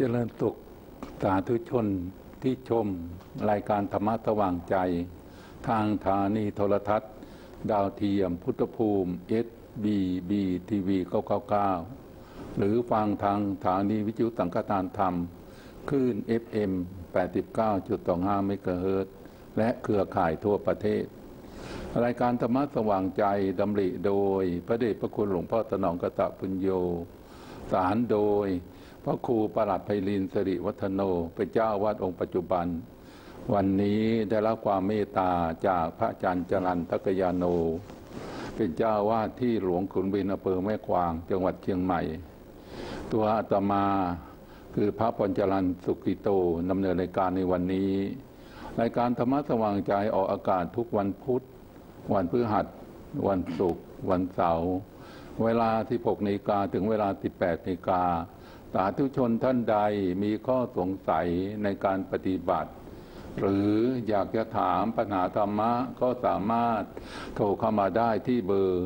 ริญสุขสาธุชนที่ชมรายการธรรมะสว่างใจทางสถานีโทรทัศน์ดาวเทียมพุทธภูมิ SBB TV 999หรือฟังทางสถานีวิทยุสังฆทานธรรมคลื่น FM 89.25 เมกะเฮิรตซ์และเครือข่ายทั่วประเทศรายการธรรมะสว่างใจดำริโดยพระเดชพระคุณหลวงพ่อสนองกตปุญโญสารโดยพระครูประหลัดไพลินสิริวัฒโนเป็นเจ้าวาดองค์ปัจจุบันวันนี้ได้รับความเมตตาจากพระอาจารย์จรัญทักยาโนเป็นเจ้าวาดที่หลวงขุนวินอำเภอแม่กวางจังหวัดเชียงใหม่ตัวอาตมาคือพระพรจรัญสุกิโตดำเนินรายการในวันนี้รายการธรรมะสว่างใจออกอากาศทุกวันพุธวันพฤหัสวันศุกร์วันเสาร์เวลา 16 นาฬิกาถึงเวลา 18 นาฬิกาสาธุชนท่านใดมีข้อสงสัยในการปฏิบัติหรืออยากจะถามปัญหาธรรมะก็สามารถโทรเข้ามาได้ที่เบอร์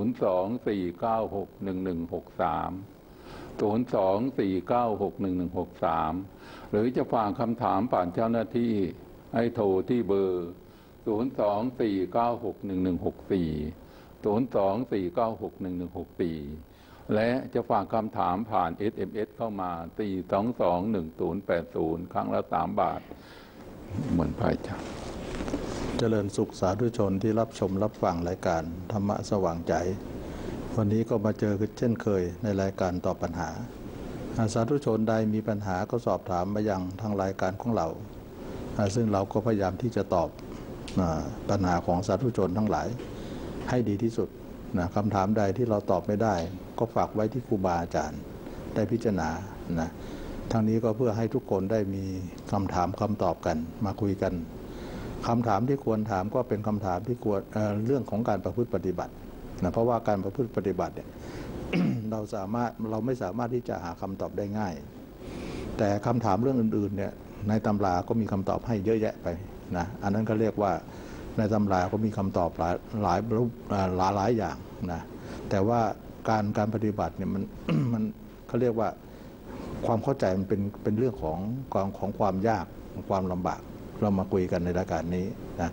024961163 024961163 หรือจะฝากคำถามผ่านเจ้าหน้าที่ให้โทรที่เบอร์ 024961164 024961164 และจะฝากคำถามผ่าน SMS เข้ามา 4221080 ครั้งละ3 บาทเหมือนพายจ้ะเจริญสุขสาธุชนที่รับชมรับฟังรายการธรรมะสว่างใจวันนี้ก็มาเจอกันเช่นเคยในรายการตอบปัญหาสาธุชนใดมีปัญหาก็สอบถามมายังทางรายการของเราซึ่งเราก็พยายามที่จะตอบปัญหาของสาธุชนทั้งหลายให้ดีที่สุดนะคำถามใดที่เราตอบไม่ได้ก็ฝากไว้ที่ครูบาอาจารย์ได้พิจารณานะทางนี้ก็เพื่อให้ทุกคนได้มีคำถามคำตอบกันมาคุยกันคำถามที่ควรถามก็เป็นคำถามที่ควรเรื่องของการประพฤติปฏิบัตินะเพราะว่าการประพฤติปฏิบัติเนี่ย เราไม่สามารถที่จะหาคำตอบได้ง่ายแต่คำถามเรื่องอื่นๆเนี่ยในตำราก็มีคำตอบให้เยอะแยะไปนะอันนั้นก็เรียกว่าในตำราก็มีคำตอบหลายอย่างนะแต่ว่าการปฏิบัติเนี่ยมันเขาเรียกว่าความเข้าใจมันเป็นเรื่องของความยากความลำบากเรามาคุยกันในรายการนี้นะ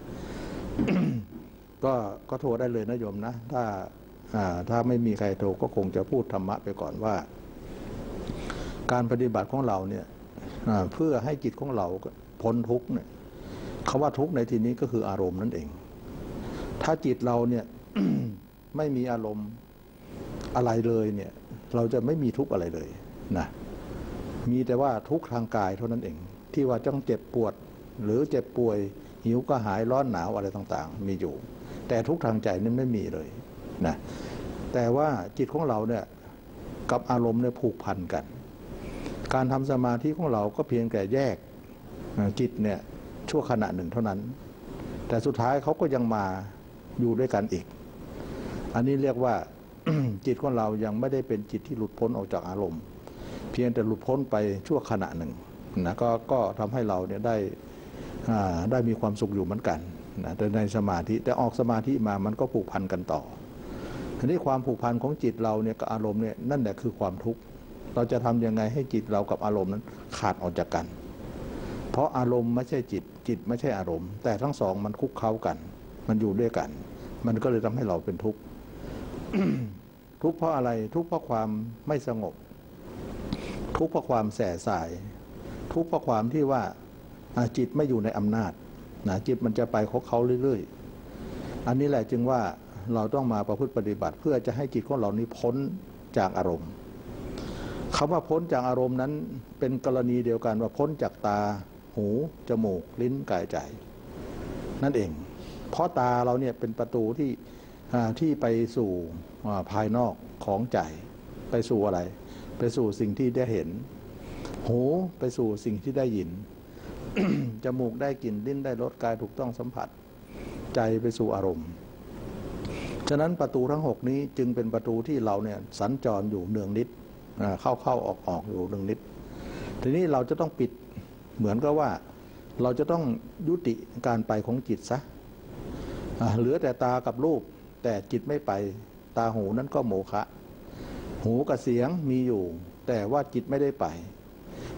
ก็โทรได้เลยนะโยมนะถ้าไม่มีใครโทรก็คงจะพูดธรรมะไปก่อนว่าการปฏิบัติของเราเนี่ยเพื่อให้จิตของเราพ้นทุกข์เนี่ยคำว่าทุกข์ในที่นี้ก็คืออารมณ์นั่นเองถ้าจิตเราเนี่ย ไม่มีอารมณ์อะไรเลยเนี่ยเราจะไม่มีทุกข์อะไรเลยนะมีแต่ว่าทุกข์ทางกายเท่านั้นเองที่ว่าต้องเจ็บปวดหรือเจ็บป่วยหิวกระหายร้อนหนาวอะไรต่างๆมีอยู่แต่ทุกข์ทางใจนั้นไม่มีเลยนะแต่ว่าจิตของเราเนี่ยกับอารมณ์เนี่ยผูกพันกันการทำสมาธิของเราก็เพียงแต่แยกจิตเนี่ยชั่วขณะหนึ่งเท่านั้นแต่สุดท้ายเขาก็ยังมาอยู่ด้วยกันอีกอันนี้เรียกว่า จิตของเรายังไม่ได้เป็นจิตที่หลุดพ้นออกจากอารมณ์เพียงแต่หลุดพ้นไปชั่วขณะหนึ่งนะก็ทำให้เราเนี่ยได้มีความสุขอยู่เหมือนกันนะแต่ในสมาธิแต่ออกสมาธิมามันก็ผูกพันกันต่อทีนี้ความผูกพันของจิตเราเนี่ยกับอารมณ์เนี่ยนั่นแหละคือความทุกข์เราจะทำยังไงให้จิตเรากับอารมณ์นั้นขาดออกจากกันเพราะอารมณ์ไม่ใช่จิตไม่ใช่อารมณ์แต่ทั้งสองมันคุกเข้ากันมันอยู่ด้วยกันมันก็เลยทำให้เราเป็นทุกข์ ทุกข์เพราะอะไรทุกข์เพราะความไม่สงบทุกข์เพราะความแส่สายทุกข์เพราะความที่ว่าจิตไม่อยู่ในอำนาจนะจิตมันจะไปของเขาเรื่อยๆอันนี้แหละจึงว่าเราต้องมาประพฤติปฏิบัติเพื่อจะให้จิตของเรานี้พ้นจากอารมณ์คำว่าพ้นจากอารมณ์นั้นเป็นกรณีเดียวกันว่าพ้นจากตาหูจมูกลิ้นกายใจนั่นเองเพราะตาเราเนี่ยเป็นประตูที่ไปสู่ภายนอกของใจไปสู่อะไรไปสู่สิ่งที่ได้เห็นหูไปสู่สิ่งที่ได้ยิน จมูกได้กลิ่นลิ้นได้รสกายถูกต้องสัมผัสใจไปสู่อารมณ์ฉะนั้นประตูทั้ง6นี้จึงเป็นประตูที่เราเนี่ยสัญจรอยู่เนืองนิดเข้าออกอยู่เนืองนิดทีนี้เราจะต้องปิดเหมือนกับว่าเราจะต้องยุติการไปของจิตซะเหลือแต่ตากับรูปแต่จิตไม่ไปตาหูนั้นก็โมฆะหูกับเสียงมีอยู่แต่ว่าจิตไม่ได้ไป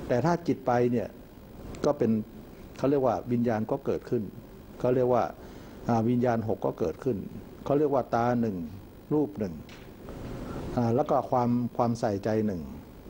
แต่ถ้าจิตไปเนี่ยก็เป็นเขาเรียกว่าวิญญาณก็เกิดขึ้นเขาเรียกว่าวิญญาณ6ก็เกิดขึ้นเขาเรียกว่าตาหนึ่งรูปหนึ่งแล้วก็ความใส่ใจหนึ่ง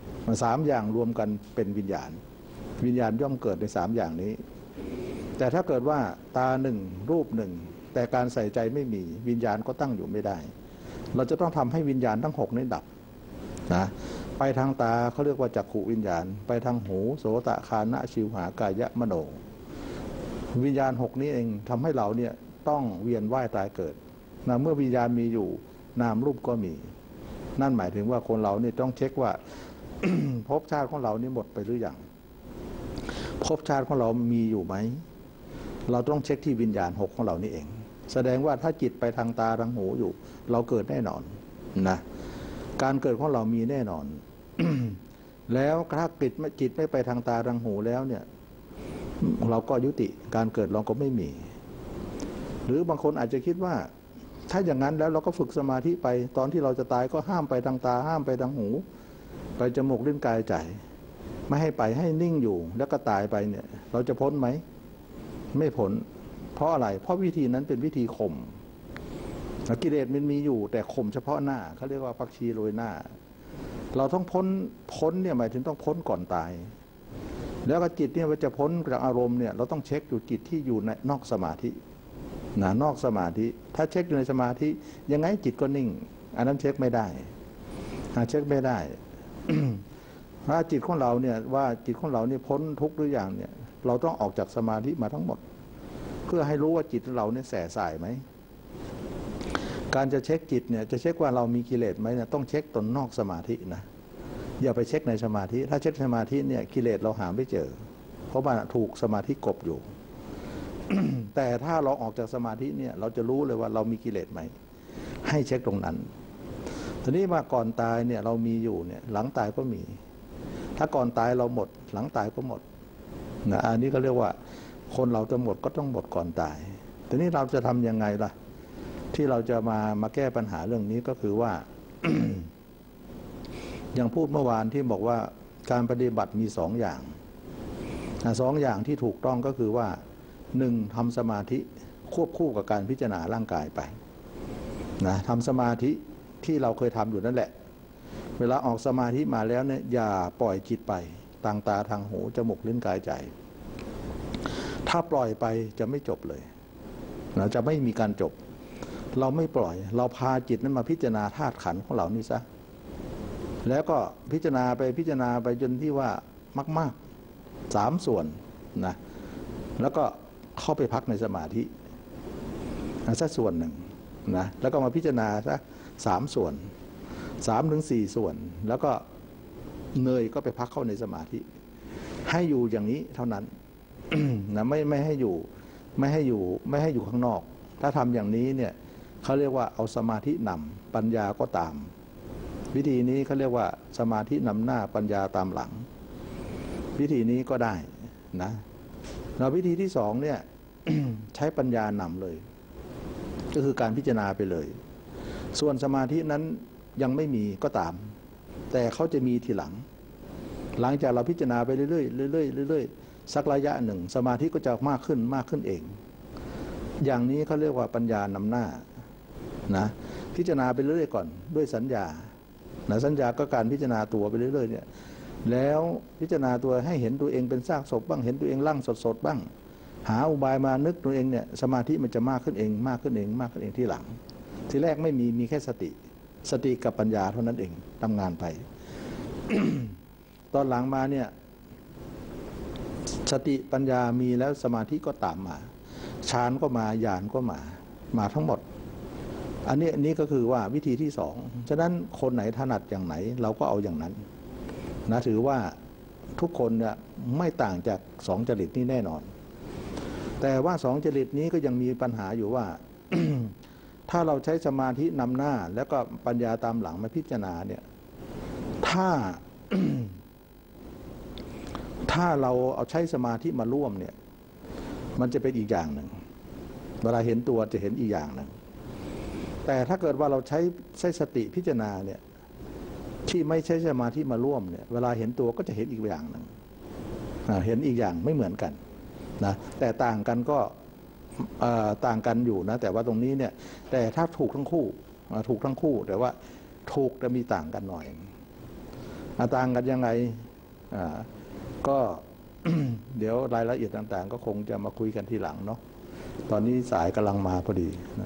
3อย่างรวมกันเป็นวิญญาณย่อมเกิดใน3อย่างนี้แต่ถ้าเกิดว่าตาหนึ่งรูปหนึ่งแต่การใส่ใจไม่มีวิญญาณก็ตั้งอยู่ไม่ได้เราจะต้องทำให้วิญญาณทั้ง6นี้ดับนะไปทางตาเขาเรียกว่าจักขุวิญญาณไปทางหูโสตคานะชิวหากายะมโนวิญญาณ6นี้เองทำให้เราเนี่ยต้องเวียนว่ายตายเกิดนะเมื่อวิญญาณมีอยู่นามรูปก็มีนั่นหมายถึงว่าคนเราเนี่ยต้องเช็คว่า ภพชาติของเรานี่หมดไปหรือยังภพชาติของเรามีอยู่ไหมเราต้องเช็คที่วิญญาณ6ของเรานี่เองแสดงว่าถ้าจิตไปทางตาทางหูอยู่เราเกิดแน่นอนนะการเกิดของเรามีแน่นอน แล้วถ้าจิตไม่ไปทางตาทางหูแล้วเนี่ยเราก็ยุติการเกิดเราก็ไม่มีหรือบางคนอาจจะคิดว่าถ้าอย่างนั้นแล้วเราก็ฝึกสมาธิไปตอนที่เราจะตายก็ห้ามไปทางตาห้ามไปทางหูไปจมูกลิ้นกายใจไม่ให้ไปให้นิ่งอยู่แล้วก็ตายไปเนี่ยเราจะพ้นไหมไม่พ้นเพราะอะไรเพราะวิธีนั้นเป็นวิธีข่มกิเลสมันมีอยู่แต่ข่มเฉพาะหน้าเขาเรียกว่าผักชีโรยหน้าเราต้องพ้นเนี่ยหมายถึงต้องพ้นก่อนตายแล้วก็จิตเนี่ยว่าจะพ้นจากอารมณ์เนี่ยเราต้องเช็คอยู่จิตที่อยู่ในนอกสมาธินอกสมาธิถ้าเช็คอยู่ในสมาธิยังไงจิตก็นิ่งอันนั้นเช็คไม่ได้เช็คไม่ได้ ถ้าจิตของเราเนี่ยว่าจิตของเราเนี่ยพ้นทุกข์หรืออย่างเนี่ยเราต้องออกจากสมาธิมาทั้งหมดเพื่อให้รู้ว่าจิตเราเนี่ยแส่สายไหมการจะเช็คจิตเนี่ยจะเช็คว่าเรามีกิเลสไหมเนี่ยต้องเช็คตนนอกสมาธินะอย่าไปเช็คในสมาธิถ้าเช็คสมาธิเนี่ยกิเลสเราหาไม่เจอเพราะว่าถูกสมาธิกบอยู่ แต่ถ้าเราออกจากสมาธิเนี่ยเราจะรู้เลยว่าเรามีกิเลสไหมให้เช็คตรงนั้นทีนี้ว่าก่อนตายเนี่ยเรามีอยู่เนี่ยหลังตายก็มีถ้าก่อนตายเราหมดหลังตายก็หมดนะอันนี้ก็เรียกว่าคนเราจะหมดก็ต้องหมดก่อนตายทีนี้เราจะทำยังไงล่ะที่เราจะมาแก้ปัญหาเรื่องนี้ก็คือว่า อย่างพูดเมื่อวานที่บอกว่าการปฏิบัติมี2 อย่าง2 อย่างที่ถูกต้องก็คือว่า1ทำสมาธิควบคู่กับการพิจารณาร่างกายไปนะทำสมาธิที่เราเคยทำอยู่นั่นแหละเวลาออกสมาธิมาแล้วเนี่ยอย่าปล่อยจิตไปทางตาทางหูจมูกลิ้นกายใจถ้าปล่อยไปจะไม่จบเลยนะจะไม่มีการจบเราไม่ปล่อยเราพาจิตนั้นมาพิจารณาธาตุขันธ์ของเรานี่ซะแล้วก็พิจารณาไปจนที่ว่ามากๆ3 ส่วนนะแล้วก็เข้าไปพักในสมาธิสักส่วนหนึ่งนะแล้วก็มาพิจารณาสัก3 ส่วน3 ถึง 4 ส่วนแล้วก็เงยก็ไปพักเข้าในสมาธิให้อยู่อย่างนี้เท่านั้น นะไม่ให้อยู่ข้างนอกถ้าทำอย่างนี้เนี่ยเขาเรียกว่าเอาสมาธินำปัญญาก็ตามวิธีนี้เขาเรียกว่าสมาธินำหน้าปัญญาตามหลังวิธีนี้ก็ได้นะแล้ววิธีที่2เนี่ย ใช้ปัญญานำเลยก็คือการพิจารณาไปเลยส่วนสมาธินั้นยังไม่มีก็ตามแต่เขาจะมีทีหลังหลังจากเราพิจารณาไปเรื่อยๆสักระยะหนึ่งสมาธิก็จะมากขึ้นเองอย่างนี้เขาเรียกว่าปัญญานำหน้านะพิจารณาไปเรื่อยๆก่อนด้วยสัญญาสัญญาก็การพิจารณาตัวไปเรื่อยๆเนี่ยแล้วพิจารณาตัวให้เห็นตัวเองเป็นซากศพบ้างเห็นตัวเองร่างสดๆบ้างหาอุบายมานึกตัวเองเนี่ยสมาธิมันจะมากขึ้นเองที่หลังทีแรกไม่มีแค่สติกับปัญญาเท่านั้นเองทำงานไป ตอนหลังมาเนี่ยสติปัญญามีแล้วสมาธิก็ตามมาฌานก็มาญาณก็มาทั้งหมดอันนี้ก็คือว่าวิธีที่2ฉะนั้นคนไหนถนัดอย่างไหนเราก็เอาอย่างนั้นนะถือว่าทุกคนเนี่ยไม่ต่างจาก2 จริตนี้แน่นอนแต่ว่า2 จริตนี้ก็ยังมีปัญหาอยู่ว่า ถ้าเราใช้สมาธินำหน้าแล้วก็ปัญญาตามหลังมาพิจารณาเนี่ยถ้าเราเอาใช้สมาธิมาร่วมเนี่ยมันจะเป็นอีกอย่างหนึ่งเวลาเห็นตัวจะเห็นอีกอย่างหนึ่งแต่ถ้าเกิดว่าเราใช้สติพิจารณาเนี่ยที่ไม่ใช้สมาธิมาร่วมเนี่ยเวลาเห็นตัวก็จะเห็นอีกอย่างหนึ่งเห็นอีกอย่างไม่เหมือนกันนะแต่ต่างกันก็ต่างกันอยู่นะแต่ว่าตรงนี้เนี่ยแต่ถ้าถูกทั้งคู่แต่ว่าถูกจะมีต่างกันหน่อยต่างกันยังไงก็ เดี๋ยวรายละเอียดต่างๆก็คงจะมาคุยกันทีหลังเนาะตอนนี้สายกำลังมาพอดีนะ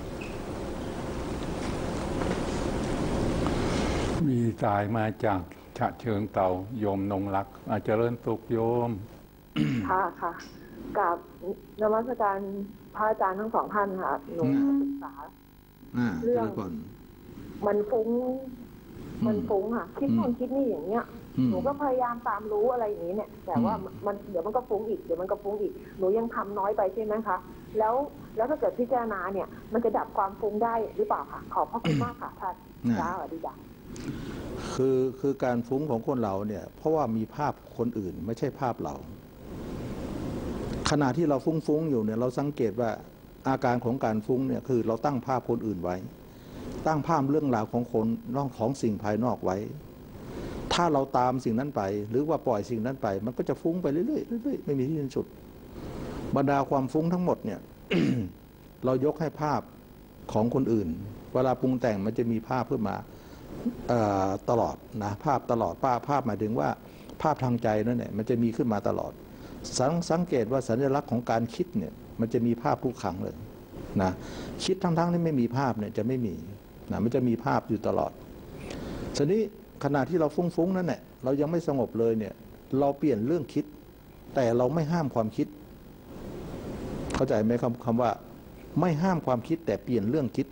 มีสายมาจากฉะเชิงเตาโยมนงรักเจริญสุขโยมค่ะค่ะกับนมัสการพระอาจารย์ทั้งสองท่านค่ะหนูศึกษาเรื่องมันฟุ้งค่ะคิดนู่นคิดนี่อย่างเงี้ยหนูก็พยายามตามรู้อะไรอย่างนี้เนี่ยแต่ว่ามันเดี๋ยวมันก็ฟุ้งอีกหนูยังทำน้อยไปใช่ไหมคะแล้วถ้าเกิดพิจารณาเนี่ยมันจะดับความฟุ้งได้หรือเปล่าคะขอบพระคุณมากค่ะท่านจ้าสวัสดีจ้ะคือการฟุ้งของคนเราเนี่ยเพราะว่ามีภาพคนอื่นไม่ใช่ภาพเราขณะที่เราฟุ้งอยู่เนี่ยเราสังเกตว่าอาการของการฟุ้งเนี่ยคือเราตั้งภาพคนอื่นไว้ตั้งภาพเรื่องราวของคนนอกของสิ่งภายนอกไว้ถ้าเราตามสิ่งนั้นไปหรือว่าปล่อยสิ่งนั้นไปมันก็จะฟุ้งไปเรื่อยๆไม่มีที่สิ้นสุดบรรดาความฟุ้งทั้งหมดเนี่ย เรายกให้ภาพของคนอื่นเวลาปรุงแต่งมันจะมีภาพขึ้นมาตลอดนะภาพตลอดภาพหมายถึงว่าภาพทางใจนั่นแหละมันจะมีขึ้นมาตลอดสังเกตว่าสัญลักษณ์ของการคิดเนี่ยมันจะมีภาพทุกครั้งเลยนะคิดทั้งที่ไม่มีภาพเนี่ยจะไม่มีนะมันจะมีภาพอยู่ตลอดทีนี้ขณะที่เราฟุ้งนั่นแหละเรายังไม่สงบเลยเนี่ยเราเปลี่ยนเรื่องคิดแต่เราไม่ห้ามความคิดเข้าใจไหมคำว่าไม่ห้ามความคิดแต่เปลี่ยนเรื่องคิด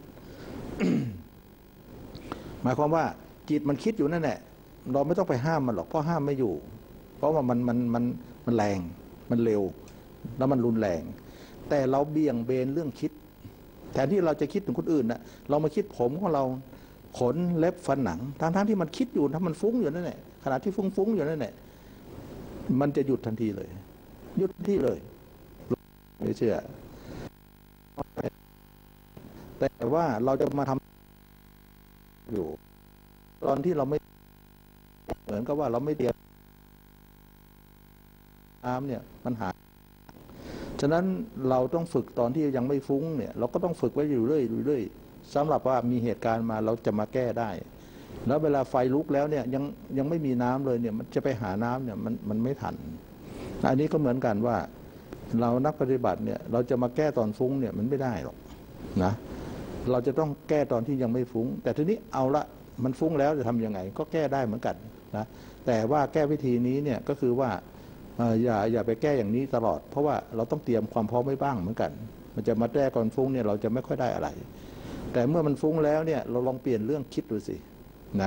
หมายความว่าจิตมันคิดอยู่นั่นแหละเราไม่ต้องไปห้ามมันหรอกเพราะห้ามไม่อยู่เพราะว่ามันแรงมันเร็วแล้วมันรุนแรงแต่เราเบี่ยงเบนเรื่องคิดแทนที่เราจะคิดถึงคนอื่นนะเรามาคิดผมของเราขนเล็บฟันหนังทั้งที่มันคิดอยู่ถ้ามันฟุ้งอยู่นั่นแหละขณะที่ฟุ้งอยู่นั่นแหละมันจะหยุดทันทีเลยหยุดทันทีเลยไม่เชื่อแต่ว่าเราจะมาทำอยู่ตอนที่เราไม่เหมือนกับว่าเราไม่เตรียมน้ำเนี่ยมันหายฉะนั้นเราต้องฝึกตอนที่ยังไม่ฟุ้งเนี่ยเราก็ต้องฝึกไว้อยู่เรื่อยสำหรับว่ามีเหตุการณ์มาเราจะมาแก้ได้แล้วเวลาไฟลุกแล้วเนี่ยยังไม่มีน้ำเลยเนี่ยมันจะไปหาน้ำเนี่ยมันไม่ทันอันนี้ก็เหมือนกันว่าเรานักปฏิบัติเนี่ยเราจะมาแก้ตอนฟุ้งเนี่ยมันไม่ได้หรอกนะเราจะต้องแก้ตอนที่ยังไม่ฟุ้งแต่ทีนี้เอาละมันฟุ้งแล้วจะทำยังไงก็แก้ได้เหมือนกันนะแต่ว่าแก้วิธีนี้เนี่ยก็คือว่าอย่าไปแก้อย่างนี้ตลอดเพราะว่าเราต้องเตรียมความพร้อมไว้บ้างเหมือนกันมันจะมาแก้ก่อนฟุ้งเนี่ยเราจะไม่ค่อยได้อะไรแต่เมื่อมันฟุ้งแล้วเนี่ยเราลองเปลี่ยนเรื่องคิดดูสินะ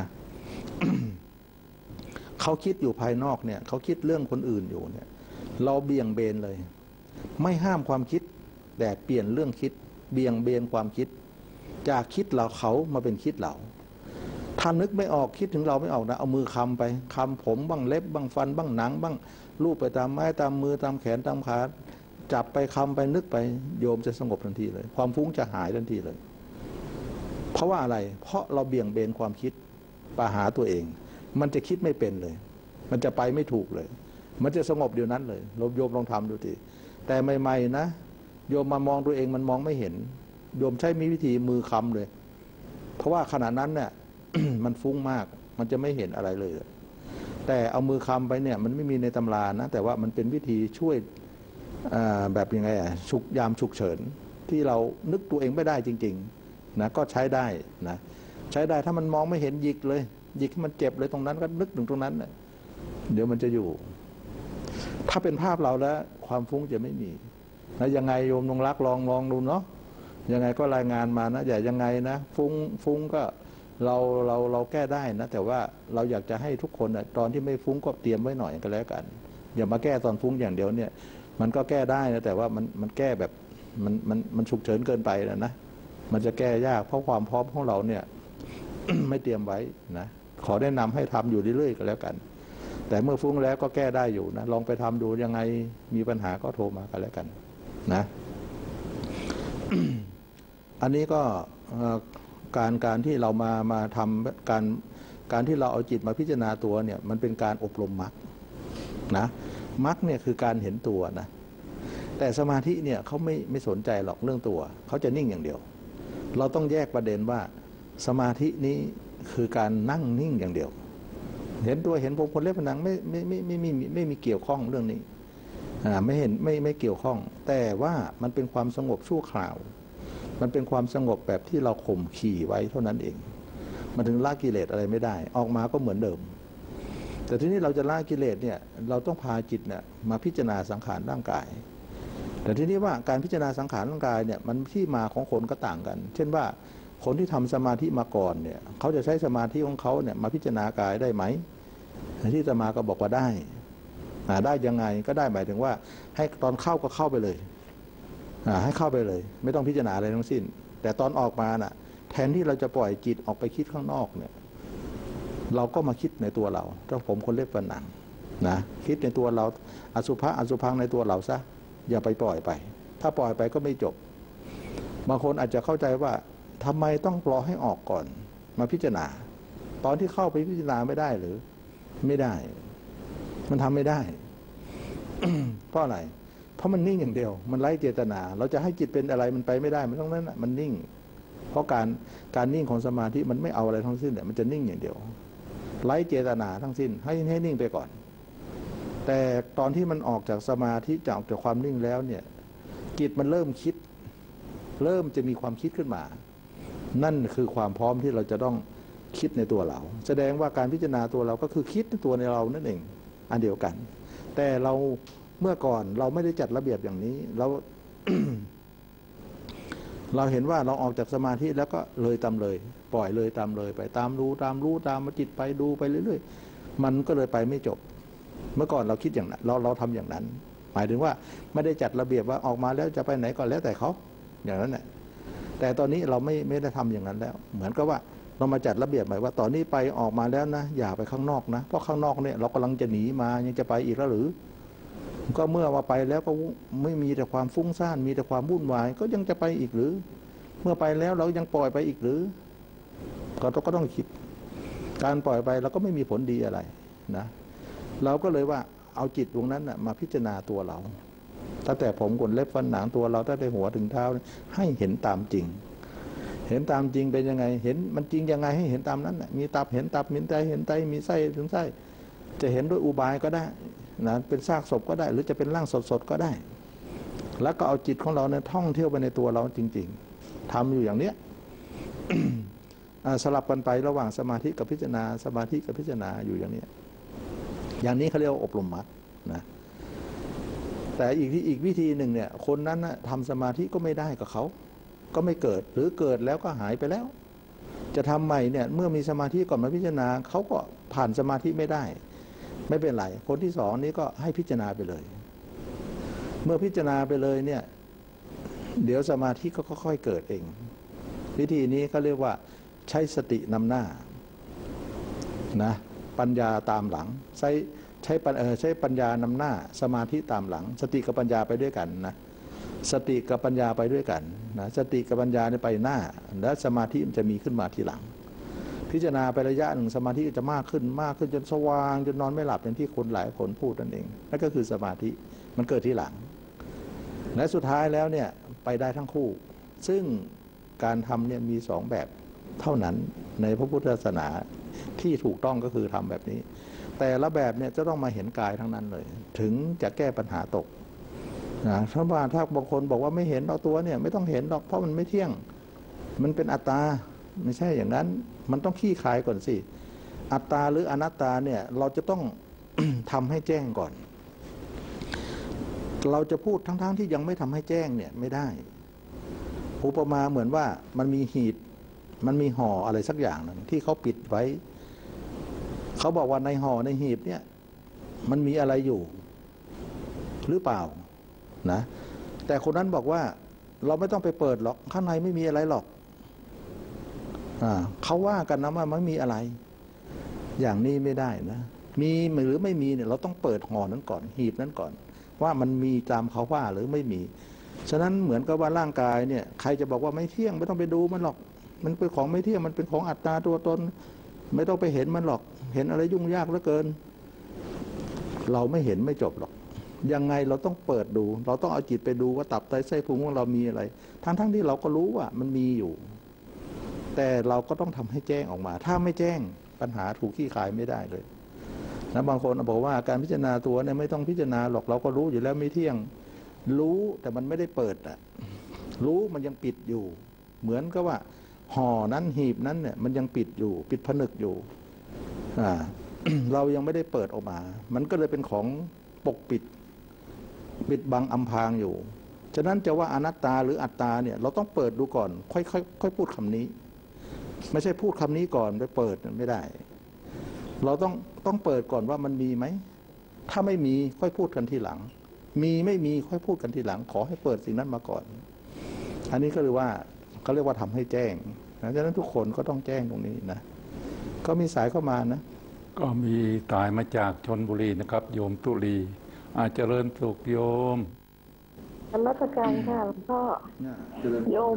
เขาคิดอยู่ภายนอกเนี่ยเขาคิดเรื่องคนอื่นอยู่เนี่ยเราเบี่ยงเบนเลยไม่ห้ามความคิดแต่เปลี่ยนเรื่องคิดเบี่ยงเบนความคิดจากคิดเราเขามาเป็นคิดเราถ้านึกไม่ออกคิดถึงเราไม่ออกนะเอามือคำไปคำผมบ้างเล็บบ้างฟันบ้างหนังบ้างลูบไปตามไม้ตามมือตามแขนตามขาจับไปคำไปนึกไปโยมจะสงบทันทีเลยความฟุ้งจะหายทันทีเลยเพราะว่าอะไรเพราะเราเบี่ยงเบนความคิดไปหาตัวเองมันจะคิดไม่เป็นเลยมันจะไปไม่ถูกเลยมันจะสงบเดี๋ยวนั้นเลยโยมลองทำดูทีแต่ใหม่ๆนะโยมมามองตัวเองมันมองไม่เห็นโยมใช้มีวิธีมือคำเลยเพราะว่าขณะนั้นเนี่ย มันฟุ้งมากมันจะไม่เห็นอะไรเลยแต่เอามือคำไปเนี่ยมันไม่มีในตำรานะแต่ว่ามันเป็นวิธีช่วยแบบยังไงยามฉุกเฉินที่เรานึกตัวเองไม่ได้จริงๆนะก็ใช้ได้นะใช้ได้ถ้ามันมองไม่เห็นหยิกเลยหยิกมันเจ็บเลยตรงนั้นก็นึกถึงตรงนั้นเดี๋ยวมันจะอยู่ถ้าเป็นภาพเราแล้วความฟุ้งจะไม่มีนะยังไงโยมนงรักลองดูเนาะยังไงก็รายงานมานะอย่ายังไงนะฟุ้งก็เราแก้ได้นะแต่ว่าเราอยากจะให้ทุกคนตอนที่ไม่ฟุ้งก็เตรียมไว้หน่อยก็แล้วกันอย่ามาแก้ตอนฟุ้งอย่างเดียวเนี่ยมันก็แก้ได้นะแต่ว่ามันแก้แบบมันฉุกเฉินเกินไปนะมันจะแก้ยากเพราะความพร้อมของเราเนี่ย ไม่เตรียมไว้นะขอแนะนำให้ทำอยู่เรื่อยๆก็แล้วกันแต่เมื่อฟุ้งแล้วก็แก้ได้อยู่นะลองไปทำดูยังไงมีปัญหาก็โทรมากันแล้วกันนะ อันนี้ก็การที่เรามาทำการที่เราเอาจิตมาพิจารณาตัวเนี่ยมันเป็นการอบรมมรรคนะมรรคเนี่ยคือการเห็นตัวนะแต่สมาธิเนี่ยเขาไม่สนใจหรอกเรื่องตัวเขาจะนิ่งอย่างเดียวเราต้องแยกประเด็นว่าสมาธินี้คือการนั่งนิ่งอย่างเดียวเห็นตัวเห็นผมคนเล็บผนังไม่มีเกี่ยวข้องเรื่องนี้ไม่เห็นไม่เกี่ยวข้องแต่ว่ามันเป็นความสงบชั่วคราวมันเป็นความสงบแบบที่เราข่มขี่ไว้เท่านั้นเองมันถึงละกิเลสอะไรไม่ได้ออกมาก็เหมือนเดิมแต่ทีนี้เราจะละกิเลสเนี่ยเราต้องพาจิตเนี่ยมาพิจารณาสังขารร่างกายแต่ทีนี้ว่าการพิจารณาสังขารร่างกายเนี่ยมันที่มาของคนก็ต่างกันเช่นว่าคนที่ทำสมาธิมาก่อนเนี่ยเขาจะใช้สมาธิของเขาเนี่ยมาพิจารณากายได้ไหมที่อาตมาก็บอกว่าได้ได้ยังไงก็ได้หมายถึงว่าให้ตอนเข้าก็เข้าไปเลยให้เข้าไปเลยไม่ต้องพิจารณาอะไรทั้งสิ้นแต่ตอนออกมาน่ะแทนที่เราจะปล่อยจิตออกไปคิดข้างนอกเนี่ยเราก็มาคิดในตัวเราถ้าผมคนเล็บฟันหนังนะคิดในตัวเราอสุภะอสุพังในตัวเราซะอย่าไปปล่อยไปถ้าปล่อยไปก็ไม่จบบางคนอาจจะเข้าใจว่าทำไมต้องรอให้ออกก่อนมาพิจารณาตอนที่เข้าไปพิจารณาไม่ได้หรือไม่ได้มันทำไม่ได้ เพราะอะไรเพราะมันนิ่งอย่างเดียวมันไร้เจตนาเราจะให้จิตเป็นอะไรมันไปไม่ได้มันต้องนั้นมันนิ่งเพราะการนิ่งของสมาธิมันไม่เอาอะไรทั้งสิ้นเนี่ยมันจะนิ่งอย่างเดียวไร้เจตนาทั้งสิ้นให้นิ่งไปก่อนแต่ตอนที่มันออกจากสมาธิจากความนิ่งแล้วเนี่ยจิตมันเริ่มคิดเริ่มจะมีความคิดขึ้นมานั่นคือความพร้อมที่เราจะต้องคิดในตัวเราแสดงว่าการพิจารณาตัวเราก็คือคิดในตัวในเรานั่นเองอันเดียวกันแต่เราเมื่อก่อนเราไม่ได้จัดระเบียบอย่างนี้เรา เราเห็นว่าเราออกจากสมาธิแล้วก็เลยตามเลยปล่อยเลยตามเลยไปตามรู้ตามมาจิตไปดูไปเรื่อยๆมันก็เลยไปไม่จบเมื่อก่อนเราคิดอย่างนั้นเราทำอย่างนั้นหมายถึงว่าไม่ได้จัดระเบียบว่าออกมาแล้วจะไปไหนก็แล้วแต่เขาอย่างนั้นแหละแต่ตอนนี้เราไม่ได้ทำอย่างนั้นแล้วเหมือนกับว่าเรามาจัดระเบียบหมายว่าตอนนี้ไปออกมาแล้วนะอย่าไปข้างนอกนะเพราะข้างนอกเนี่ยเรากำลังจะหนีมายังจะไปอีกแล้วหรือก็เมื่อว่าไปแล้วก็ไม่มีแต่ความฟุ้งซ่านมีแต่ความวุ่นวายก็ยังจะไปอีกหรือเมื่อไปแล้วเรายังปล่อยไปอีกหรือก็ต้องคิดการปล่อยไปเราก็ไม่มีผลดีอะไรนะเราก็เลยว่าเอาจิตตรงนั้นนะมาพิจารณาตัวเราตั้งแต่ผมขนเล็บฟันหนังตัวเราตั้งแต่หัวถึงเท้าให้เห็นตามจริงเห็นตามจริงเป็นยังไงเห็นมันจริงยังไงให้เห็นตามนั้นมีตับเห็นตับมีไตเห็นไตมีไส้ถึงไส้จะเห็นด้วยอุบายก็ได้นะเป็นซากศพก็ได้หรือจะเป็นร่างสดๆก็ได้แล้วก็เอาจิตของเราเนี่ยท่องเที่ยวไปในตัวเราจริงๆทำอยู่อย่างเนี้ย สลับกันไประหว่างสมาธิกับพิจารณาสมาธิกับพิจารณาอยู่อย่างนี้อย่างนี้เขาเรียกว่าอบรมมรรคนะแต่อีกวิธีหนึ่งเนี่ยคนนั้นนะทำสมาธิก็ไม่ได้กับเขาก็ไม่เกิดหรือเกิดแล้วก็หายไปแล้วจะทำใหม่เนี่ยเมื่อมีสมาธิก่อนมาพิจารณาเขาก็ผ่านสมาธิไม่ได้ไม่เป็นไรคนที่สองนี้ก็ให้พิจารณาไปเลยเมื่อพิจารณาไปเลยเนี่ยเดี๋ยวสมาธิก็ค่อยๆเกิดเองวิธีนี้เขาเรียกว่าใช้สตินำหน้านะปัญญาตามหลังใช้ปัญญานำหน้าสมาธิตามหลังสติกับปัญญาไปด้วยกันนะสติกับปัญญาไปด้วยกันนะสติกับปัญญาไปหน้าและสมาธิมันจะมีขึ้นมาทีหลังพิจารณาไประยะหนึ่งสมาธิจะมากขึ้นจนสว่างจนนอนไม่หลับอย่างที่คนหลายคนพูดนั่นเองนั่นก็คือสมาธิมันเกิดที่หลังและสุดท้ายแล้วเนี่ยไปได้ทั้งคู่ซึ่งการทำเนี่ยมีสองแบบเท่านั้นในพระพุทธศาสนาที่ถูกต้องก็คือทำแบบนี้แต่ละแบบเนี่ยจะต้องมาเห็นกายทั้งนั้นเลยถึงจะแก้ปัญหาตกนะถ้าบางคนบอกว่าไม่เห็นเอาตัวเนี่ยไม่ต้องเห็นหรอกเพราะมันไม่เที่ยงมันเป็นอัตตาไม่ใช่อย่างนั้นมันต้องขี้คายก่อนสิอัตตาหรืออนัตตาเนี่ยเราจะต้อง ทำให้แจ้งก่อนเราจะพูดทั้งที่ยังไม่ทำให้แจ้งเนี่ยไม่ได้อุปมาเหมือนว่ามันมีหีบมันมีห่ออะไรสักอย่างนึงที่เขาปิดไว้เขาบอกว่าในห่อในหีบเนี่ยมันมีอะไรอยู่หรือเปล่านะแต่คนนั้นบอกว่าเราไม่ต้องไปเปิดหรอกข้างในไม่มีอะไรหรอกเขาว่ากันนะว่าไม่มีอะไรอย่างนี้ไม่ได้นะมีหรือไม่มีเนี่ยเราต้องเปิดห่อนั้นก่อนหีบนั้นก่อนว่ามันมีตามเขาว่าหรือไม่มีฉะนั้นเหมือนกับว่าร่างกายเนี่ยใครจะบอกว่าไม่เที่ยงไม่ต้องไปดูมันหรอกมันเป็นของไม่เที่ยงมันเป็นของอัตตาตัวตนไม่ต้องไปเห็นมันหรอกเห็นอะไรยุ่งยากเหลือเกินเราไม่เห็นไม่จบหรอกยังไงเราต้องเปิดดู เราต้องเอาจิตไปดูว่าตับไตไส้พุงของเรามีอะไร ทั้งที่เราก็รู้ว่ามันมีอยู่ แต่เราก็ต้องทำให้แจ้งออกมา ถ้าไม่แจ้งปัญหาถูกขี้คายไม่ได้เลยนะบางคนบอกว่าการพิจารณาตัวเนี่ยไม่ต้องพิจารณาหรอกเราก็รู้อยู่แล้วไม่เที่ยงรู้แต่มันไม่ได้เปิดอ่ะรู้มันยังปิดอยู่ เหมือนกับว่าห่อนั้นหีบนั้นเนี่ยมันยังปิดอยู่ปิดผนึกอยู่เรายังไม่ได้เปิดออกมามันก็เลยเป็นของปกปิดบังอำพรางอยู่ฉะนั้นจะว่าอนัตตาหรืออัตตาเนี่ยเราต้องเปิดดูก่อนค่อยพูดคำนี้ไม่ใช่พูดคำนี้ก่อนไปเปิดไม่ได้เราต้องเปิดก่อนว่ามันมีไหมถ้าไม่มีค่อยพูดกันทีหลังมีไม่มีค่อยพูดกันทีหลังขอให้เปิดสิ่งนั้นมาก่อนอันนี้ก็เรียกว่าทำให้แจ้งนะฉะนั้นทุกคนก็ต้องแจ้งตรงนี้นะก็มีสายเข้ามานะก็มีสายมาจากชลบุรีนะครับโยมตุลีอาจเจริญสุขโยมนมัสการค่ะหลวงพ่อโยม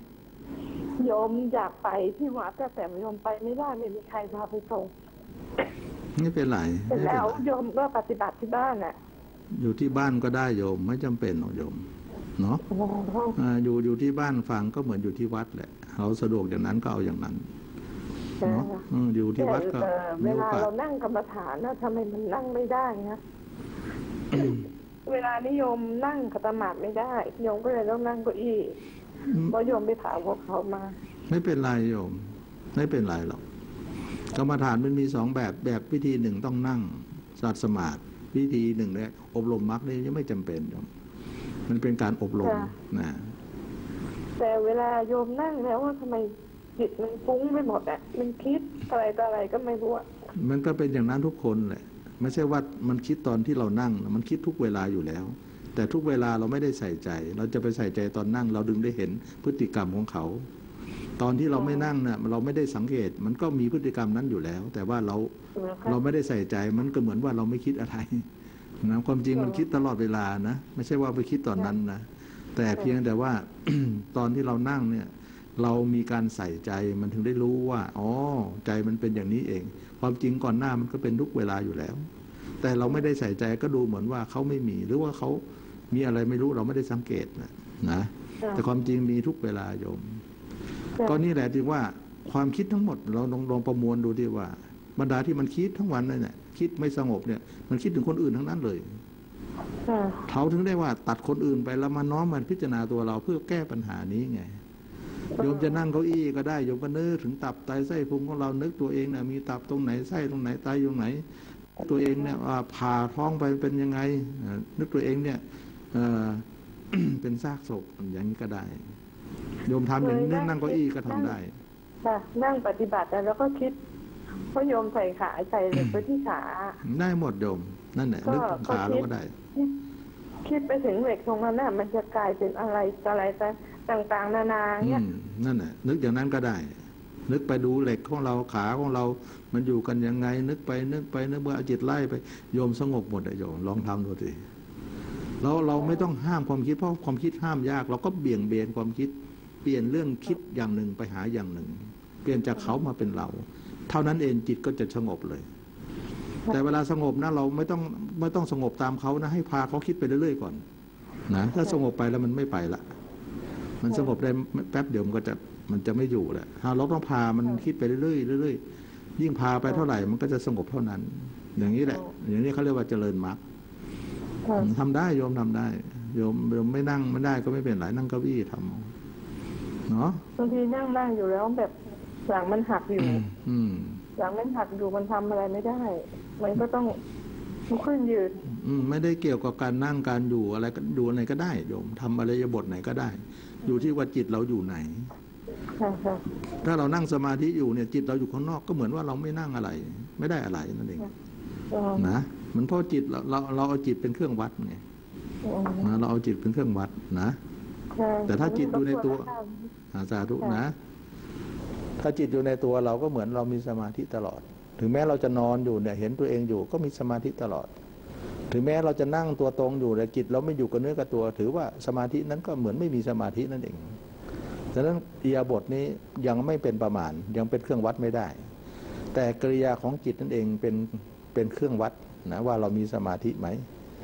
อยากไปที่วัดแต่โยมไปไม่ได้ไม่มีใครพาไปส่งไม่เป็นไรแล้วโยมก็ปฏิบัติที่บ้านน่ะอยู่ที่บ้านก็ได้โยมไม่จำเป็นหรอกโยมเนาะอยู่ที่บ้านฟังก็เหมือนอยู่ที่วัดแหละเขาสะดวกอย่างนั้นก็เอาอย่างนั้นเนาะอยู่ที่วัดก็เวลาเรานั่งกรรมฐานนะทำไมมันนั่งไม่ได้นะเวลานิยมนั่งขัดสมาธิไม่ได้โยมก็เลยต้องนั่งเก้าอี้เพราะโยมไปถามพวกเขามาไม่เป็นไรโยมไม่เป็นไรหรอกกรรมฐานมันมีสองแบบวิธีหนึ่งต้องนั่งสัตสมาธิวิธีหนึ่งเนี่ยอบรมมรรคนี่ยังไม่จำเป็นโยมมันเป็นการอบรมนะแต่เวลาโยมนั่งแล้วว่าทำไมจิตมันฟุ้งไปหมดอ่ะมันคิดอะไรต่ออะไรก็ไม่รู้มันก็เป็นอย่างนั้นทุกคนแหละไม่ใช่ว่ามันคิดตอนที่เรานั่งมันคิดทุกเวลาอยู่แล้วแต่ทุกเวลาเราไม่ได้ใส่ใจเราจะไปใส่ใจตอนนั่งเราดึงได้เห็นพฤติกรรมของเขาตอนที่เราไม่นั่งเนี่ยเราไม่ได้สังเกตมันก็มีพฤติกรรมนั้นอยู่แล้วแต่ว่าเราไม่ได้ใส่ใจมันก็เหมือนว่าเราไม่คิดอะไรนะความจริงมันคิดตลอดเวลานะไม่ใช่ว่าไปคิดตอนนั้นนะแต่เพียงแต่ว่า ตอนที่เรานั่งเนี่ยเรามีการใส่ใจมันถึงได้รู้ว่าอ๋อใจมันเป็นอย่างนี้เองความจริงก่อนหน้ามันก็เป็นทุกเวลาอยู่แล้วแต่เราไม่ได้ใส่ใจก็ดูเหมือนว่าเขาไม่มีหรือว่าเขามีอะไรไม่รู้เราไม่ได้สังเกตนะแต่ความจริงมีทุกเวลาโยมก็นี่แหละที่ว่าความคิดทั้งหมดเราลองประมวลดูดีว่าบรรดาที่มันคิดทั้งวันเนี่ยคิดไม่สงบเนี่ยมันคิดถึงคนอื่นทั้งนั้นเลยเขาถึงได้ว่าตัดคนอื่นไปแล้วมาน้อมมาพิจารณาตัวเราเพื่อแก้ปัญหานี้ไงโยมจะนั่งเก้าอี้ก็ได้โยมก็นึกถึงตับไตไส้พุงของเรานึกตัวเองเนี่ยมีตับตรงไหนไส้ตรงไหนไตตรงไหนตัวเองเนี่ยผ่าท้องไปเป็นยังไงนึกตัวเองเนี่ยเป็นซากศพอย่างนี้ก็ได้โยมทำอย่างนี้นั่งเก้าอี้ก็ทำได้นั่งปฏิบัติแล้วก็คิดเพราะโยมใส่ขาใส่เหล็กไปที่ขาได้หมดโยมนั่นแหละนึกขาแล้วก็ได้คิดไปถึงเหล็กตรงนั้นน่ะมันจะกลายเป็นอะไรต่างๆนานาเนี่ยนั่นแหละนึกอย่างนั้นก็ได้นึกไปดูเหล็กของเราขาของเรามันอยู่กันยังไงนึกไปนึกเมื่อจิตไล่ไปโยมสงบหมดเลยโยมลองทำดูสิเราไม่ต้องห้ามความคิดเพราะความคิดห้ามยากเราก็เบี่ยงเบนความคิดเปลี่ยนเรื่องคิดอย่างหนึ่งไปหาอย่างหนึ่งเปลี่ยนจากเขามาเป็นเราเท่านั้นเองจิตก็จะสงบเลยแต่เวลาสงบนะเราไม่ต้องสงบตามเขานะให้พาเขาคิดไปเรื่อยๆก่อนนะถ้าสงบไปแล้วมันไม่ไปละมันสงบได้แป๊บเดียวมันจะไม่อยู่แหละเราต้องพามันคิดไปเรื่อยๆยิ่งพาไปเท่าไหร่มันก็จะสงบเท่านั้นอย่างนี้แหละอย่างนี้เขาเรียกว่าเจริญมรรคทำได้โยมทำได้โยมไม่นั่งไม่ได้ก็ไม่เป็นไรนั่งเก้าอี้ทำเนาะบางทีนั่งอยู่แล้วแบบหลังมันหักอยู่หลังมันหักอยู่มันทำอะไรไม่ได้มันก็ต้องขึ้นยืนไม่ได้เกี่ยวกับการนั่งการอยู่อะไรก็ดูอะไรก็ได้โยมทำอะไรบทไหนก็ได้อยู่ที่ว่าจิตเราอยู่ไหนถ้าเรานั่งสมาธิอยู่เนี่ยจิตเราอยู่ข้างนอกก็เหมือนว่าเราไม่นั่งอะไรไม่ได้อะไรนั่นเองนะมันเพราะจิตเราเอาจิตเป็นเครื่องวัดไงเราเอาจิตเป็นเครื่องวัดนะแต่ถ้าจิตอยู่ในตัวสาธุนะถ้าจิตอยู่ในตัวเราก็เหมือนเรามีสมาธิตลอดถึงแม้เราจะนอนอยู่เนี่ยเห็นตัวเองอยู่ก็มีสมาธิตลอดถึงแม้เราจะนั่งตัวตรงอยู่แต่จิตเราไม่อยู่กับเนื้อกับตัวถือว่าสมาธินั้นก็เหมือนไม่มีสมาธินั่นเองดังนั้นอิริยาบถนี้ยังไม่เป็นประมาณยังเป็นเครื่องวัดไม่ได้แต่กิริยาของจิตนั่นเองเป็นเครื่องวัดนะว่าเรามีสมาธิไหม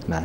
นะ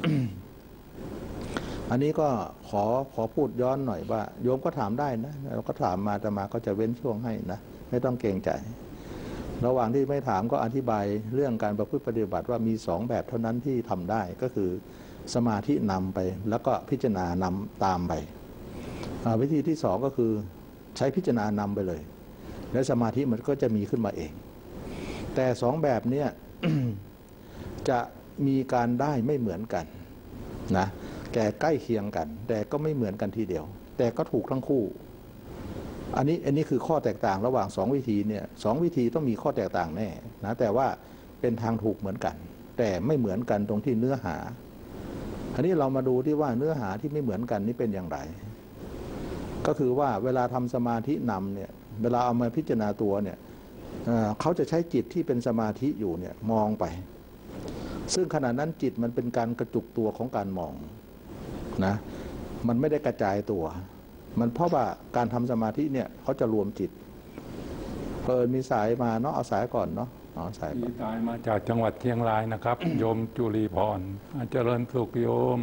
อันนี้ก็ขอพูดย้อนหน่อยว่าโยมก็ถามได้นะเราก็ถามมาแต่มาก็จะเว้นช่วงให้นะไม่ต้องเกรงใจระหว่างที่ไม่ถามก็อธิบายเรื่องการประพฤติปฏิบัติว่ามี2แบบเท่านั้นที่ทำได้ก็คือสมาธินำไปแล้วก็พิจารณานำตามไปวิธีที่2ก็คือใช้พิจารณานำไปเลยและสมาธิมันก็จะมีขึ้นมาเองแต่2แบบนี้ จะมีการได้ไม่เหมือนกันนะแก่ใกล้เคียงกันแต่ก็ไม่เหมือนกันทีเดียวแต่ก็ถูกทั้งคู่อันนี้คือข้อแตกต่างระหว่าง2วิธีเนี่ย2วิธีต้องมีข้อแตกต่างแน่นะแต่ว่าเป็นทางถูกเหมือนกันแต่ไม่เหมือนกันตรงที่เนื้อหาอันนี้เรามาดูที่ว่าเนื้อหาที่ไม่เหมือนกันนี่เป็นอย่างไรก็คือว่าเวลาทำสมาธินำเนี่ยเวลาเอามาพิจารณาตัวเนี่ยเขาจะใช้จิตที่เป็นสมาธิอยู่เนี่ยมองไปซึ่งขณะนั้นจิตมันเป็นการกระจุกตัวของการมองนะมันไม่ได้กระจายตัวมันเพราะว่าการทำสมาธิเนี่ยเขาจะรวมจิตมีสายมาเนาะเอาสายก่อนเนาะสายที่ตายมาจากจังหวัดเชียงรายนะครับ โยมจุลีพรเจริญสุขโยม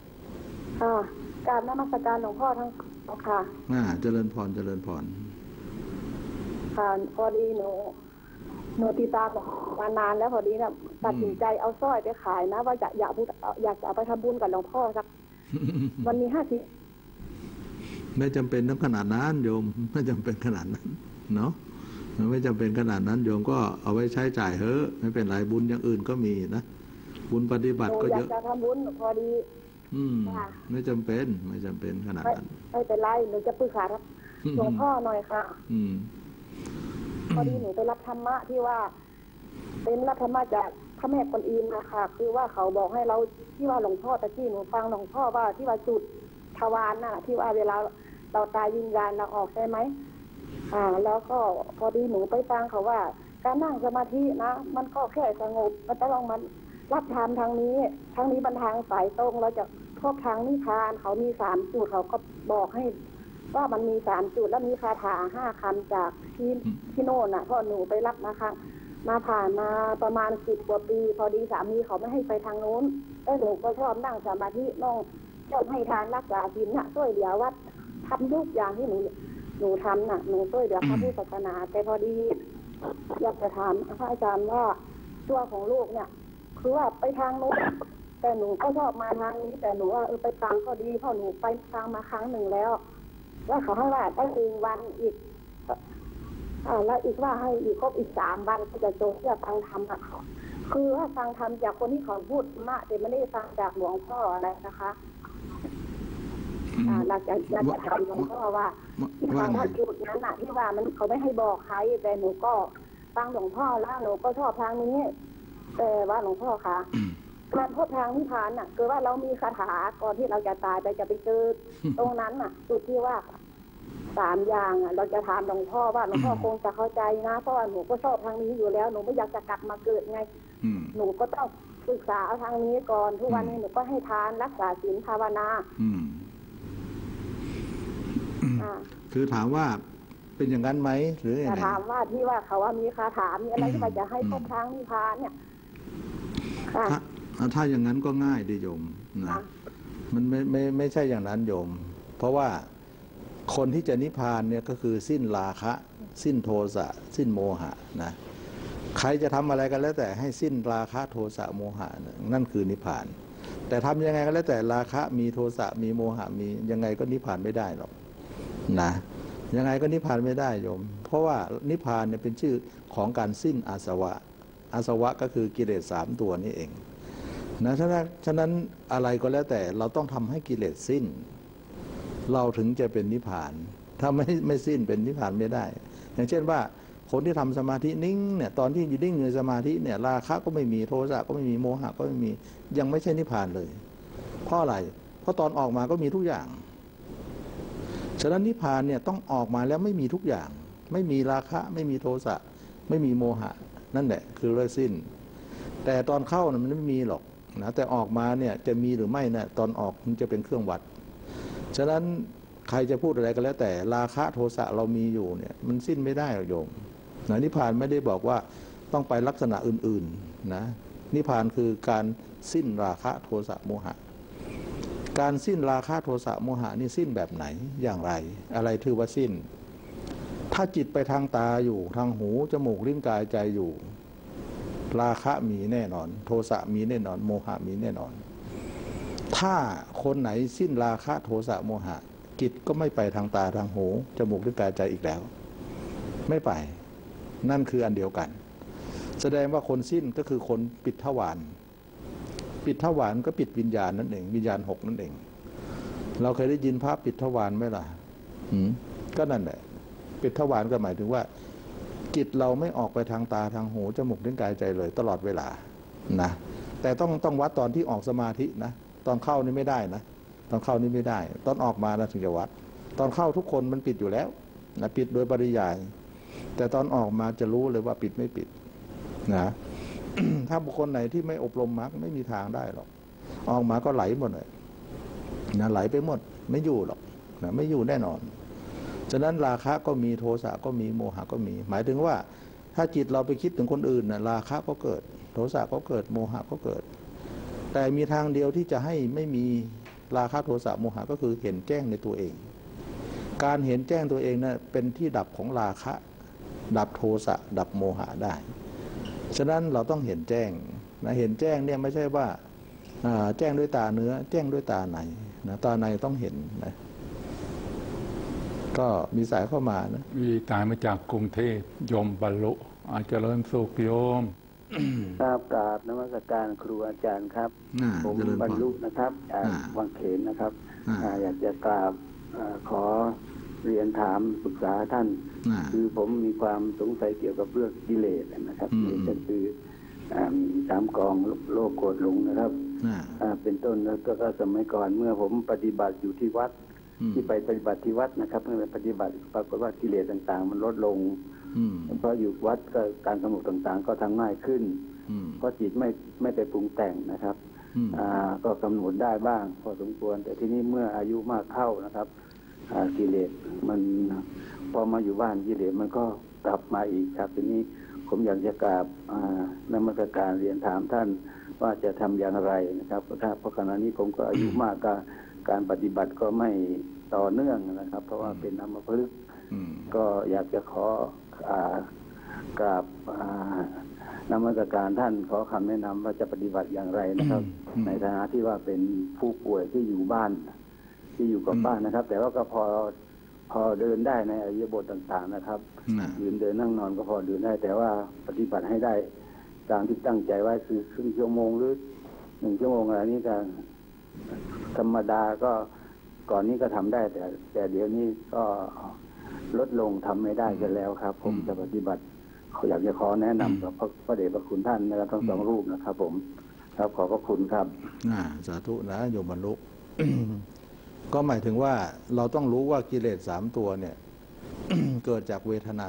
การนมัสการหลวงพ่อทั้งค่ะเจริญพรค่ะพอดีหนูติดตามมานานแล้วพอดีนะตัดสินใจเอาสร้อยไปขายนะว่าอยากจะเอาไปทำบุญกับหลวงพ่อสักวันนี้50 ไม่จำเป็นต้องขนาดนั้นโยมไม่จำเป็นขนาดนั้นเนาะไม่จำเป็นขนาดนั้นโยมก็เอาไว้ใช้จ่ายเฮ้อไม่เป็นไรบุญอย่างอื่นก็มีนะบุญปฏิบัติก็เยอะอยากจะทำบุญพอดีไม่จำเป็นขนาดนั้นไม่เป็นไรหนูจะปรึกษาหลวงพ่อหน่อยค่ะพอดีหนูไปรับธรรมะที่ว่าเป็นรับธรรมะจากพระแม่กวนอิมนะคะคือว่าเขาบอกให้เราที่ว่าหลวงพ่อตะกี้หนูฟังหลวงพ่อว่าที่ว่าจุดทวารน่ะที่ว่าเวลาเราตายวิญญาณเราออกใช่ไหมแล้วก็พอดีหนูไปฟังเขาว่าการนั่งสมาธินะมันก็แค่สงบมันต้องมันรับธรรมทางนี้มันทางสายตรงเราจะพบทางนิพพานเขามี3 จุดเขาก็บอกให้ว่ามันมี3 จุดแล้วมีคาถา5 คำจากที่โน่นน่ะพ่อหนูไปรับมาค่ะมาผ่านมาประมาณ10 กว่าปีพอดีสามีเขาไม่ให้ไปทางโน้นแล้วหนูก็ชอบนั่งสมาธิน้องชอบให้ทานรักษาศีลน่ะช่วยเหลือวัดทำทุกอย่างที่หนูทำน่ะหนูช่วยเหลือพระพุทธศาสนาแต่พอดีอยากจะถามพระอาจารย์ว่าตัวของลูกเนี่ยคือว่าไปทางโน้นแต่หนูก็ชอบมาทางนี้แต่หนูว่าไปฟังก็ดีเพราะหนูไปทางมาครั้งหนึ่งแล้วเขาให้ว่าได้1 วันอีกแล้วอีกว่าให้อีกครบอีก3 วันก็จะจบเพื่อฟังธรรมอ่ะคือว่าฟังธรรมจากคนที่เขาพูดมากแต่ไม่ได้ฟังจากหลวงพ่ออะไรนะคะหลังจากถามหลวงพ่อว่าที่ฟังว่าจุดนั้นน่ะที่ว่ามันเขาไม่ให้บอกใครแต่หนูก็ฟังหลวงพ่อแล้วหนูก็ชอบทางนี้แต่ว่าหลวงพ่อคะการพบทางนิพพานน่ะคือว่าเรามีคาถาก่อนที่เราจะตายจะไปเจอตรงนั้นน่ะจุดที่ว่า3 อย่างเราจะถามหลวงพ่อว่าหลวงพ่อคงจะเข้าใจนะเพราะว่าหนูก็ชอบทางนี้อยู่แล้วหนูไม่อยากจะกลับมาเกิดไงหนูก็ต้องศึกษาทางนี้ก่อนทุกวันนี้หนูก็ให้ทานรักษาศีลภาวนาคือถามว่าเป็นอย่างนั้นไหมหรือถามว่าที่ว่าเขาว่ามีคาถามีอะไรที่ว่าจะให้พบทางนิพพานเนี่ยถ้าอย่างนั้นก็ง่ายดีโยมนะมันไม่ใช่อย่างนั้นโยมเพราะว่าคนที่จะนิพพานเนี่ยก็คือสิ้นราคะสิ้นโทสะสิ้นโมหะนะใครจะทำอะไรกันแล้วแต่ให้สิ้นราคะโทสะโมหะนั่นคือนิพพานแต่ทำยังไงก็แล้วแต่ราคะมีโทสะมีโมหะมียังไงก็นิพพานไม่ได้หรอกนะยังไงก็นิพพานไม่ได้โยมเพราะว่านิพพานเนี่ยเป็นชื่อของการสิ้นอาสวะก็คือกิเลส3 ตัวนี้เองนะฉะนั้นอะไรก็แล้วแต่เราต้องทำให้กิเลสสิ้นเราถึงจะเป็นนิพพานถ้าไม่สิ้นเป็นนิพพานไม่ได้อย่างเช่นว่าคนที่ทำสมาธินิ่งเนี่ยตอนที่อยู่นิ่งในสมาธิเนี่ยราคะก็ไม่มีโทสะก็ไม่มีโมหะก็ไม่มียังไม่ใช่นิพพานเลยเพราะอะไรเพราะตอนออกมาก็มีทุกอย่างฉะนั้นนิพพานเนี่ยต้องออกมาแล้วไม่มีทุกอย่างไม่มีราคะไม่มีโทสะไม่มีโมหะนั่นแหละคือเลิกสิ้นแต่ตอนเข้ามันไม่มีหรอกนะแต่ออกมาเนี่ยจะมีหรือไม่เนี่ยตอนออกมันจะเป็นเครื่องวัดฉะนั้นใครจะพูดอะไรก็แล้วแต่ราคะโทสะเรามีอยู่เนี่ยมันสิ้นไม่ได้หรอกโยมนิพพานไม่ได้บอกว่าต้องไปลักษณะอื่นๆนะนิพพานคือการสิ้นราคะโทสะโมหะการสิ้นราคะโทสะโมหะนี่สิ้นแบบไหนอย่างไรอะไรถือว่าสิ้นถ้าจิตไปทางตาอยู่ทางหูจมูกลิ้นกายใจอยู่ราคะมีแน่นอนโทสะมีแน่นอนโมหะมีแน่นอนถ้าคนไหนสิ้นราคะโทสะโมหะจิตก็ไม่ไปทางตาทางหูจมูกลิ้นกายใจอีกแล้วไม่ไปนั่นคืออันเดียวกันแสดงว่าคนสิ้นก็คือคนปิดทวารปิดทวารก็ปิดวิญญาณนั่นเองวิญญาณหกนั่นเองเราเคยได้ยินภาพปิดทวารไหมล่ะก็นั่นแหละปิดทวารก็หมายถึงว่าจิตเราไม่ออกไปทางตาทางหูจมูกลิ้นกายใจเลยตลอดเวลานะแต่ต้องวัดตอนที่ออกสมาธินะตอนเข้านี่ไม่ได้นะตอนเข้านี่ไม่ได้ตอนออกมาแล้วถึงจะวัดตอนเข้าทุกคนมันปิดอยู่แล้วนะปิดโดยปริยายแต่ตอนออกมาจะรู้เลยว่าปิดไม่ปิดนะ ถ้าบุคคลไหนที่ไม่อบรมมรรคไม่มีทางได้หรอกออกมาก็ไหลหมดเลยนะไหลไปหมดไม่อยู่หรอกนะไม่อยู่แน่นอนฉะนั้นราคะก็มีโทสะก็มีโมหะก็มีหมายถึงว่าถ้าจิตเราไปคิดถึงคนอื่นนะราคะก็เกิดโทสะก็เกิดโมหะก็เกิดแต่มีทางเดียวที่จะให้ไม่มีราคะโทสะโมหะก็คือเห็นแจ้งในตัวเองการเห็นแจ้งตัวเองนะเป็นที่ดับของราคะดับโทสะดับโมหะได้ฉะนั้นเราต้องเห็นแจ้งนะเห็นแจ้งเนี่ยไม่ใช่ว่าแจ้งด้วยตาเนื้อแจ้งด้วยตาในนะตาในต้องเห็นนะก็มีสายเข้ามานะมีตายมาจากกรุงเทพโยมบรรลุอาจจะเริ่มสุขโยมทราบกราบนมัสการครูอาจารย์ครับผมบรรลุนะครับจากวังเขนนะครับอยากจะกราบขอเรียนถามปรึกษาท่านคือผมมีความสงสัยเกี่ยวกับเรื่องกิเลสนะครับนี่ก็คือสามกองโลภโกรธหลงนะครับเป็นต้นแล้วก็สมัยก่อนเมื่อผมปฏิบัติอยู่ที่วัดที่ไปปฏิบัติที่วัดนะครับเมื่อไปปฏิบัติปรากฏว่ากิเลสต่างๆมันลดลงเพราะอยู่วัดก็การกำหนดต่างๆก็ทำง่ายขึ้นเพราะจิตไม่ไปปรุงแต่งนะครับก็กำหนดได้บ้างพอสมควรแต่ที่นี้เมื่ออายุมากเข้านะครับกิเลสมันพอมาอยู่บ้านกิเลสมันก็กลับมาอีกครับทีนี้ผมอยากจะกราบนมัสการเรียนถามท่านว่าจะทำอย่างไรนะครับเพราะขณะนี้ผมก็อายุมากการปฏิบัติก็ไม่ต่อเนื่องนะครับเพราะว่าเป็นอัมพฤกษ์ก็อยากจะขอกราบนมัสการท่านขอคำแนะนำว่าจะปฏิบัติอย่างไรนะครับในฐานะที่ว่าเป็นผู้ป่วยที่อยู่บ้านที่อยู่กับบ้านนะครับแต่ว่าก็พอเดินได้ในอิริยาบถต่างๆนะครับยืนเดินนั่งนอนก็พอเดินได้แต่ว่าปฏิบัติให้ได้ตามที่ตั้งใจไว้คือครึ่งชั่วโมงหรือ1 ชั่วโมงอะไรนี้ก็ธรรมดาก็ก่อนนี้ก็ทำได้แต่เดี๋ยวนี้ก็ลดลงทำไม่ได้กันแล้วครับผมจะปฏิบัติเขาอยากจะขอแนะนำกับพระเดชพระคุณท่านนะครับทั้ง2 รูปนะครับผมครับขอบพระคุณครับสาธุนะโยมบรรลุ ก็หมายถึงว่าเราต้องรู้ว่ากิเลส3 ตัวเนี่ย เกิดจากเวทนา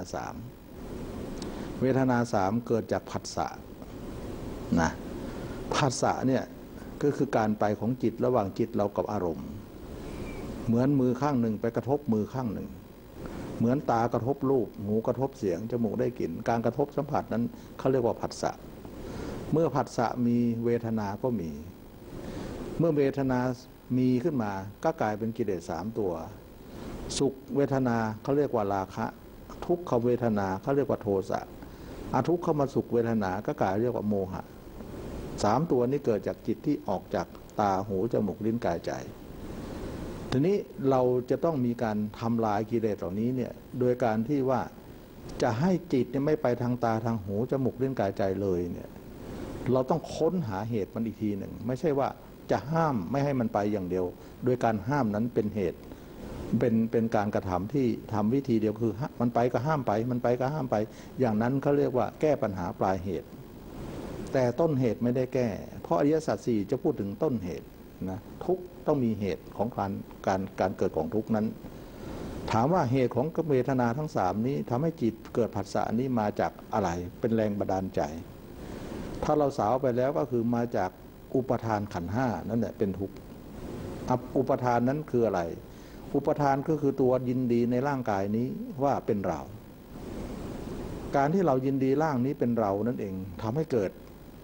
3เวทนา3เกิดจากผัสสะนะผัสสะเนี่ยก็คือการไปของจิตระหว่างจิตเรากับอารมณ์เหมือนมือข้างหนึ่งไปกระทบมือข้างหนึ่งเหมือนตากระทบรูปหูกระทบเสียงจมูกได้กลิ่นการกระทบสัมผัสนั้นเขาเรียกว่าผัสสะเมื่อผัสสะมีเวทนาก็มีเมื่อเวทนามีขึ้นมาก็กลายเป็นกิเลส3 ตัวสุขเวทนาเขาเรียกว่าราคะทุกขเวทนาเขาเรียกว่าโทสะอทุกขมสุขเวทนาก็กลายเรียกว่าโมหะ3 ตัวนี้เกิดจากจิตที่ออกจากตาหูจมูกลิ้นกายใจทีนี้เราจะต้องมีการทำลายกิเลสเหล่านี้เนี่ยโดยการที่ว่าจะให้จิตเนี่ยไม่ไปทางตาทางหูจมูกลิ้นกายใจเลยเนี่ยเราต้องค้นหาเหตุมันอีกทีหนึ่งไม่ใช่ว่าจะห้ามไม่ให้มันไปอย่างเดียวโดยการห้ามนั้นเป็นเหตุเป็นการกระทำที่ทำวิธีเดียวคือมันไปก็ห้ามไปมันไปก็ห้ามไปอย่างนั้นเขาเรียกว่าแก้ปัญหาปลายเหตุแต่ต้นเหตุไม่ได้แก้เพราะอริยสัจ 4จะพูดถึงต้นเหตุนะทุกต้องมีเหตุของการเกิดของทุกนั้นถามว่าเหตุของเวทนาทั้ง3นี้ทำให้จิตเกิดผัสสะนี้มาจากอะไรเป็นแรงบันดาลใจถ้าเราสาวไปแล้วก็คือมาจากอุปทานขันธ์ 5นั่นแหละเป็นทุกข์อุปทานนั้นคืออะไรอุปทานก็คือตัวยินดีในร่างกายนี้ว่าเป็นเราการที่เรายินดีร่างนี้เป็นเรานั่นเองทำให้เกิด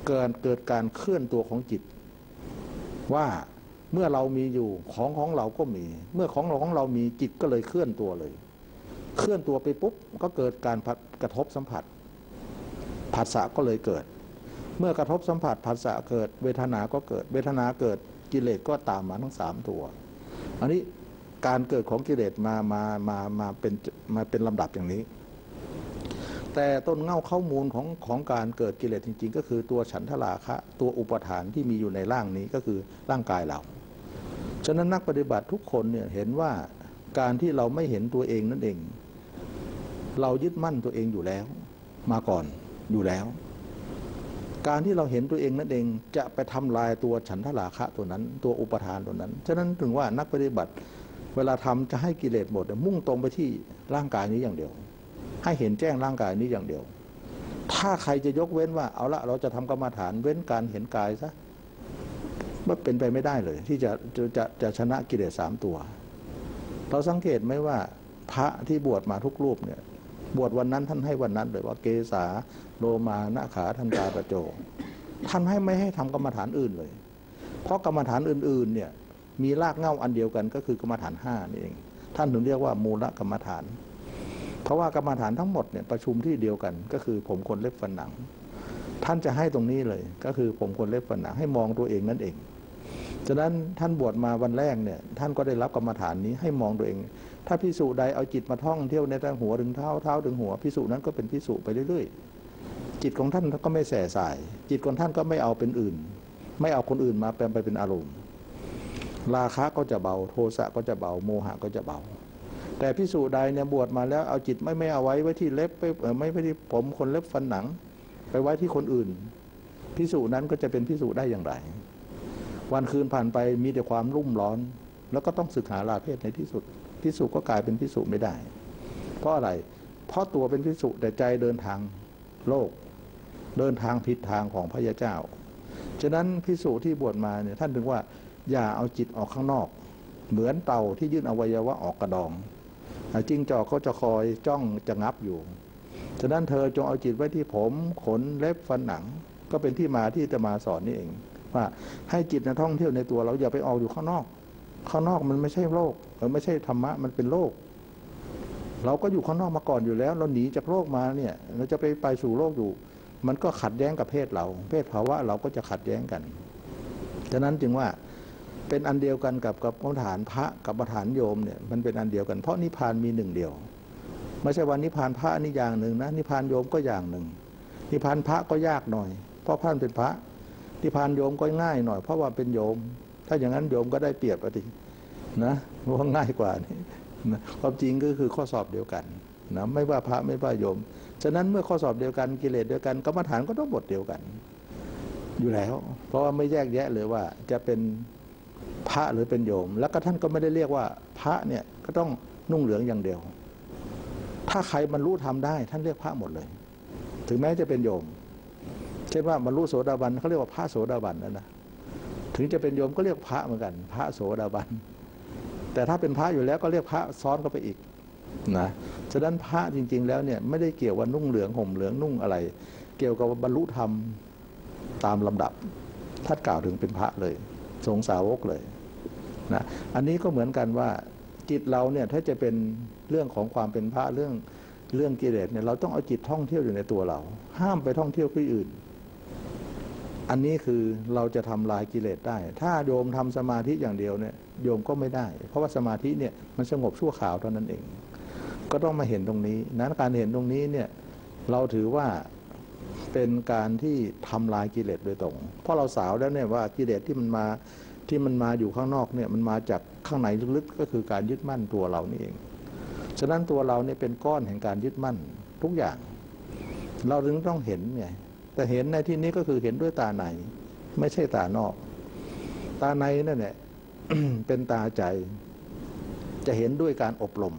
เกิดการเคลื่อนตัวของจิตว่าเมื่อเรามีอยู่ของเราก็มี เมื่อของเรามีจิตก็เลยเคลื่อนตัวเลย เคลื่อนตัวไปปุ๊บก็เกิดการกระทบสัมผัสผัสสะก็เลยเกิด เมื่อกระทบสัมผัสผัสสะเกิดเวทนาก็เกิดเวทนาเกิดกิเลสก็ตามมาทั้ง3ตัวอันนี้การเกิดของกิเลสมาเป็นลำดับอย่างนี้แต่ต้นเง่าข้อมูลของการเกิดกิเลสจริงๆก็คือตัวฉันทราคะตัวอุปทานที่มีอยู่ในร่างนี้ก็คือร่างกายเราฉะนั้นนักปฏิบัติทุกคนเนี่ยเห็นว่าการที่เราไม่เห็นตัวเองนั่นเองเรายึดมั่นตัวเองอยู่แล้วมาก่อนอยู่แล้วการที่เราเห็นตัวเองนั่นเองจะไปทำลายตัวฉันทราคะตัวนั้นตัวอุปทานตัวนั้นฉะนั้นถึงว่านักปฏิบัติเวลาทำจะให้กิเลสหมดมุ่งตรงไปที่ร่างกายนี้อย่างเดียวให้เห็นแจ้งร่างกายนี้อย่างเดียวถ้าใครจะยกเว้นว่าเอาละเราจะทำกรรมฐานเว้นการเห็นกายซะมันเป็นไปไม่ได้เลยที่จะชนะกิเลส3ตัวเราสังเกตไหมว่าพระที่บวชมาทุกรูปเนี่ยบวชวันนั้นท่านให้วันนั้นเลยว่าเกสาโลมานะขาทันตาตะโจท่านไม่ให้ทำกรรมฐานอื่นเลยเพราะกรรมฐานอื่นๆเนี่ยมีรากเหง้าอันเดียวกันก็คือกรรมฐาน5นี่เองท่านถึงเรียกว่ามูลกรรมฐานเพราะว่ากรรมฐานทั้งหมดเนี่ยประชุมที่เดียวกันก็คือผมขนเล็บฟันหนังท่านจะให้ตรงนี้เลยก็คือผมขนเล็บฟันหนังให้มองตัวเองนั่นเองฉะนั้นท่านบวชมาวันแรกเนี่ยท่านก็ได้รับกรรมฐานนี้ให้มองตัวเองถ้าภิกษุใดเอาจิตมาท่องเที่ยวในตั้งหัวถึงเท้าเท้าถึงหัวภิกษุนั้นก็เป็นภิกษุไปเรื่อยๆจิตของท่านก็ไม่แส่สายจิตของท่านก็ไม่เอาเป็นอื่นไม่เอาคนอื่นมาแปลงไปเป็นอารมณ์ราคะก็จะเบาโทสะก็จะเบาโมหะก็จะเบาแต่ภิกษุใดเนี่ยบวชมาแล้วเอาจิตไม่เอาไว้ที่เล็บไม่ไว้ที่ผมขนเล็บฟันหนังไปไว้ที่คนอื่นภิกษุนั้นก็จะเป็นภิกษุได้อย่างไรวันคืนผ่านไปมีแต่ความรุ่มร้อนแล้วก็ต้องศึกษาลาเพศในที่สุดภิกษุก็กลายเป็นภิกษุไม่ได้เพราะอะไรเพราะตัวเป็นภิกษุแต่ใจเดินทางโลกเดินทางผิดทางของพระยาเจ้าฉะนั้นภิกษุที่บวชมาเนี่ยท่านถึงว่าอย่าเอาจิตออกข้างนอกเหมือนเต่าที่ยื่นอวัยวะออกกระดองจิ้งจอกเขาจะคอยจ้องจะงับอยู่ฉะนั้นเธอจงเอาจิตไว้ที่ผมขนเล็บฟันหนังก็เป็นที่มาที่จะมาสอนนี่เองว่าให้จิตท่องเที่ยวในตัวเราอย่าไปออกอยู่ข้างนอกข้างนอกมันไม่ใช่โลกไม่ใช่ธรรมะมันเป็นโลกเราก็อยู่ข้างนอกมาก่อนอยู่แล้วเราหนีจากโลกมาเนี่ยเราจะไปสู่โลกอยู่มันก็ขัดแย้งกับเพศเราเพศภาวะเราก็จะขัดแย้งกันฉะนั้นจึงว่าเป็นอันเดียวกันกับกรรมฐานพระกับกรรมฐานโยมเนี่ยมันเป็นอันเดียวกันเพราะนิพพานมีหนึ่งเดียวไม่ใช่ว่านิพพานพระนี่อย่างหนึ่งนะนิพพานโยมก็อย่างหนึ่งนิพพานพระก็ยากหน่อยเพราะท่านเป็นพระนิพพานโยมก็ง่ายหน่อยเพราะว่าเป็นโยมถ้าอย่างนั้นโยมก็ได้เปรียบปฏินะเพราะง่ายกว่านี่นะความจริงก็คือข้อสอบเดียวกันนะไม่ว่าพระไม่ว่าโยมฉะนั้นเมื่อข้อสอบเดียวกันกิเลสเดียวกันกรรมฐานก็ต้องบทเดียวกันอยู่แล้วเพราะว่าไม่แยกแยะเลยว่าจะเป็นพระหรือเป็นโยมแล้วก็ท่านก็ไม่ได้เรียกว่าพระเนี่ยก็ต้องนุ่งเหลืองอย่างเดียวถ้าใครบรรลุธรรมได้ท่านเรียกพระหมดเลยถึงแม้จะเป็นโยมเช่นว่าบรรลุโสดาบันเขาเรียกว่าพระโสดาบันนะถึงจะเป็นโยมก็เรียกพระเหมือนกันพระโสดาบันแต่ถ้าเป็นพระอยู่แล้วก็เรียกพระซ้อนเข้าไปอีกนะฉะนั้นพระจริงๆแล้วเนี่ยไม่ได้เกี่ยวว่านุ่งเหลืองห่มเหลืองนุ่งอะไรเกี่ยวกับบรรลุธรรมตามลำดับท่านกล่าวถึงเป็นพระเลยสงสาวกเลยนะอันนี้ก็เหมือนกันว่าจิตเราเนี่ยถ้าจะเป็นเรื่องของความเป็นพระเรื่องกิเลสเนี่ยเราต้องเอาจิตท่องเที่ยวอยู่ในตัวเราห้ามไปท่องเที่ยวที่อื่นอันนี้คือเราจะทำลายกิเลสได้ถ้าโยมทำสมาธิอย่างเดียวเนี่ยโยมก็ไม่ได้เพราะว่าสมาธิเนี่ยมันสงบชั่วคราวเท่านั้นเองก็ต้องมาเห็นตรงนี้นั้นการเห็นตรงนี้เนี่ยเราถือว่าเป็นการที่ทำลายกิเลสโดยตรงเพราะเราสาวแล้วเนี่ยว่ากิเลสที่มันมาอยู่ข้างนอกเนี่ยมันมาจากข้างในลึกๆก็คือการยึดมั่นตัวเรานี่เองฉะนั้นตัวเราเนี่ยเป็นก้อนแห่งการยึดมั่นทุกอย่างเราถึงต้องเห็นไงแต่เห็นในที่นี้ก็คือเห็นด้วยตาในไม่ใช่ตานอกตาในนั่นแหละ เป็นตาใจจะเห็นด้วยการอบรม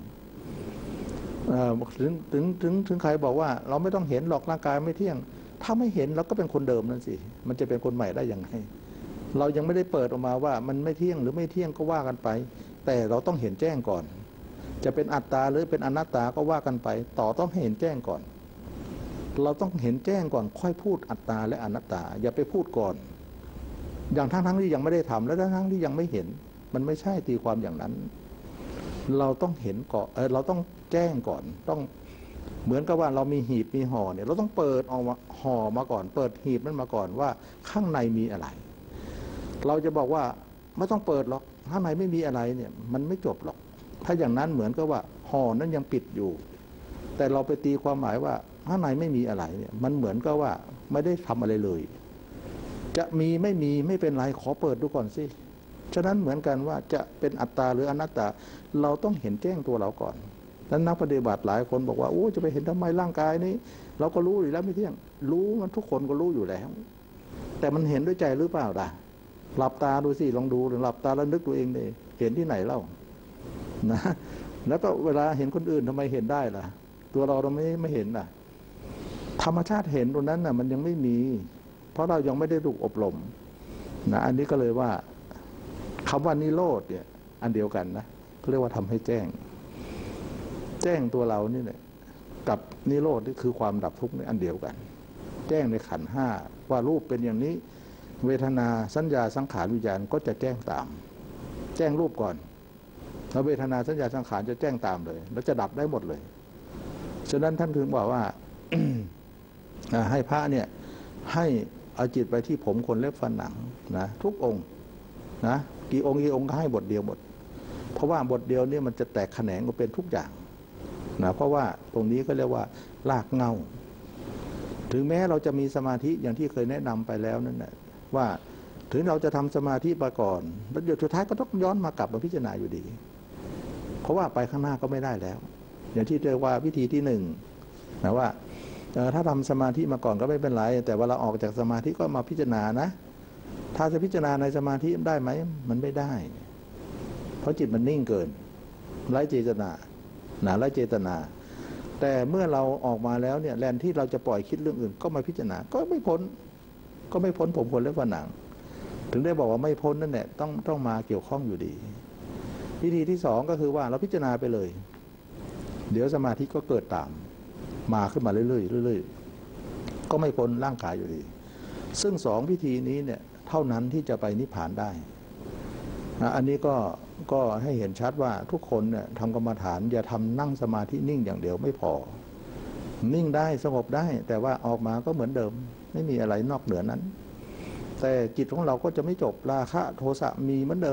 ถึงใครบอกว่าเราไม่ต้องเห็นหรอกร่างกายไม่เที่ยงถ้าไม่เห็นเราก็เป็นคนเดิมนั่นสิมันจะเป็นคนใหม่ได้ยังไงเรายังไม่ได้เปิดออกมาว่ามันไม่เที่ยงหรือไม่เที่ยงก็ว่ากันไปแต่เราต้องเห็นแจ้งก่อนจะเป็นอัตตาหรือเป็นอนัตตาก็ว่ากันไปต้องเห็นแจ้งก่อนเราต้องเห็นแจ้งก่อนค่อยพูดอัตตาและอนัตตาอย่าไปพูดก่อนอย่างทั้งที่ยังไม่ได้ทำและทั้งที่ยังไม่เห็นมันไม่ใช่ตีความอย่างนั้นเราต้องเห็นก่อนเราต้องแจ้งก่อนต้องเหมือนกับว่าเรามีหีบมีห่อเนี่ยเราต้องเปิดออกมาห่อมาก่อนเปิดหีบนั้นมาก่อนว่าข้างในมีอะไรเราจะบอกว่าไม่ต้องเปิดหรอกข้างในไม่มีอะไรเนี่ยมันไม่จบหรอกถ้าอย่างนั้นเหมือนกับว่าห่อนั้นยังปิดอยู่แต่เราไปตีความหมายว่าข้างในไม่มีอะไรเนี่ยมันเหมือนกับว่าไม่ได้ทำอะไรเลยจะมีไม่มีไม่เป็นไรขอเปิดดูก่อนสิฉะนั้นเหมือนกันว่าจะเป็นอัตตาหรืออนัตตาเราต้องเห็นแจ้งตัวเราก่อนนั้นนักปฏิบัติหลายคนบอกว่าโอ้จะไปเห็นทำไมร่างกายนี้เราก็รู้อยู่แล้วไม่เที่ยงรู้มันทุกคนก็รู้อยู่แล้วแต่มันเห็นด้วยใจหรือเปล่าล่ะหลับตาดูสิลองดูหรือหลับตาแล้วนึกตัวเองเลยเห็นที่ไหนเล่านะแล้วก็เวลาเห็นคนอื่นทำไมเห็นได้ล่ะตัวเราไม่เห็นล่ะธรรมชาติเห็นตรงนั้นน่ะมันยังไม่มีเพราะเรายังไม่ได้ถูกอบรมนะอันนี้ก็เลยว่าคำว่านิโรธเนี่ยอันเดียวกันนะเขาเรียกว่าทำให้แจ้งตัวเรานี่แหละกับนิโรธนี่คือความดับทุกข์นี่อันเดียวกันแจ้งในขันธ์ห้าว่ารูปเป็นอย่างนี้เวทนาสัญญาสังขารวิญญาณก็จะแจ้งตามแจ้งรูปก่อนแล้วเวทนาสัญญาสังขารจะแจ้งตามเลยแล้วจะดับได้หมดเลยฉะนั้นท่านถึงบอกว่า ให้พระเนี่ยให้เอาจิตไปที่ผมขนเล็บฟันหนังนะทุกองค์นะกี่องค์ก็ให้บทเดียวหมดเพราะว่าบทเดียวนี่มันจะแตกแขนงออกเป็นทุกอย่างนะเพราะว่าตรงนี้ก็เรียกว่ารากเหง้าถึงแม้เราจะมีสมาธิอย่างที่เคยแนะนำไปแล้วนั่นแหละว่าถึงเราจะทำสมาธิมาก่อนแล้วเดี๋ยวสุดท้ายก็ต้องย้อนมากลับมาพิจารณาอยู่ดีเพราะว่าไปข้างหน้าก็ไม่ได้แล้วอย่างที่เรียกว่าวิธีที่หนึ่งนะว่าถ้าทำสมาธิมาก่อนก็ไม่เป็นไรแต่ว่าเราออกจากสมาธิก็มาพิจารณานะถ้าจะพิจารณาในสมาธิได้ไหมมันไม่ได้เพราะจิตมันนิ่งเกินไร้เจตนาไร้เจตนาแต่เมื่อเราออกมาแล้วเนี่ยแลนที่เราจะปล่อยคิดเรื่องอื่นก็มาพิจารณาก็ไม่พ้นผมขนเล็บฟันหนังถึงได้บอกว่าไม่พ้นนั่นแหละต้องมาเกี่ยวข้องอยู่ดีวิธีที่สองก็คือว่าเราพิจารณาไปเลยเดี๋ยวสมาธิก็เกิดตามมาขึ้นมาเรื่อยๆก็ไม่พ้นร่างกายอยู่ดีซึ่งสองวิธีนี้เนี่ยเท่านั้นที่จะไปนิพพานได้อันนี้ก็ให้เห็นชัดว่าทุกคนเนี่ยทำกรรมฐานอย่าทำนั่งสมาธินิ่งอย่างเดียวไม่พอนิ่งได้สงบได้แต่ว่าออกมาก็เหมือนเดิมไม่มีอะไรนอกเหนือนั้นแต่จิตของเราก็จะไม่จบราคะโทสะมีเหมือนเดิม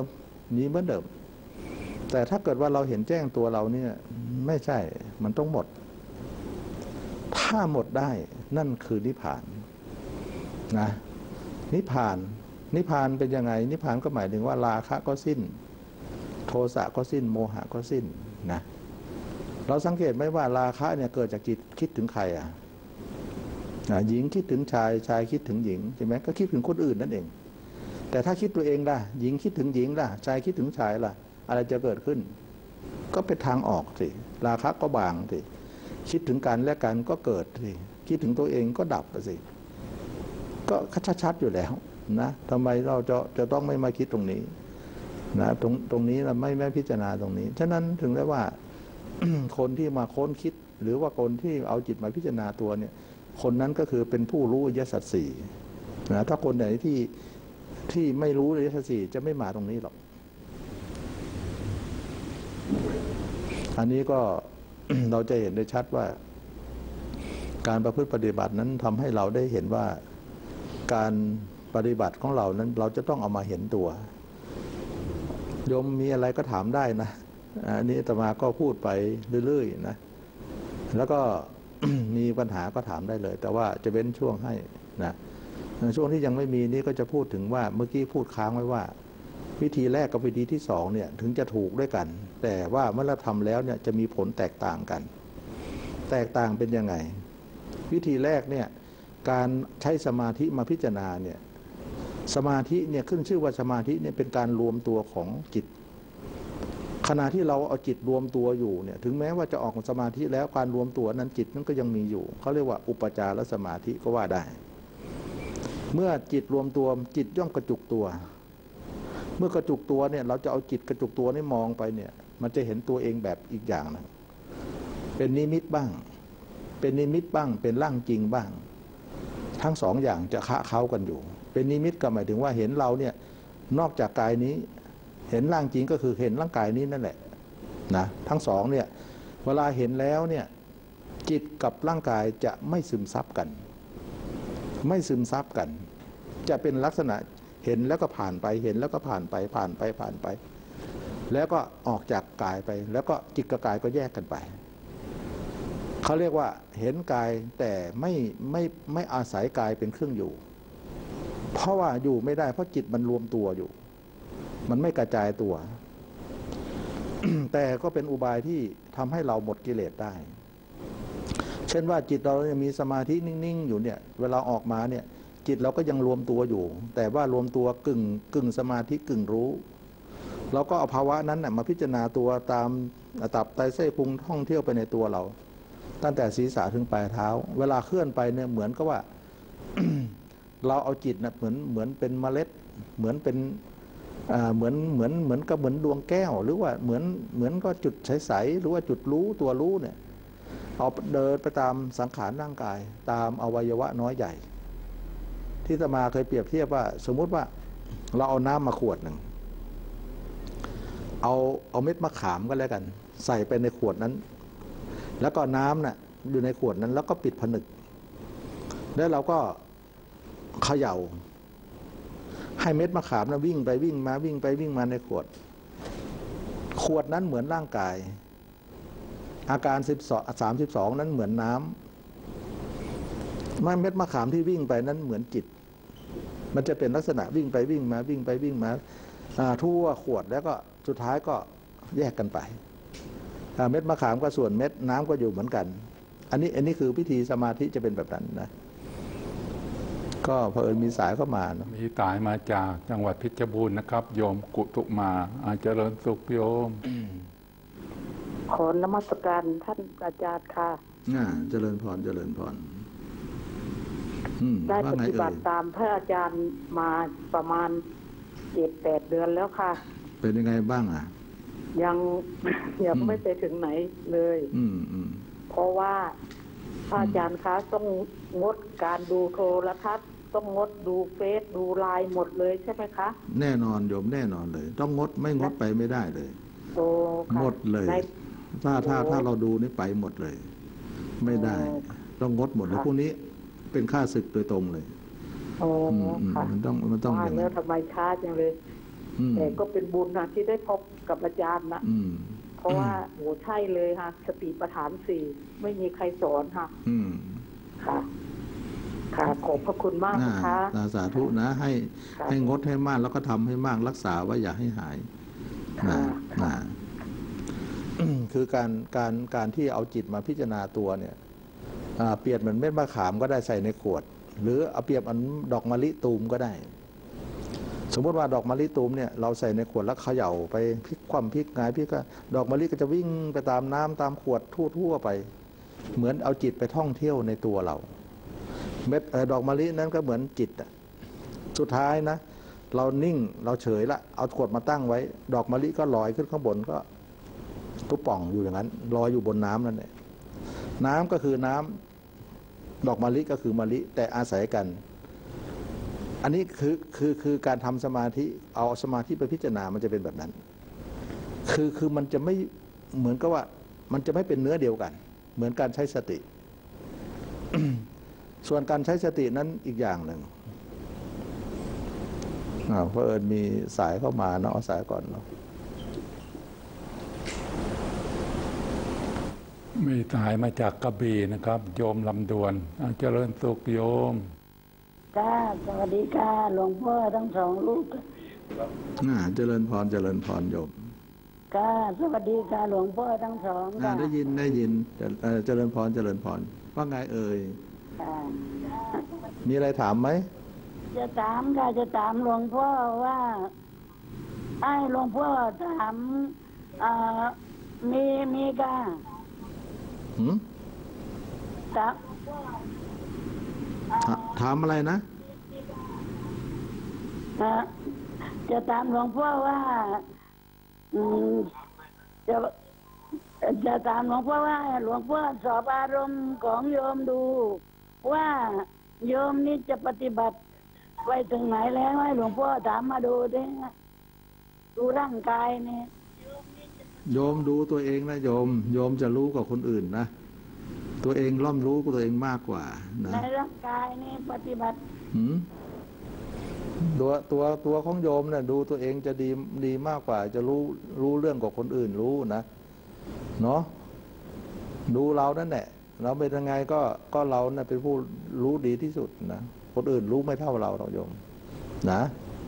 แต่ถ้าเกิดว่าเราเห็นแจ้งตัวเราเนี่ยไม่ใช่มันต้องหมดถ้าหมดได้นั่นคือนิพพานนะนิพพานเป็นยังไงนิพพานก็หมายถึงว่าราคะก็สิ้นโทสะก็สิ้นโมหะก็สิ้นนะเราสังเกตไหมว่าราคะเนี่ยเกิดจากจิตคิดถึงใครหญิงคิดถึงชายคิดถึงหญิงใช่ไหมก็คิดถึงคนอื่นนั่นเองแต่ถ้าคิดตัวเองล่ะหญิงคิดถึงหญิงล่ะชายคิดถึงชายล่ะอะไรจะเกิดขึ้นก็เป็นทางออกสิราคะก็บางสิคิดถึงกันและกันก็เกิดสิคิดถึงตัวเองก็ดับสิก็ชัดๆอยู่แล้วนะทำไมเราจะต้องไม่มาคิดตรงนี้นะตรงนี้เราไม่พิจารณาตรงนี้ฉะนั้นถึงได้ว่า คนที่มาค้นคิดหรือว่าคนที่เอาจิตมาพิจารณาตัวเนี่ยคนนั้นก็คือเป็นผู้รู้อริยสัจสี่นะถ้าคนไหนที่ไม่รู้อริยสัจสี่จะไม่มาตรงนี้หรอกอันนี้ก็ เราจะเห็นได้ชัดว่าการประพฤติปฏิบัตินั้นทำให้เราได้เห็นว่าการปฏิบัติของเรานั้นเราจะต้องเอามาเห็นตัวโยมมีอะไรก็ถามได้นะอันนี้อาตมาก็พูดไปเรื่อยๆนะแล้วก็ มีปัญหาก็ถามได้เลยแต่ว่าจะเว้นช่วงให้นะช่วงที่ยังไม่มีนี้ก็จะพูดถึงว่าเมื่อกี้พูดค้างไว้ว่าวิธีแรกกับวิธีที่สองเนี่ยถึงจะถูกด้วยกันแต่ว่าเมื่อเราทำแล้วเนี่ยจะมีผลแตกต่างกันแตกต่างเป็นยังไงวิธีแรกเนี่ยการใช้สมาธิมาพิจารณาเนี่ยสมาธิเนี่ยขึ้นชื่อว่าสมาธิเนี่ยเป็นการรวมตัวของจิตขณะที่เราเอาจิตรวมตัวอยู่เนี่ยถึงแม้ว่าจะออกสมาธิแล้วการรวมตัวนั้นจิตนั้นก็ยังมีอยู่เขาเรียกว่าอุปจารสมาธิก็ว่าได้เมื่อจิตรวมตัวจิตย่อมกระจุกตัวเมื่อกระจุกตัวเนี่ยเราจะเอาจิตกระจุกตัวนี่มองไปเนี่ยมันจะเห็นตัวเองแบบอีกอย่างนึงเป็นนิมิตบ้างเป็นนิมิตบ้างเป็นร่างจริงบ้างทั้งสองอย่างจะคะเข้ากันอยู่เป็นนิมิตก็หมายถึงว่าเห็นเราเนี่ยนอกจากกายนี้เห็นร่างจริงก็คือเห็นร่างกายนี้นั่นแหละนะทั้งสองเนี่ยเวลาเห็นแล้วเนี่ยจิตกับร่างกายจะไม่ซึมซับกันไม่ซึมซับกันจะเป็นลักษณะเห็นแล้วก็ผ่านไปเห็นแล้วก็ผ่านไปผ่านไปผ่านไปแล้วก็ออกจากกายไปแล้วก็จิตกับกายก็แยกกันไปเขาเรียกว่าเห็นกายแต่ไม่อาศัยกายเป็นเครื่องอยู่เพราะว่าอยู่ไม่ได้เพราะจิตมันรวมตัวอยู่มันไม่กระจายตัว แต่ก็เป็นอุบายที่ทำให้เราหมดกิเลสได้เช่นว่าจิตเรายังมีสมาธินิ่งๆอยู่เนี่ยเวลาออกมาเนี่ยจิตเราก็ยังรวมตัวอยู่แต่ว่ารวมตัวกึ่งสมาธิกึ่งรู้เราก็เอาภาวะนั้นมาพิจารณาตัวตามตับไตเส้นพุงท่องเที่ยวไปในตัวเราตั้งแต่ศีรษะถึงปลายเท้าเวลาเคลื่อนไปเนี่ยเหมือนกับว่า เราเอาจิตนะเหมือนเป็นเมล็ดเหมือนเป็นเหมือนกับเหมือนดวงแก้วหรือว่าเหมือนก็จุดใสๆหรือว่าจุดรู้ตัวรู้เนี่ยเอาเดินไปตามสังขารร่างกายตามอวัยวะน้อยใหญ่ที่อาตมาเคยเปรียบเทียบว่าสมมุติว่าเราเอาน้ำมาขวดหนึ่งเอาเม็ดมะขามก็แล้วกันใส่ไปในขวดนั้นแล้วก็น้ำน่ะอยู่ในขวดนั้นแล้วก็ปิดผนึกแล้วเราก็เขย่าให้เม็ดมะขามนะวิ่งไปวิ่งมาวิ่งไปวิ่งมาในขวดนั้นเหมือนร่างกายอาการ32นั้นเหมือนน้ำเม็ดมะขามที่วิ่งไปนั้นเหมือนจิตมันจะเป็นลักษณะวิ่งไปวิ่งมาวิ่งไปวิ่งมาทั่วขวดแล้วก็สุดท้ายก็แยกกันไปเม็ดมะขามก็ส่วนเม็ดน้ำก็อยู่เหมือนกันอันนี้คือพิธีสมาธิจะเป็นแบบนั้นนะก็เผอิญมีสายเข้ามานะมีสายมาจากจังหวัดเพชรบูรณ์นะครับโยมกุตุมาเจริญสุขโยมขอนมัสการท่านอาจารย์ค่ะเจริญพรเจริญพรได้ปฏิบัติตามพระอาจารย์มาประมาณ7-8 เดือนแล้วค่ะเป็นยังไงบ้างยังไม่ไปถึงไหนเลยเพราะว่าพระอาจารย์คะต้องงดการดูโทรทัศน์ต้องงดดูเฟซดูไลน์หมดเลยใช่ไหมคะแน่นอนโยมแน่นอนเลยต้องงดไม่งดไปไม่ได้เลยหมดเลยถ้าเราดูนี่ไปหมดเลยไม่ได้ต้องงดหมดแล้วพวกนี้เป็นค่าศึกโดยตรงเลยมันต้องอย่างนี้ทำไมช้าจังเลยแต่ก็เป็นบุญนะที่ได้พบกับอาจารย์นะเพราะว่าโหใช่เลยค่ะสติปัฏฐาน4ไม่มีใครสอนค่ะค่ะขอบพระคุณมากนะคะสาธุนะให้งดให้มากแล้วก็ทำให้มากรักษาไว้อย่าให้หายคือการที่เอาจิตมาพิจารณาตัวเนี่ยเปรียบเหมือนเม็ดมะขามก็ได้ใส่ในขวดหรือเอาเปรียบอันดอกมะลิตูมก็ได้สมมติว่าดอกมะลิตูมเนี่ยเราใส่ในขวดแล้วเขย่าไปพลิกคว่ำพลิกหงายพลิกก็ดอกมะลิก็จะวิ่งไปตามน้ำตามขวดทั่วไปเหมือนเอาจิตไปท่องเที่ยวในตัวเราเม็ดดอกมะลินั้นก็เหมือนจิตสุดท้ายนะเรานิ่งเราเฉยละเอาขวดมาตั้งไว้ดอกมะลิก็ลอยขึ้นข้างบนก็ตุ๊บป่องอยู่อย่างนั้นลอยอยู่บนน้ำนั่นแหละน้ำก็คือน้ำดอกมะลิก็คือมะลิแต่อาศัยกันอันนี้คือการทำสมาธิเอาสมาธิไปพิจารณามันจะเป็นแบบนั้นคือมันจะไม่เหมือนกับว่ามันจะไม่เป็นเนื้อเดียวกันเหมือนการใช้สติ ส่วนการใช้สตินั้นอีกอย่างหนึ่งเพราะเอิญมีสายเข้ามาเนาะเอาสายก่อนเนาะมีสายมาจากกระบี่นะครับโยมลำดวนเจริญสุขโยมจ้าสวัสดีค่ะหลวงพ่อทั้งสองลูกเจริญพรเจริญพรโยมค่ะสวัสดีค่ะหลวงพ่อทั้งสองได้ยินเจริญพรเจริญพรว่าไงเอ่ยมีอะไรถามไหมจะถามค่ะจะถามหลวงพ่อว่าให้หลวงพ่อถามมีค่ะถามอะไรนะจะถามหลวงพ่อว่าจะถามหลวงพ่อว่าหลวงพ่อสอบอารมณ์ของโยมดูว่าโยมนี่จะปฏิบัติไปถึงไหนแล้วให้หลวงพ่อถามมาดูดิดูร่างกายเนี่ยโยมดูตัวเองนะโยมจะรู้กว่าคนอื่นนะตัวเองร่ำรู้ตัวเองมากกว่านะในร่างกายนี่ปฏิบัติตัวของโยมเนี่ยดูตัวเองจะดีมากกว่าจะรู้เรื่องกับคนอื่นรู้นะเนาะดูเรานั่นแหละเราเป็นยังไงก็เราเนี่ยเป็นผู้รู้ดีที่สุดนะคนอื่นรู้ไม่เท่าเราโยมนะ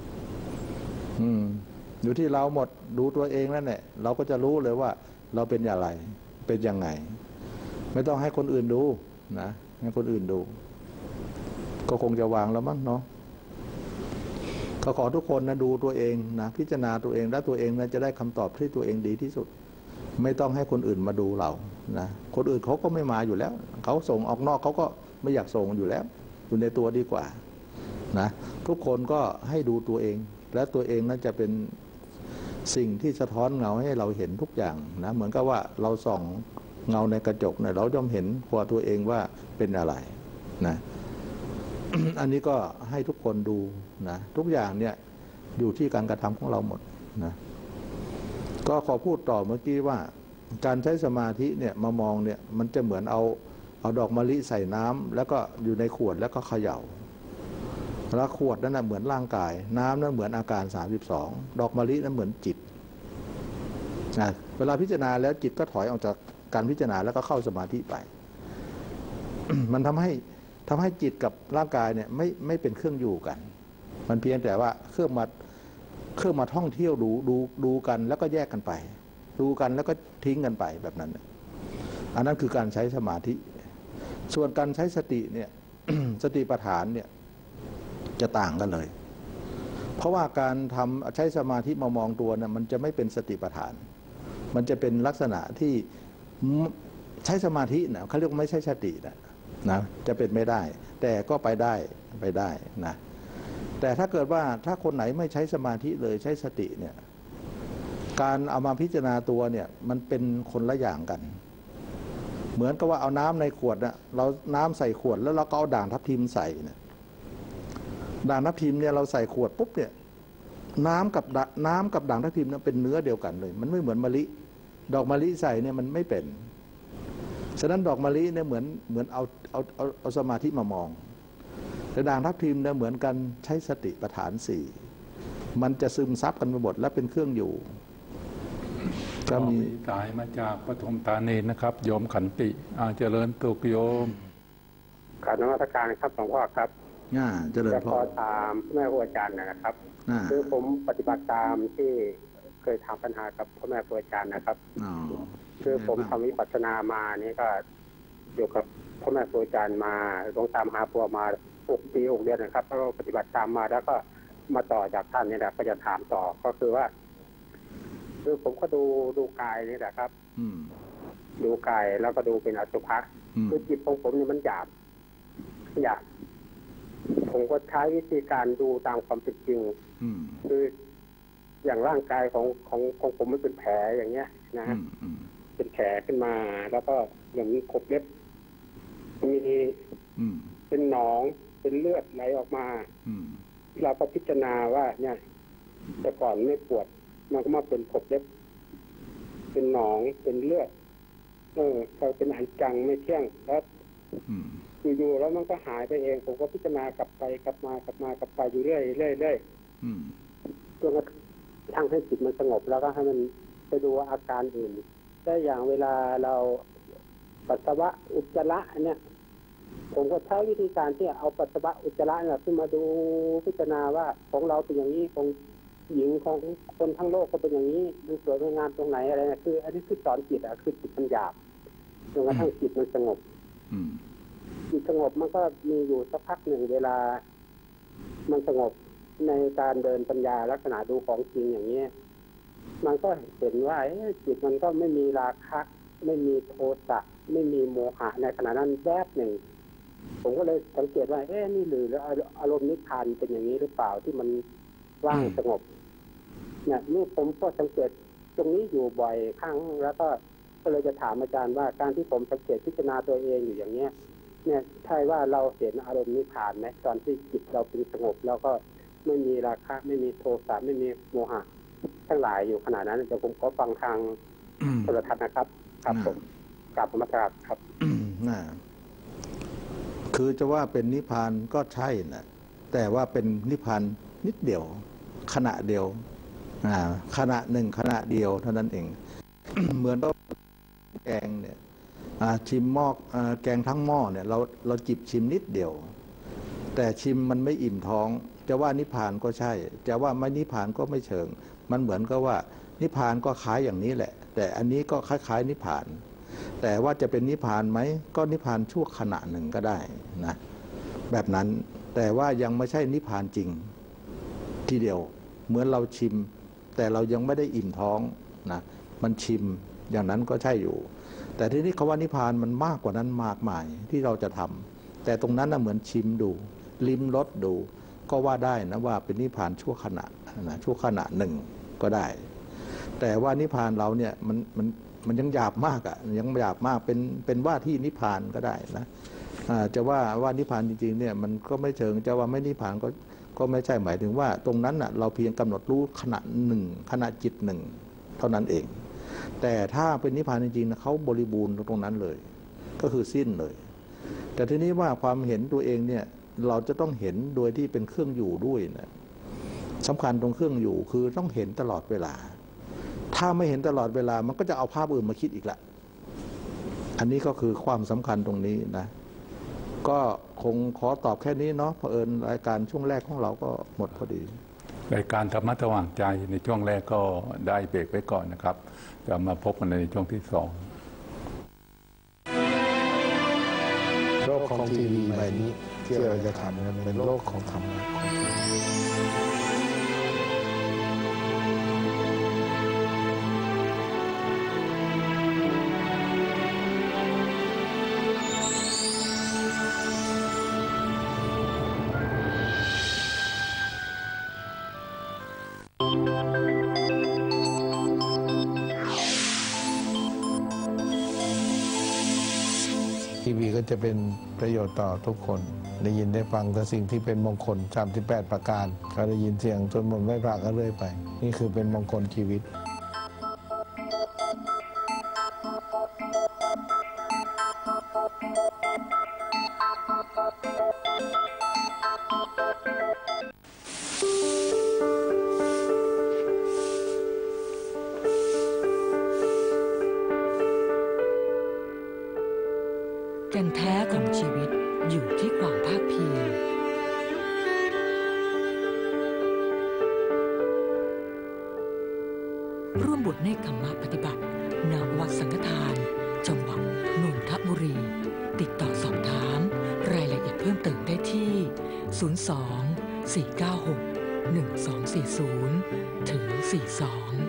อยู่ที่เราหมดดูตัวเองนั่นแหละเราก็จะรู้เลยว่าเราเป็นอย่างไรเป็นยังไงไม่ต้องให้คนอื่นดูนะให้คนอื่นดูก็คงจะวางแล้วมั้งเนาะก็ขอทุกคนนะดูตัวเองนะพิจารณาตัวเองและตัวเองนะจะได้คำตอบที่ตัวเองดีที่สุดไม่ต้องให้คนอื่นมาดูเรานะคนอื่นเขาก็ไม่มาอยู่แล้วเขาส่งออกนอกเขาก็ไม่อยากส่งอยู่แล้วอยู่ในตัวดีกว่านะทุกคนก็ให้ดูตัวเองและตัวเองนั้นจะเป็นสิ่งที่สะท้อนเงาให้เราเห็นทุกอย่างนะเหมือนกับว่าเราส่องเงาในกระจกเนี่ยเราย่อมเห็นตัวเองว่าเป็นอะไรนะ อันนี้ก็ให้ทุกคนดูนะทุกอย่างเนี่ยอยู่ที่การกระทำของเราหมดนะก็ขอพูดต่อเมื่อกี้ว่าการใช้สมาธิเนี่ยมามองเนี่ยมันจะเหมือนเอาดอกมะลิใส่น้ำแล้วก็อยู่ในขวดแล้วก็เขย่าแล้วขวดนั้นนะเหมือนร่างกายน้ำนั้นเหมือนอาการ32ดอกมะลินั้นเหมือนจิตนะเวลาพิจารณาแล้วจิตก็ถอยออกจากการพิจารณาแล้วก็เข้าสมาธิไป มันทำให้จิตกับร่างกายเนี่ยไม่เป็นเครื่องอยู่กันมันเพียงแต่ว่าเครื่องมาท่องเที่ยวดูกันแล้วก็แยกกันไปดูกันแล้วก็ทิ้งกันไปแบบนั้นอันนั้นคือการใช้สมาธิส่วนการใช้สติเนี่ย สติปัฏฐานเนี่ยจะต่างกันเลยเพราะว่าการใช้สมาธิมามองตัวเนี่ยมันจะไม่เป็นสติปัฏฐานมันจะเป็นลักษณะที่ใช้สมาธินะเขาเรียกว่าไม่ใช่สตินะจะเป็นไม่ได้แต่ก็ไปได้นะแต่ถ้าเกิดว่าถ้าคนไหนไม่ใช้สมาธิเลยใช้สติเนี่ยการเอามาพิจารณาตัวเนี่ยมันเป็นคนละอย่างกันเหมือนกับว่าเอาน้ำในขวดนะเราน้ำใส่ขวดแล้วเราก็เอาด่างทับทิมใส่เนี่ยด่างทับทิมเนี่ยเราใส่ขวดปุ๊บเนี่ยน้ำกับด่างทับทิมนั้นเป็นเนื้อเดียวกันเลยมันไม่เหมือนมะลิดอกมะลิใส่เนี่ยมันไม่เป็นฉะนั้นดอกมะลิเนี่ยเหมือนเอาสมาธิมามองแต่ด่างทับทิมเนี่ยเหมือนกันใช้สติปัฏฐาน4มันจะซึมซับกันไปหมดและเป็นเครื่องอยู่ก็มีสายมาจากปฐมธานีนะครับโยมขันติเจริญตุกโยมกราบนมัสการครับหลวงพ่อครับเจริญพ่อจะขอถามแม่ครูอาจารย์นะครับคือผมปฏิบัติตามที่เคยถามปัญหากับพ่อแม่ครูอาจารย์นะครับคือผมทำวิปัสสนามานี่ก็อยู่กับพ่อแม่ครูอาจารย์มาหลวงตามหาปัวมา6 ปี6 เดือนนะครับแล้วก็ปฏิบัติตามมาแล้วก็มาต่อจากท่านนี่แหละก็จะถามต่อก็คือว่าคือผมก็ดูกายนี่แหละครับดูกายแล้วก็ดูเป็นอสุภะคือจิตของผมนี่มันหยาบผมก็ใช้วิธีการดูตามความเป็นจริงคืออย่างร่างกายของผมมันเป็นแผลอย่างเงี้ยนะฮะเป็นแผลขึ้นมาแล้วก็อย่างนี้ขบเล็บมีเป็นหนองเป็นเลือดไหลออกมาเราก็พิจารณาว่าเนี่ยแต่ก่อนไม่ปวดมันก็มาเป็นขบเล็บเป็นหนองเป็นเลือดเขาเป็นอันจังไม่เที่ยงแล้วอยู่ๆแล้วมันก็หายไปเองผมก็พิจารณากลับไปกลับไปอยู่เรื่อยจนกระทั่งให้จิตมันสงบแล้วก็ให้มันไปดูอาการอื่นแต่อย่างเวลาเราปัสสาวะอุจจาระเนี่ยผมก็ใช้วิธีการที่เอาปัสสาวะอุจจาระเนี่ยขึ้นมาดูพิจารณาว่าของเราเป็นอย่างนี้ของหญิงของคนทั้งโลกก็เป็นอย่างนี้มันสวยงามตรงไหนอะไรนะคืออันนี้คือสอนจิตคือจิตมันหยาบจนกระทั่งจิตมันสงบจิตสงบมันก็มีอยู่สักพักหนึ่งเวลามันสงบในการเดินปัญญาลักษณะดูของจริงอย่างนี้มันก็เห็นว่าจิตมันก็ไม่มีราคะไม่มีโทสะไม่มีโมหะในขณะนั้นแวบหนึ่งผมก็เลยสังเกตว่านี่หรืออารมณ์นิพพานเป็นอย่างนี้หรือเปล่าที่มันว่างสงบเนี่ยนี่ผมก็สังเกตตรงนี้อยู่บ่อยครั้งแล้วก็ปเลยจะถามอาจารย์ว่าการที่ผมสังเกตพิจารณาตัวเองอยู่อย่างเนี้ยเนี่ยใช่ว่าเราเห็นอารมณ์นิพพานไหมตอนที่จิตเราเป็นสงบแล้วก็ไม่มีราคะไม่มีโทสะไม่มีโมหะทั้งหลายอยู่ขนาดนั้นเดี๋ยวผมก็ฟังทางโทรทัศน์นะครับครับผมกราบนมัสการครับคือจะว่าเป็นนิพพานก็ใช่นะแต่ว่าเป็นนิพพานนิดเดียวขณะเดียวขณะหนึ่งขณะเดียวเท่านั้นเอง เหมือนว่าแกงเนี่ยชิมหม้อแกงทั้งหม้อเนี่ยเราจิบชิมนิดเดียวแต่ชิมมันไม่อิ่มท้องจะว่านิพพานก็ใช่จะว่าไม่นิพพานก็ไม่เชิงมันเหมือนกับว่านิพพานก็คล้ายอย่างนี้แหละแต่อันนี้ก็คล้ายๆนิพพานแต่ว่าจะเป็นนิพพานไหมก็นิพพานชั่วขณะหนึ่งก็ได้นะแบบนั้นแต่ว่ายังไม่ใช่นิพพานจริงทีเดียวเหมือนเราชิมแต่เรายังไม่ได้อิ่มท้องนะมันชิมอย่างนั้นก็ใช่อยู่แต่ที่นี้คำว่านิพพานมันมากกว่านั้นมากมายที่เราจะทำแต่ตรงนั้นนะเหมือนชิมดูลิ้มรสดูก็ว่าได้นะว่าเป็นนิพพานชั่วขณะนะชั่วขณะหนึ่งก็ได้แต่ว่านิพพานเราเนี่ยมันยังหยาบมากยังหยาบมากเป็นว่าที่นิพพานก็ได้นะจะว่านิพพานจริงๆเนี่ยมันก็ไม่เชิงจะว่าไม่นิพพานก็ไม่ใช่หมายถึงว่าตรงนั้นเราเพียงกำหนดรู้ขณะหนึ่งขณะจิตหนึ่งเท่านั้นเองแต่ถ้าเป็นนิพพานจริงๆเขาบริบูรณ์ตรงนั้นเลยก็คือสิ้นเลยแต่ทีนี้ว่าความเห็นตัวเองเนี่ยเราจะต้องเห็นโดยที่เป็นเครื่องอยู่ด้วยนะสำคัญตรงเครื่องอยู่คือต้องเห็นตลอดเวลาถ้าไม่เห็นตลอดเวลามันก็จะเอาภาพอื่นมาคิดอีกละอันนี้ก็คือความสำคัญตรงนี้นะก็คงขอตอบแค่นี้เนาะเผอิญรายการช่วงแรกของเราก็หมดพอดีรายการธรรมะสว่างใจในช่วงแรกก็ได้เบรกไว้ก่อนนะครับจะมาพบกันในช่วงที่2 โลกของทีวีใบนี้ที่เราจะทำเป็นโลกของธรรมะทีวีก็จะเป็นประโยชน์ต่อทุกคนได้ยินได้ฟังแต่สิ่งที่เป็นมงคล38ประการก็ได้ยินเสียงจนหมดไม่พระก็เรื่อยไปนี่คือเป็นมงคลชีวิตแก่นแท้ของชีวิตอยู่ที่ความภาคเพียรร่วมบวชเนกธรรมะปฏิบัติณวัดสังฆทานจังหวัดนนทบุรีติดต่อสอบถามรายละเอียดเพิ่มเติมได้ที่02-496-1240 ถึง 42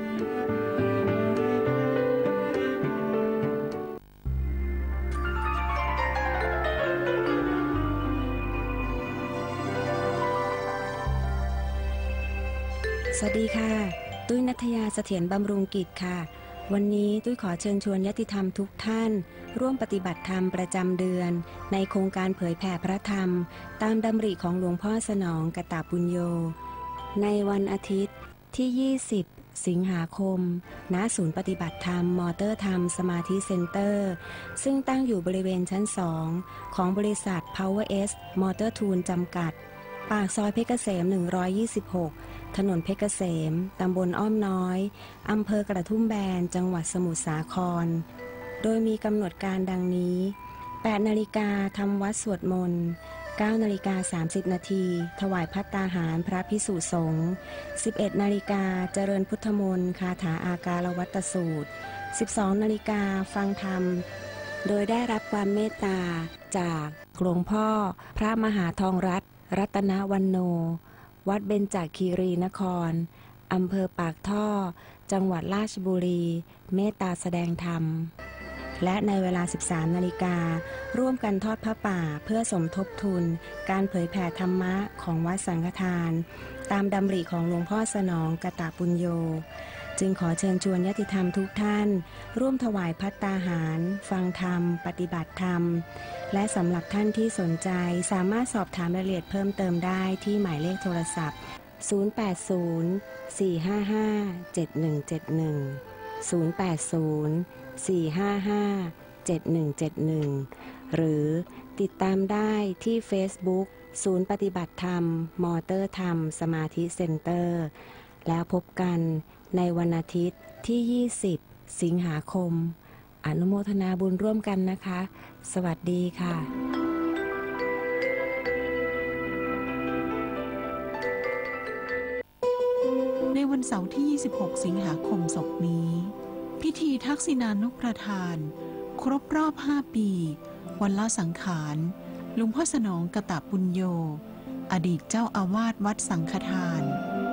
สวัสดีค่ะตุ้ยณัฐยาเสถียรบำรุงกิจค่ะวันนี้ตุ้ยขอเชิญชวนญาติธรรมทุกท่านร่วมปฏิบัติธรรมประจำเดือนในโครงการเผยแผ่พระธรรมตามดำริของหลวงพ่อสนองกตปุญโญในวันอาทิตย์ที่20สิงหาคมณศูนย์ปฏิบัติธรรมมอเตอร์ธรรมสมาธิเซ็นเตอร์ซึ่งตั้งอยู่บริเวณชั้น2ของบริษัท Power S Motor Tool จำกัดปากซอยเพชรเกษม126ถนนเพชรเกษมตำบลอ้อมน้อยอำเภอกระทุ่มแบนจังหวัดสมุทรสาครโดยมีกำหนดการดังนี้ 8 นาฬิกาทำวัดสวดมนต์ 9 นาฬิกา30 นาทีถวายภัตตาหารพระภิกษุสงฆ์ 11 นาฬิกาเจริญพุทธมนต์คาถาอาการวัตสูตร 12 นาฬิกาฟังธรรมโดยได้รับความเมตตาจากหลวงพ่อพระมหาทองรัตน์รัตนวรรณโนวัดเบญจคีรีนครอำเภอปากท่อจังหวัดราชบุรีเมตตาแสดงธรรมและในเวลา 13 นาฬิการ่วมกันทอดผ้าป่าเพื่อสมทบทุนการเผยแผ่ธรรมะของวัดสังฆทานตามดำริของหลวงพ่อสนองกตปุญโญจึงขอเชิญชวนญาติธรรมทุกท่านร่วมถวายภัตตาหารฟังธรรมปฏิบัติธรรมและสำหรับท่านที่สนใจสามารถสอบถามรายละเอียดเพิ่มเติมได้ที่หมายเลขโทรศัพท์080-455-7171 080-455-7171 หรือติดตามได้ที่ Facebook ศูนย์ปฏิบัติธรรมมอเตอร์ธรรมสมาธิเซ็นเตอร์แล้วพบกันในวันอาทิตย์ที่20สิงหาคมอนุโมทนาบุญร่วมกันนะคะสวัสดีค่ะในวันเสาร์ที่26สิงหาคมศกนี้พิธีทักษิณานุประทานครบรอบ5ปีวันละสังขารหลวงพ่อสนองกตปุญโญอดีตเจ้าอาวาสวัดสังฆทาน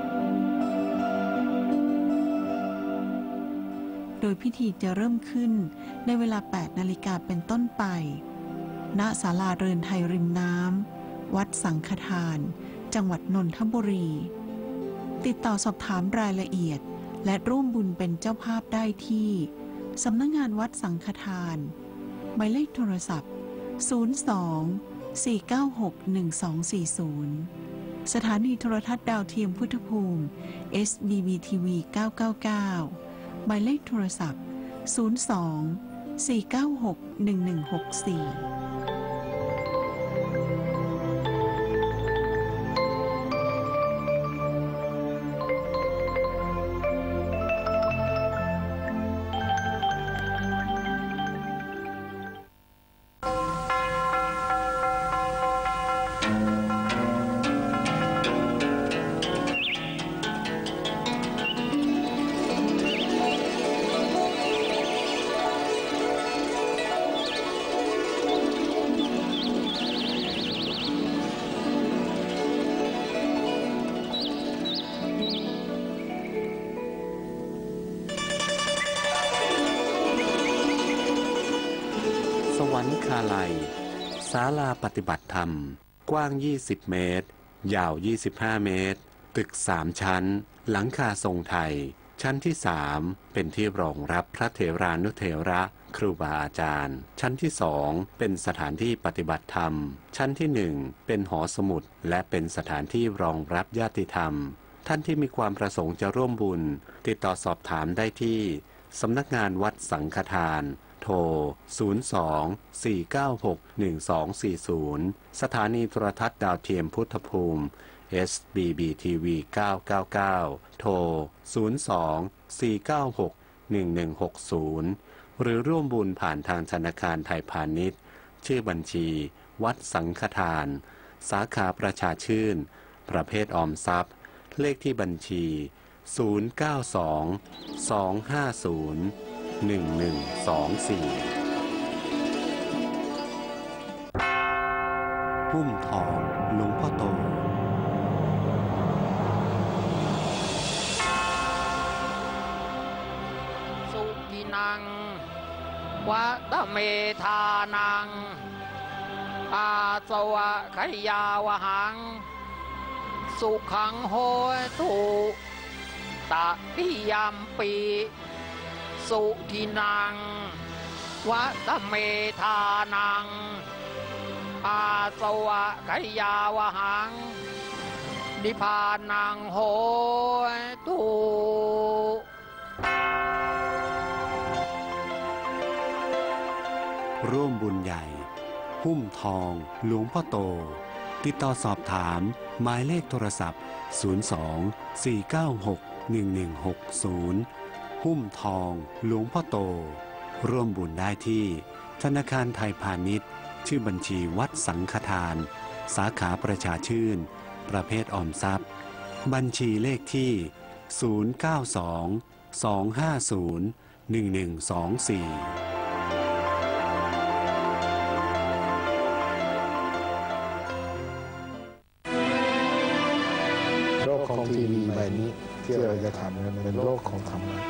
โดยพิธีจะเริ่มขึ้นในเวลา 8 นาฬิกาเป็นต้นไปณศาลาเรือนไทยริมน้ำวัดสังฆทานจังหวัดนนทบุรีติดต่อสอบถามรายละเอียดและร่วมบุญเป็นเจ้าภาพได้ที่สำนักงานวัดสังฆทานหมายเลขโทรศัพท์02-496-1240 สถานีโทรทัศน์ดาวเทียมพุทธภูมิ SBBTV 999 หมายเลขโทรศัพท์02-496-1164 สวรรคาลัยศาลาปฏิบัติธรรมกว้าง20 เมตรยาว25 เมตรตึก3 ชั้นหลังคาทรงไทยชั้นที่3เป็นที่รองรับพระเถรานุเถระครูบาอาจารย์ชั้นที่2เป็นสถานที่ปฏิบัติธรรมชั้นที่1เป็นหอสมุดและเป็นสถานที่รองรับญาติธรรมท่านที่มีความประสงค์จะร่วมบุญติดต่อสอบถามได้ที่สำนักงานวัดสังฆทานโทร 02-496-1240 สถานีโทรทัศน์ดาวเทียมพุทธภูมิ SBBTV 999 โทร 02-496-1160 หรือร่วมบุญผ่านทางธนาคารไทยพาณิชย์ชื่อบัญชีวัดสังฆทานสาขาประชาชื่นประเภทออมทรัพย์เลขที่บัญชี 092-250-1124 พุ่มทองหลวงพ่อโตสุกินังวัตเมธานังอาสวะขยาวหังสุขังโหตุตติยัมปีสุกินังวัตเมธานังอาสวะขยาวหังนิพพานังโหตุร่วมบุญใหญ่หุ้มทองหลวงพ่อโตติดต่อสอบถามหมายเลขโทรศัพท์02-496-1160หุ้มทองหลวงพ่อโตร่วมบุญได้ที่ธนาคารไทยพาณิชย์ชื่อบัญชีวัดสังฆทานสาขาประชาชื่นประเภทออมทรัพย์บัญชีเลขที่092-250-1124 ของทีวีใบนี้ที่เราจะทำเป็นโลกของธรรมะ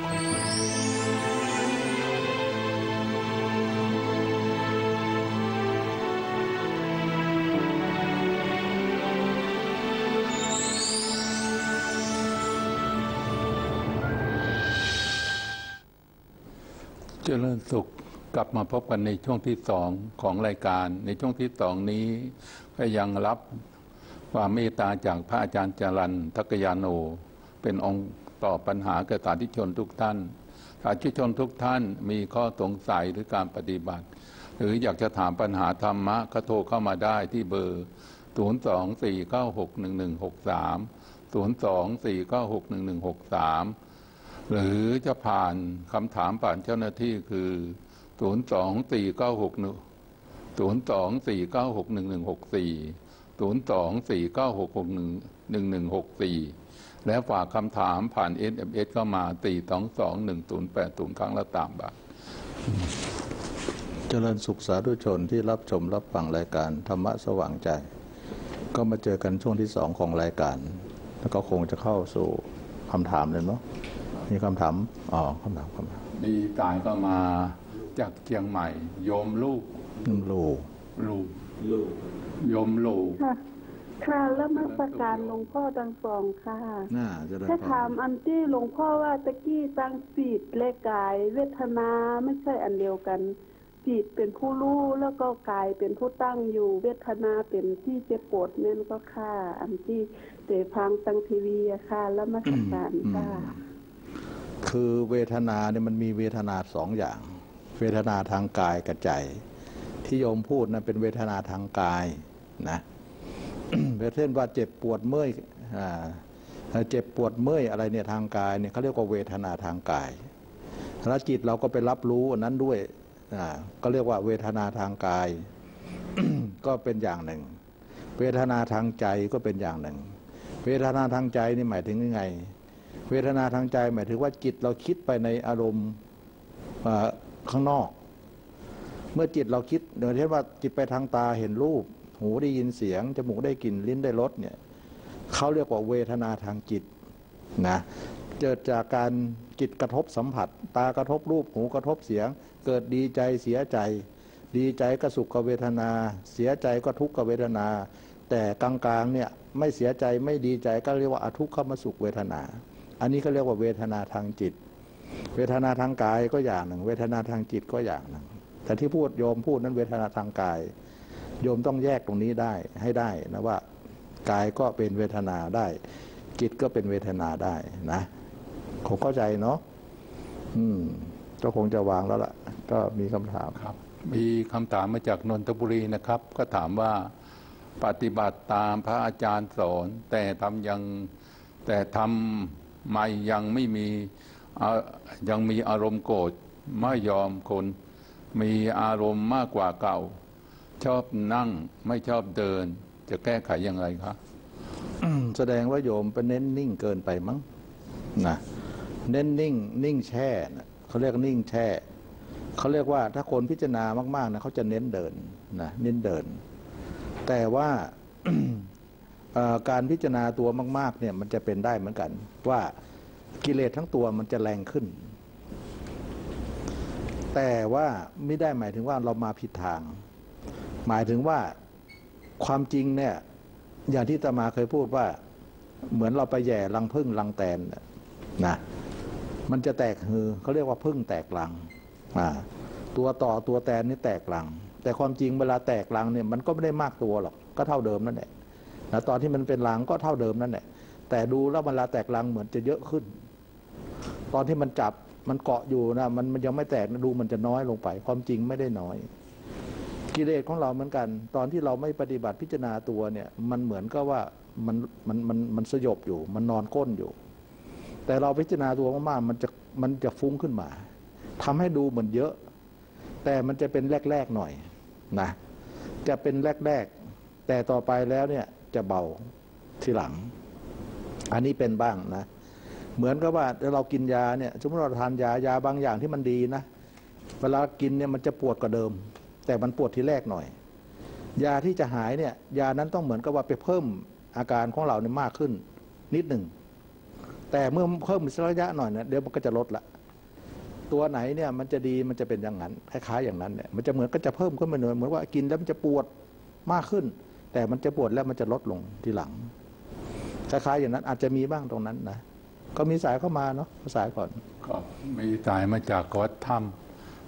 เจริญสุขกลับมาพบกันในช่วงที่สองของรายการในช่วงที่สองนี้ก็ยังรับความเมตตาจากพระอาจารย์จรัญทักยาโนเป็นองค์ตอบปัญหาแก่สาธุชนทุกท่านสาธุชนทุกท่านมีข้อสงสัยหรือการปฏิบัติหรืออยากจะถามปัญหาธรรมะก็โทรเข้ามาได้ที่เบอร์024961163 หรือจะผ่านคำถามผ่านเจ้าหน้าที่คือ024961164 และฝากคำถามผ่าน SMS เข้ามา4221080 ครั้งละ3 บาทเจริญสุขสาธุชนที่รับชมรับฟังรายการธรรมะสว่างใจก็มาเจอกันช่วงที่2ของรายการแล้วก็คงจะเข้าสู่คำถามเลยเนาะมีคำถามคำถามดีตายก็มาจากเชียงใหม่โยมลูกโยมลูกค่ะแล้วมาประการหลวงพ่อทั้งสองค่ะถ้าถามอันที่หลวงพ่อว่าตะกี้ตั้งจิตและกายเวทนาไม่ใช่อันเดียวกันจิตเป็นผู้รู้แล้วก็กายเป็นผู้ตั้งอยู่เวทนาเป็นที่เจ็บปวดนั่นก็ค่ะอันที่เตะพังตั้งทีวีค่ะแล้วมาประการค่ะคือเวทนาเนี่ยมันมีเวทนา2 อย่างเวทนาทางกายกับใจที่โยมพูดนะเป็นเวทนาทางกายนะ เช่นว่าเจ็บปวดเมื่อยเจ็บปวดเมื่อยอะไรเนี่ยทางกายเนี่ยเขาเรียกว่าเวทนาทางกายแล้วจิตเราก็ไปรับรู้อันนั้นด้วยก็เรียกว่าเวทนาทางกาย ก็เป็นอย่างหนึ่งเวทนาทางใจก็เป็นอย่างหนึ่งเวทนาทางใจนี่หมายถึงยังไงเวทนาทางใจหมายถึงว่าจิตเราคิดไปในอารมณ์ข้างนอกเมื่อจิตเราคิดโดยเช่นว่าจิตไปทางตาเห็นรูปหูได้ยินเสียงจมูกได้กลิ่นลิ้นได้รสเนี่ยเขาเรียกว่าเวทนาทางจิตนะเกิดจากการจิตกระทบสัมผัสตากระทบรูปหูกระทบเสียงเกิดดีใจเสียใจดีใจก็สุขเวทนาเสียใจก็ทุกขเวทนาแต่กลางๆเนี่ยไม่เสียใจไม่ดีใจก็เรียกว่าอทุกขมสุขเวทนาอันนี้ก็เรียกว่าเวทนาทางจิตเวทนาทางกายก็อย่างหนึ่งเวทนาทางจิตก็อย่างหนึ่งแต่ที่โยมพูดนั้นเวทนาทางกายโยมต้องแยกตรงนี้ได้ให้ได้นะว่ากายก็เป็นเวทนาได้จิตก็เป็นเวทนาได้นะคงเข้าใจเนาะก็คงจะวางแล้วล่ะก็มีคำถามครับมีคำถามมาจากนนทบุรีนะครับก็ถามว่าปฏิบัติตามพระอาจารย์สอนแต่ทำไม่ยังไม่มียังมีอารมณ์โกรธไม่ยอมคนมีอารมณ์มากกว่าเก่าชอบนั่งไม่ชอบเดินจะแก้ไขยังไงครับแสดงว่าโยมไปเน้นนิ่งเกินไปมั้งนะเน้นนิ่งแช่เขาเรียกนิ่งแช่เขาเรียกว่าถ้าคนพิจารณามากๆนะเขาจะเน้นเดินนะเน้นเดินแต่ว่า การพิจารณาตัวมากๆเนี่ยมันจะเป็นได้เหมือนกันว่ากิเลสทั้งตัวมันจะแรงขึ้นแต่ว่าไม่ได้หมายถึงว่าเรามาผิดทางหมายถึงว่าความจริงเนี่ยอย่างที่อาตมาเคยพูดว่าเหมือนเราไปแย่รังผึ้งรังแตนนะมันจะแตกฮือเขาเรียกว่าผึ้งแตกรังตัวต่อตัวแตนนี่แตกรังแต่ความจริงเวลาแตกรังเนี่ยมันก็ไม่ได้มากตัวหรอกก็เท่าเดิมนั่นแหละแล้วตอนที่มันเป็นรังก็เท่าเดิมนั่นแหละแต่ดูแล้วเวลาแตกรังเหมือนจะเยอะขึ้นตอนที่มันจับมันเกาะอยู่นะมันยังไม่แตกนะดูมันจะน้อยลงไปความจริงไม่ได้น้อยกิเลสของเราเหมือนกันตอนที่เราไม่ปฏิบัติพิจารณาตัวเนี่ยมันเหมือนก็ว่ามันสยบอยู่มันนอนก้นอยู่แต่เราพิจารณาตัวมากๆมันจะฟุ้งขึ้นมาทำให้ดูเหมือนเยอะแต่มันจะเป็นแรกๆหน่อยนะจะเป็นแรกๆแต่ต่อไปแล้วเนี่ยจะเบาทีหลังอันนี้เป็นบ้างนะเหมือนกับว่าเรากินยาเนี่ยสมมติเราทานยาบางอย่างที่มันดีนะเวลากินเนี่ยมันจะปวดกว่าเดิมแต่มันปวดทีแรกหน่อยยาที่จะหายเนี่ยยานั้นต้องเหมือนกับว่าไปเพิ่มอาการของเราเนี่ยมากขึ้นนิดหนึ่งแต่เมื่อเพิ่มสักระยะหน่อยเนี่ยเดี๋ยวมันก็จะลดละตัวไหนเนี่ยมันจะดีมันจะเป็นอย่างนั้นคล้ายๆอย่างนั้นเนี่ยมันจะเหมือนก็จะเพิ่มขึ้นมาหน่อยเหมือนว่ากินแล้วมันจะปวดมากขึ้นแต่มันจะปวดแล้วมันจะลดลงทีหลังคล้ายๆอย่างนั้นอาจจะมีบ้างตรงนั้นนะก็มีสายเข้ามาเนาะสายก่อนก็มีสายมาจากวัดถ้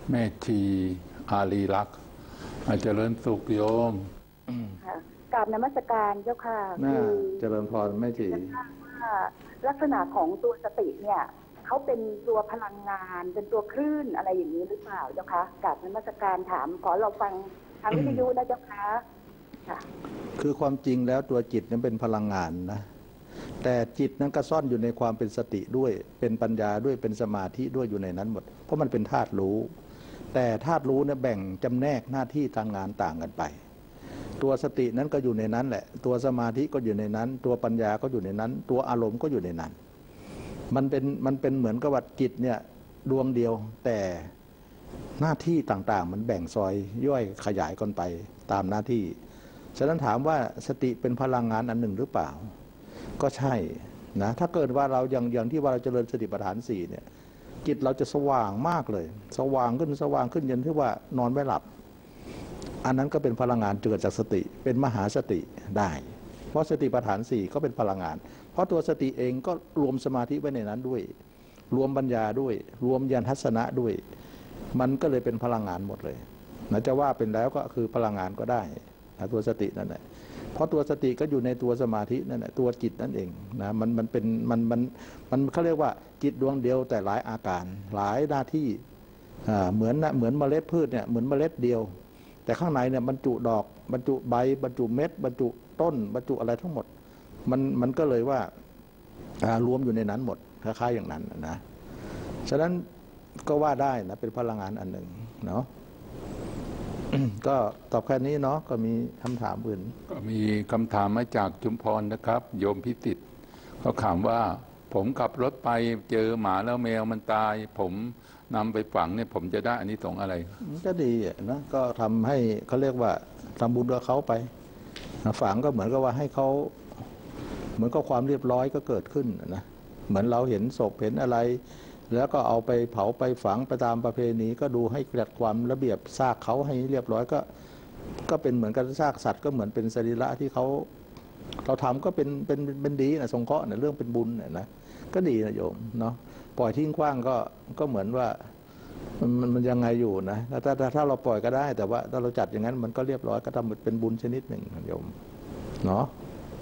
แม่ชีอารีลักษณ์เจริญสุขโยมกราบนมัสการเจ้าค่ะคือเจริญพรแม่ชีลักษณะของตัวสติเนี่ยเขาเป็นตัวพลังงานเป็นตัวคลื่นอะไรอย่างนี้หรือเปล่าเจ้าคะกราบนมัสการถามขอเราฟังทางวิทยุนะเจ้าคะคือความจริงแล้วตัวจิตนั้นเป็นพลังงานนะแต่จิตนั้นก็ซ่อนอยู่ในความเป็นสติด้วยเป็นปัญญาด้วยเป็นสมาธิด้วยอยู่ในนั้นหมดเพราะมันเป็นธาตุรู้แต่ธาตุรู้เนี่ยแบ่งจำแนกหน้าที่ทางงานต่างกันไปตัวสตินั้นก็อยู่ในนั้นแหละตัวสมาธิก็อยู่ในนั้นตัวปัญญาก็อยู่ในนั้นตัวอารมณ์ก็อยู่ในนั้นมันเป็นเหมือนกับว่าจิตเนี่ยดวงเดียวแต่หน้าที่ต่างๆมันแบ่งซอยย่อยขยายกันไปตามหน้าที่ฉะนั้นถามว่าสติเป็นพลังงานอันหนึ่งหรือเปล่าก็ใช่นะถ้าเกิดว่าเราอย่างที่ว่าเราเจริญสติปัฏฐาน4เนี่ยจิตเราจะสว่างมากเลยสว่างขึ้นยันที่ว่านอนไม่หลับอันนั้นก็เป็นพลังงานเกิดจากสติเป็นมหาสติได้เพราะสติปัฏฐาน4ก็เป็นพลังงานเพราะตัวสติเองก็รวมสมาธิไว้ในนั้นด้วยรวมปัญญาด้วยรวมญาณทัศนะด้วยมันก็เลยเป็นพลังงานหมดเลยนะจะว่าเป็นแล้วก็คือพลังงานก็ได้นะตัวสตินั่นแหละเพราะตัวสติก็อยู่ในตัวสมาธินั่นแหละตัวจิตนั่นเองนะมันเป็นมันเขาเรียกว่าจิตดวงเดียวแต่หลายอาการหลายหน้าที่เหมือนเมล็ดพืชเนี่ยเหมือนเมล็ดเดียวแต่ข้างในเนี่ยบรรจุดอกบรรจุใบบรรจุเม็ดบรรจุต้นบรรจุอะไรทั้งหมดมันก็เลยว่ารวมอยู่ในนั้นหมดคล้ายๆอย่างนั้นนะฉะนั้นก็ว่าได้นะเป็นพลังงานอันหนึ่งเนาะ ก็ตอบแค่นี้เนาะก็มีคำถามอื่นก็มีคำถามมาจากชุมพรนะครับโยมพิสิทธิ์เขาถามว่าผมขับรถไปเจอหมาแล้วแมวมันตายผมนำไปฝังเนี่ยผมจะได้อานิสงส์อะไรก็ดีนะก็ทำให้เขาเรียกว่าทำบุญกับเขาไปฝังก็เหมือนกับว่าให้เขาเหมือนกับความเรียบร้อยก็เกิดขึ้นนะเหมือนเราเห็นศพเห็นอะไรแล้วก็เอาไปเผาไปฝังไปตามประเพณีก็ดูให้จัดความระเบียบซากเขาให้เรียบร้อยก็เป็นเหมือนกับซากสัตว์ก็เหมือนเป็นสรีระที่เราทำก็เป็นดีนะสงเคราะห์นะเรื่องเป็นบุญนะก็ดีนะโยมเนาะปล่อยทิ้งขว้างก็เหมือนว่ามันยังไงอยู่นะถ้าเราปล่อยก็ได้แต่ว่าถ้าเราจัดอย่างนั้นมันก็เรียบร้อยก็ทำเป็นบุญชนิดหนึ่งโยมเนาะ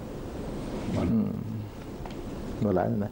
หมดแล้วนะ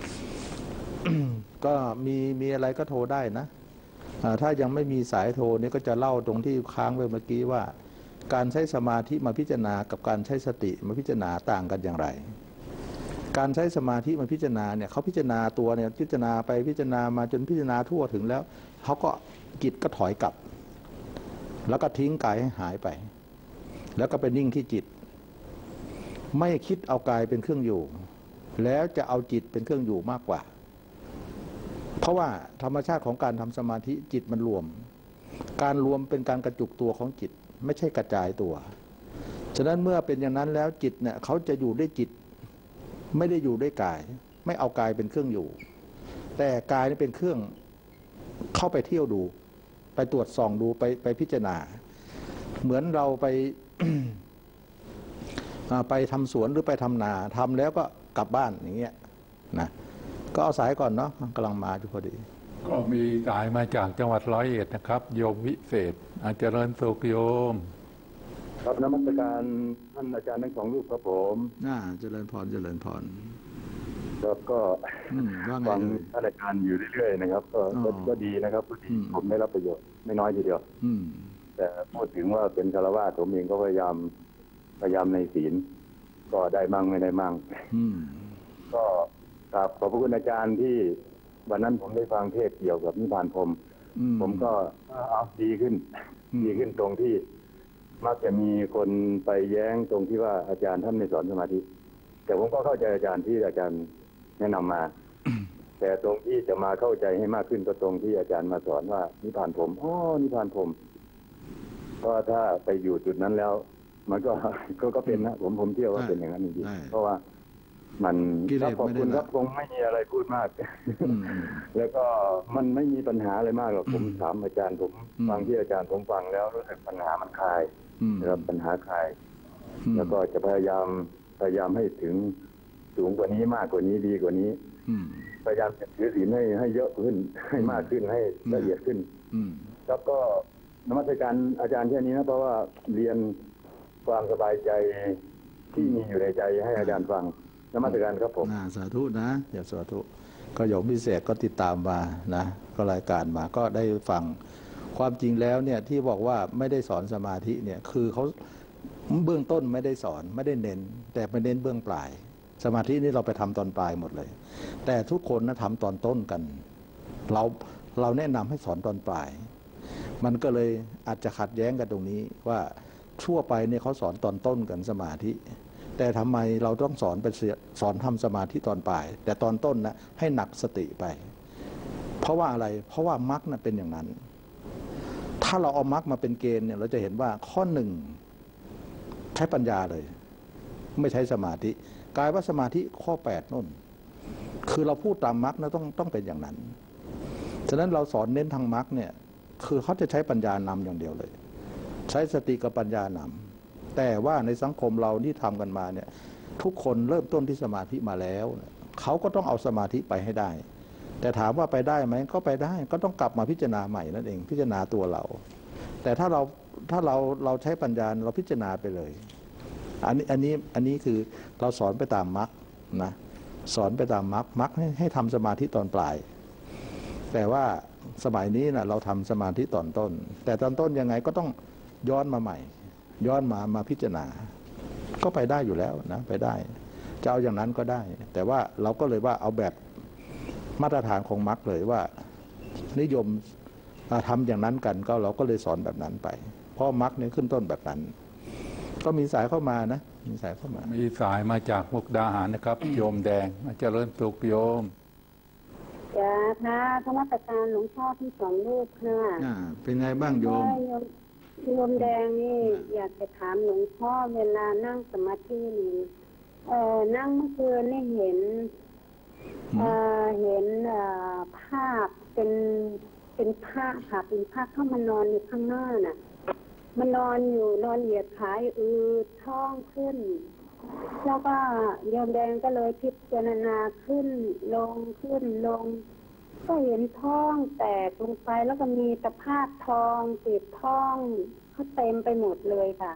ก็มีอะไรก็โทรได้นะถ้ายังไม่มีสายโทรนี่ก็จะเล่าตรงที่ค้างไว้เมื่อกี้ว่าการใช้สมาธิมาพิจารณากับการใช้สติมาพิจารณาต่างกันอย่างไรการใช้สมาธิมาพิจารณาเนี่ยเขาพิจารณาตัวเนี่ยพิจารณาไปพิจารณามาจนพิจารณาทั่วถึงแล้วเขาก็จิตก็ถอยกลับแล้วก็ทิ้งกายให้หายไปแล้วก็ไปนิ่งที่จิตไม่คิดเอากายเป็นเครื่องอยู่แล้วจะเอาจิตเป็นเครื่องอยู่มากกว่าเพราะว่าธรรมชาติของการทำสมาธิจิตมันรวมการรวมเป็นการกระจุกตัวของจิตไม่ใช่กระจายตัวฉะนั้นเมื่อเป็นอย่างนั้นแล้วจิตเนี่ยเขาจะอยู่ด้วยจิตไม่ได้อยู่ด้วยกายไม่เอากายเป็นเครื่องอยู่แต่กายนี่เป็นเครื่องเข้าไปเที่ยวดูไปตรวจส่องดูไปพิจารณาเหมือนเราไป ไปทำสวนหรือไปทำนาทำแล้วก็กลับบ้านอย่างเงี้ยนะก็เอาสายก่อนเนาะกำลังมาอยู่พอดีก็มีสายมาจากจังหวัด101นะครับโยมวิเศษเจริญสุขโยมครับนมัสการท่านอาจารย์ทั้งสองรูปครับผมเจริญพรครับก็ฟังท่านอาจารย์อยู่เรื่อยๆนะครับก็ดีนะครับก็ดีผมได้รับประโยชน์ไม่น้อยทีเดียวแต่พูดถึงว่าเป็นฆราวาสผมเองก็พยายามในศีลก็ได้มั่งไม่ได้มั่งก็ขอบพระคุณอาจารย์ที่วันนั้นผมได้ฟังเทศเกี่ยวกับนิพพานพรหมผมก็ดีขึ้นตรงที่มักจะมีคนไปแย้งตรงที่ว่าอาจารย์ท่านไม่สอนสมาธิแต่ผมก็เข้าใจอาจารย์ที่อาจารย์แนะนำมา แต่ตรงที่จะมาเข้าใจให้มากขึ้นก็ตรงที่อาจารย์มาสอนว่านิพพานพรหมนิพพานพรหมเพราะถ้าไปอยู่จุดนั้นแล้วมันก็เป็นนะผมเชื่อว่าเป็นอย่างนั้นจริงๆเพราะว่ามันขอบคุณครับคงไม่มีอะไรพูดมากแล้วก็มันไม่มีปัญหาอะไรมากหรอกผมถามอาจารย์ผมฟังที่อาจารย์ผมฟังแล้วรู้สึกปัญหามันคลายนะครับปัญหาคลายแล้วก็จะพยายามให้ถึงสูงกว่านี้มากกว่านี้ดีกว่านี้พยายามจะถือศีลให้เยอะขึ้นให้มากขึ้นให้ละเอียดขึ้นครับก็นมัสการอาจารย์แค่นี้นะเพราะว่าเรียนความสบายใจที่มีอยู่ในใจให้อาจารย์ฟังนมัสการครับผมสาธุนะอย่าสาธุก็โยมพิเศษก็ติดตามมานะก็รายการมาก็ได้ฟังความจริงแล้วเนี่ยที่บอกว่าไม่ได้สอนสมาธิเนี่ยคือเขาเบื้องต้นไม่ได้สอนไม่ได้เน้นแต่ไปเน้นเบื้องปลายสมาธินี่เราไปทำตอนปลายหมดเลยแต่ทุกคนนะทำตอนต้นกันเราแนะนำให้สอนตอนปลายมันก็เลยอาจจะขัดแย้งกันตรงนี้ว่าทั่วไปเนี่ยเขาสอนตอนต้นกันสมาธิแต่ทำไมเราต้องสอนทำสมาธิตอนปลายแต่ตอนต้นนะให้หนักสติไปเพราะว่าอะไรเพราะว่ามรรคนะเป็นอย่างนั้นถ้าเราเอามรรคมาเป็นเกณฑ์เนี่ยเราจะเห็นว่าข้อหนึ่งใช้ปัญญาเลยไม่ใช้สมาธิกลายว่าสมาธิข้อ8นู่นคือเราพูดตามมรรคนะต้องเป็นอย่างนั้นฉะนั้นเราสอนเน้นทางมรรคเนี่ยคือเขาจะใช้ปัญญานำอย่างเดียวเลยใช้สติกับปัญญานำแต่ว่าในสังคมเราที่ทำกันมาเนี่ยทุกคนเริ่มต้นที่สมาธิมาแล้วเขาก็ต้องเอาสมาธิไปให้ได้แต่ถามว่าไปได้ไหมก็ไปได้ก็ต้องกลับมาพิจารณาใหม่นั่นเองพิจารณาตัวเราแต่ถ้าเราใช้ปัญญาเราพิจารณาไปเลยอันนี้คือเราสอนไปตามมรรคนะสอนไปตามมรรคให้ทำสมาธิตอนปลายแต่ว่าสมัยนี้นะเราทำสมาธิตอนต้นแต่ตอนต้นยังไงก็ต้องย้อนมาใหม่ย้อนมาพิจารณาก็ไปได้อยู่แล้วนะไปได้จะเอาอย่างนั้นก็ได้แต่ว่าเราก็เลยว่าเอาแบบมาตรฐานของมรรคเลยว่านิยมทำอย่างนั้นกันก็เราก็เลยสอนแบบนั้นไปเพราะมรรคเนี่ยขึ้นต้นแบบนั้นก็มีสายเข้ามานะมีสายเข้ามามีสายมาจากมุกดาหารนะครับโยมแดงเจริญสุขโยมจ้าค่ะธรรมสการหลวงพ่อที่สองรูปค่ะเป็นไงบ้างโยมโยมแดงนี่อยากจะถามหลวงพ่อเวลานั่งสมาธินี่นั่งเมื่อคืนนี่เห็นภาพเป็นภาพค่ะเป็นภาพเข้ามานอนอยู่ข้างหน้าน่ะมันนอนเหยียดขาอืดท้องขึ้นแล้วก็โยมแดงก็เลยพิจารณาขึ้นลงก็เห็นท้องแตกลงไปแล้วก็มีตะภาพทองติดท้องเขาเต็มไปหมดเลยค่ะ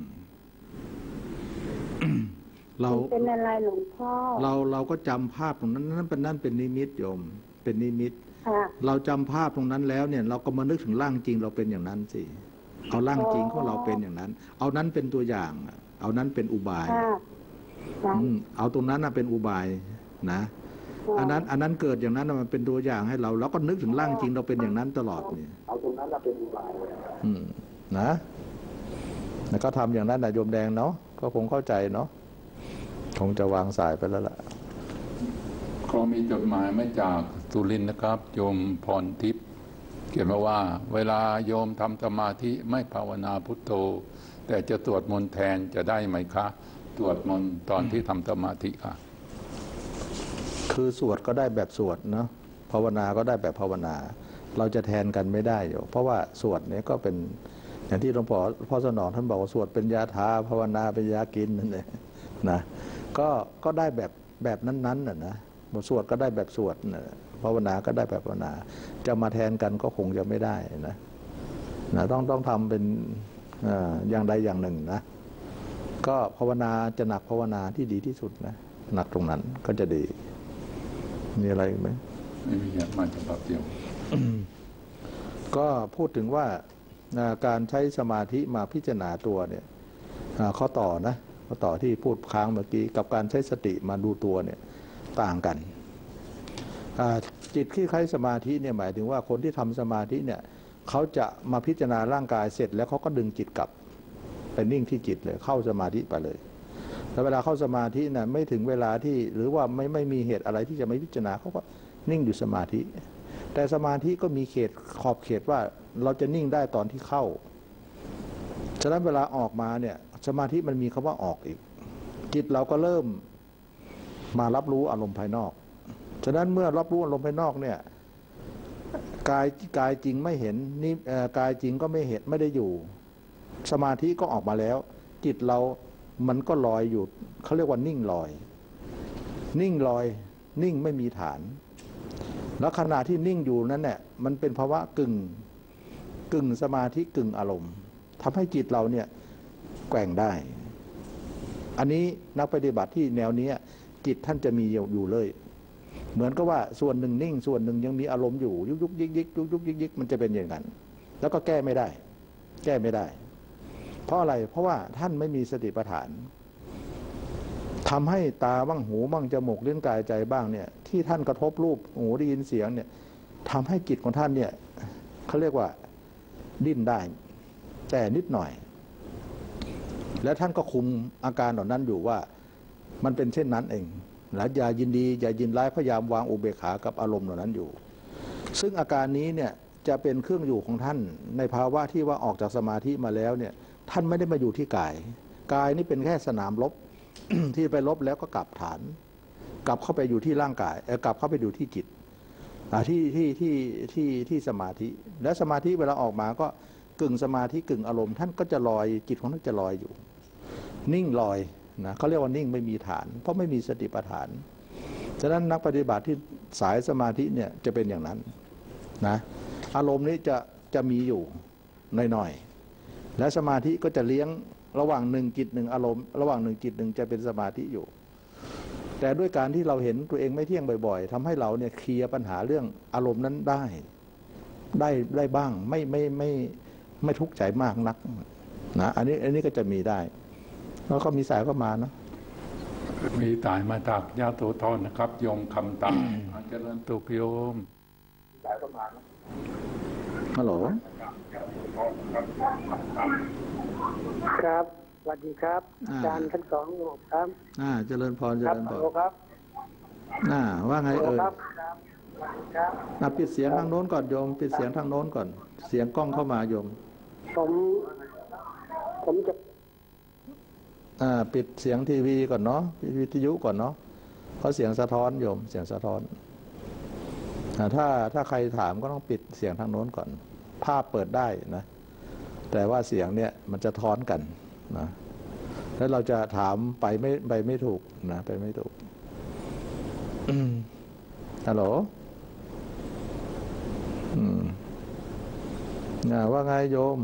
เราเป็นอะไรหลวงพ่อเราก็จำภาพตรงนั้นนั่นเป็นนิมิตโยมเป็นนิมิตเราจำภาพตรงนั้นแล้วเนี่ยเราก็มานึกถึงร่างจริงเราเป็นอย่างนั้นสิเอาร่างจริงของเราเป็นอย่างนั้นเอานั้นเป็นตัวอย่างเอานั้นเป็นอุบายเอาตรงนั้นเป็นอุบายนะอันนั้นเกิดอย่างนั้นมันเป็นตัวอย่างให้เราแล้วก็นึกถึงร่างจริงเราเป็นอย่างนั้นตลอดเนี่ยเอาตรงนั้นเป็นอุบายนะแล้วก็ทำอย่างนั้นนะโยมแดงเนาะก็คงเข้าใจเนาะคงจะวางสายไปแล้วล่ะก็มีจดหมายมาจากสุรินทร์นะครับโยมพรทิพย์เขียนมาว่าเวลาโยมทำสมาธิไม่ภาวนาพุทโธแต่จะสวดมนต์แทนจะได้ไหมคะสวดมนต์ตอนที่ทำสมาธิค่ะคือสวดก็ได้แบบสวดเนาะภาวนาก็ได้แบบภาวนาเราจะแทนกันไม่ได้อยู่เพราะว่าสวดเนี่ยก็เป็นอย่างที่หลวงพ่อสนองท่านบอกว่าสวดเป็นยาทาภาวนาเป็นยากินนั่นเองนะก็ได้แบบนั้นๆนะบทสวดก็ได้แบบสวดภาวนาก็ได้แบบภาวนาจะมาแทนกันก็คงจะไม่ได้นะต้องทำเป็นอย่างใดอย่างหนึ่งนะก็ภาวนาจะหนักภาวนาที่ดีที่สุดนะหนักตรงนั้นก็จะดีมีอะไรไหมไม่มีมาจะปรับเดียวก็พูดถึงว่าการใช้สมาธิมาพิจารณาตัวเนี่ยข้อต่อนะข้อต่อที่พูดค้างเมื่อกี้กับการใช้สติมาดูตัวเนี่ยต่างกันจิตที่ใช้สมาธิเนี่ยหมายถึงว่าคนที่ทำสมาธิเนี่ยเขาจะมาพิจารณาร่างกายเสร็จแล้วเขาก็ดึงจิตกลับไปนิ่งที่จิตเลยเข้าสมาธิไปเลยแล้วเวลาเข้าสมาธิเนี่ยไม่ถึงเวลาที่หรือว่าไม่มีเหตุอะไรที่จะไม่พิจารณาเขาก็นิ่งอยู่สมาธิแต่สมาธิก็มีขอบเขตว่าเราจะนิ่งได้ตอนที่เข้าฉะนั้นเวลาออกมาเนี่ยสมาธิมันมีคำว่าออกอีกจิตเราก็เริ่มมารับรู้อารมณ์ภายนอกฉะนั้นเมื่อรับรู้อารมณ์ภายนอกเนี่ยกายจริงไม่เห็นนี่กายจริงก็ไม่เห็นไม่ได้อยู่สมาธิก็ออกมาแล้วจิตเรามันก็ลอยอยู่เขาเรียกว่านิ่งลอยนิ่งไม่มีฐานแล้วขณะที่นิ่งอยู่นั้นเนี่ยมันเป็นภาวะกึ่กึ่งสมาธิกึ่งอารมณ์ทำให้จิตเราเนี่ยแกว่งได้อันนี้นักปฏิบัติที่แนวนี้จิตท่านจะมีอยู่เลยเหมือนกับว่าส่วนหนึ่งนิ่งส่วนหนึ่งยังมีอารมณ์อยู่ยุกยิกยิกยุกยุกยิกยิกมันจะเป็นอย่างนั้นแล้วก็แก้ไม่ได้เพราะอะไรเพราะว่าท่านไม่มีสติปัฏฐานทำให้ตาบ้างหูบ้างจมูกลิ้นกายใจบ้างเนี่ยที่ท่านกระทบรูปหูได้ยินเสียงเนี่ยทำให้จิตของท่านเนี่ยเขาเรียกว่าดิ้นได้แต่นิดหน่อยแล้วท่านก็คุมอาการเหล่านั้นอยู่ว่ามันเป็นเช่นนั้นเองและอย่ายินดีอย่ายินร้ายพยายามวางอุเบกขากับอารมณ์เหล่านั้นอยู่ซึ่งอาการนี้เนี่ยจะเป็นเครื่องอยู่ของท่านในภาวะที่ว่าออกจากสมาธิมาแล้วเนี่ยท่านไม่ได้มาอยู่ที่กายนี่เป็นแค่สนามรบ ที่ไปรบแล้วก็กลับฐานกลับเข้าไปอยู่ที่ร่างกายกลับเข้าไปอยู่ที่จิตที่สมาธิและสมาธิเวลาออกมาก็กึ่งสมาธิกึ่งอารมณ์ท่านก็จะลอยจิตของท่านจะลอยอยู่นิ่งลอยนะเขาเรียกว่านิ่งไม่มีฐานเพราะไม่มีสติปัฏฐานฉะนั้นนักปฏิบัติที่สายสมาธิเนี่ยจะเป็นอย่างนั้นนะอารมณ์นี้จะมีอยู่หน่อยๆและสมาธิก็จะเลี้ยงระหว่างหนึ่งจิตหนึ่งอารมณ์ระหว่างหนึ่งจิตหนึ่งจะเป็นสมาธิอยู่แต่ด้วยการที่เราเห็นตัวเองไม่เที่ยงบ่อยๆทำให้เราเนี่ยเคลียร์ปัญหาเรื่องอารมณ์นั้นได้บ้างไม่ทุกข์ใจมากนักนะอันนี้ก็จะมีได้แล้วก็มีสายก็มานะมีสายมาจากยาโสธรนะครับโยมคำตาเจริญตุโยมสายก็มาฮัลโหลครับสวัสดีครับอาจารย์ทั้งสองครับเจริญพรครับว่าไงปิดเสียงทางโน้นก่อนโยมปิดเสียงทางโน้นก่อนเสียงกล้องเข้ามาโยมผมจะปิดเสียงทีวีก่อนเนาะวิทยุก่อนเนาะเพราะเสียงสะท้อนโยมเสียงสะท้อนถ้าใครถามก็ต้องปิดเสียงทางโน้นก่อนภาพเปิดได้นะแต่ว่าเสียงเนี่ยมันจะท้อนกันนะแล้วเราจะถามไปไม่ถูกนะไปไม่ถูกฮัลโหลว่าไงโยม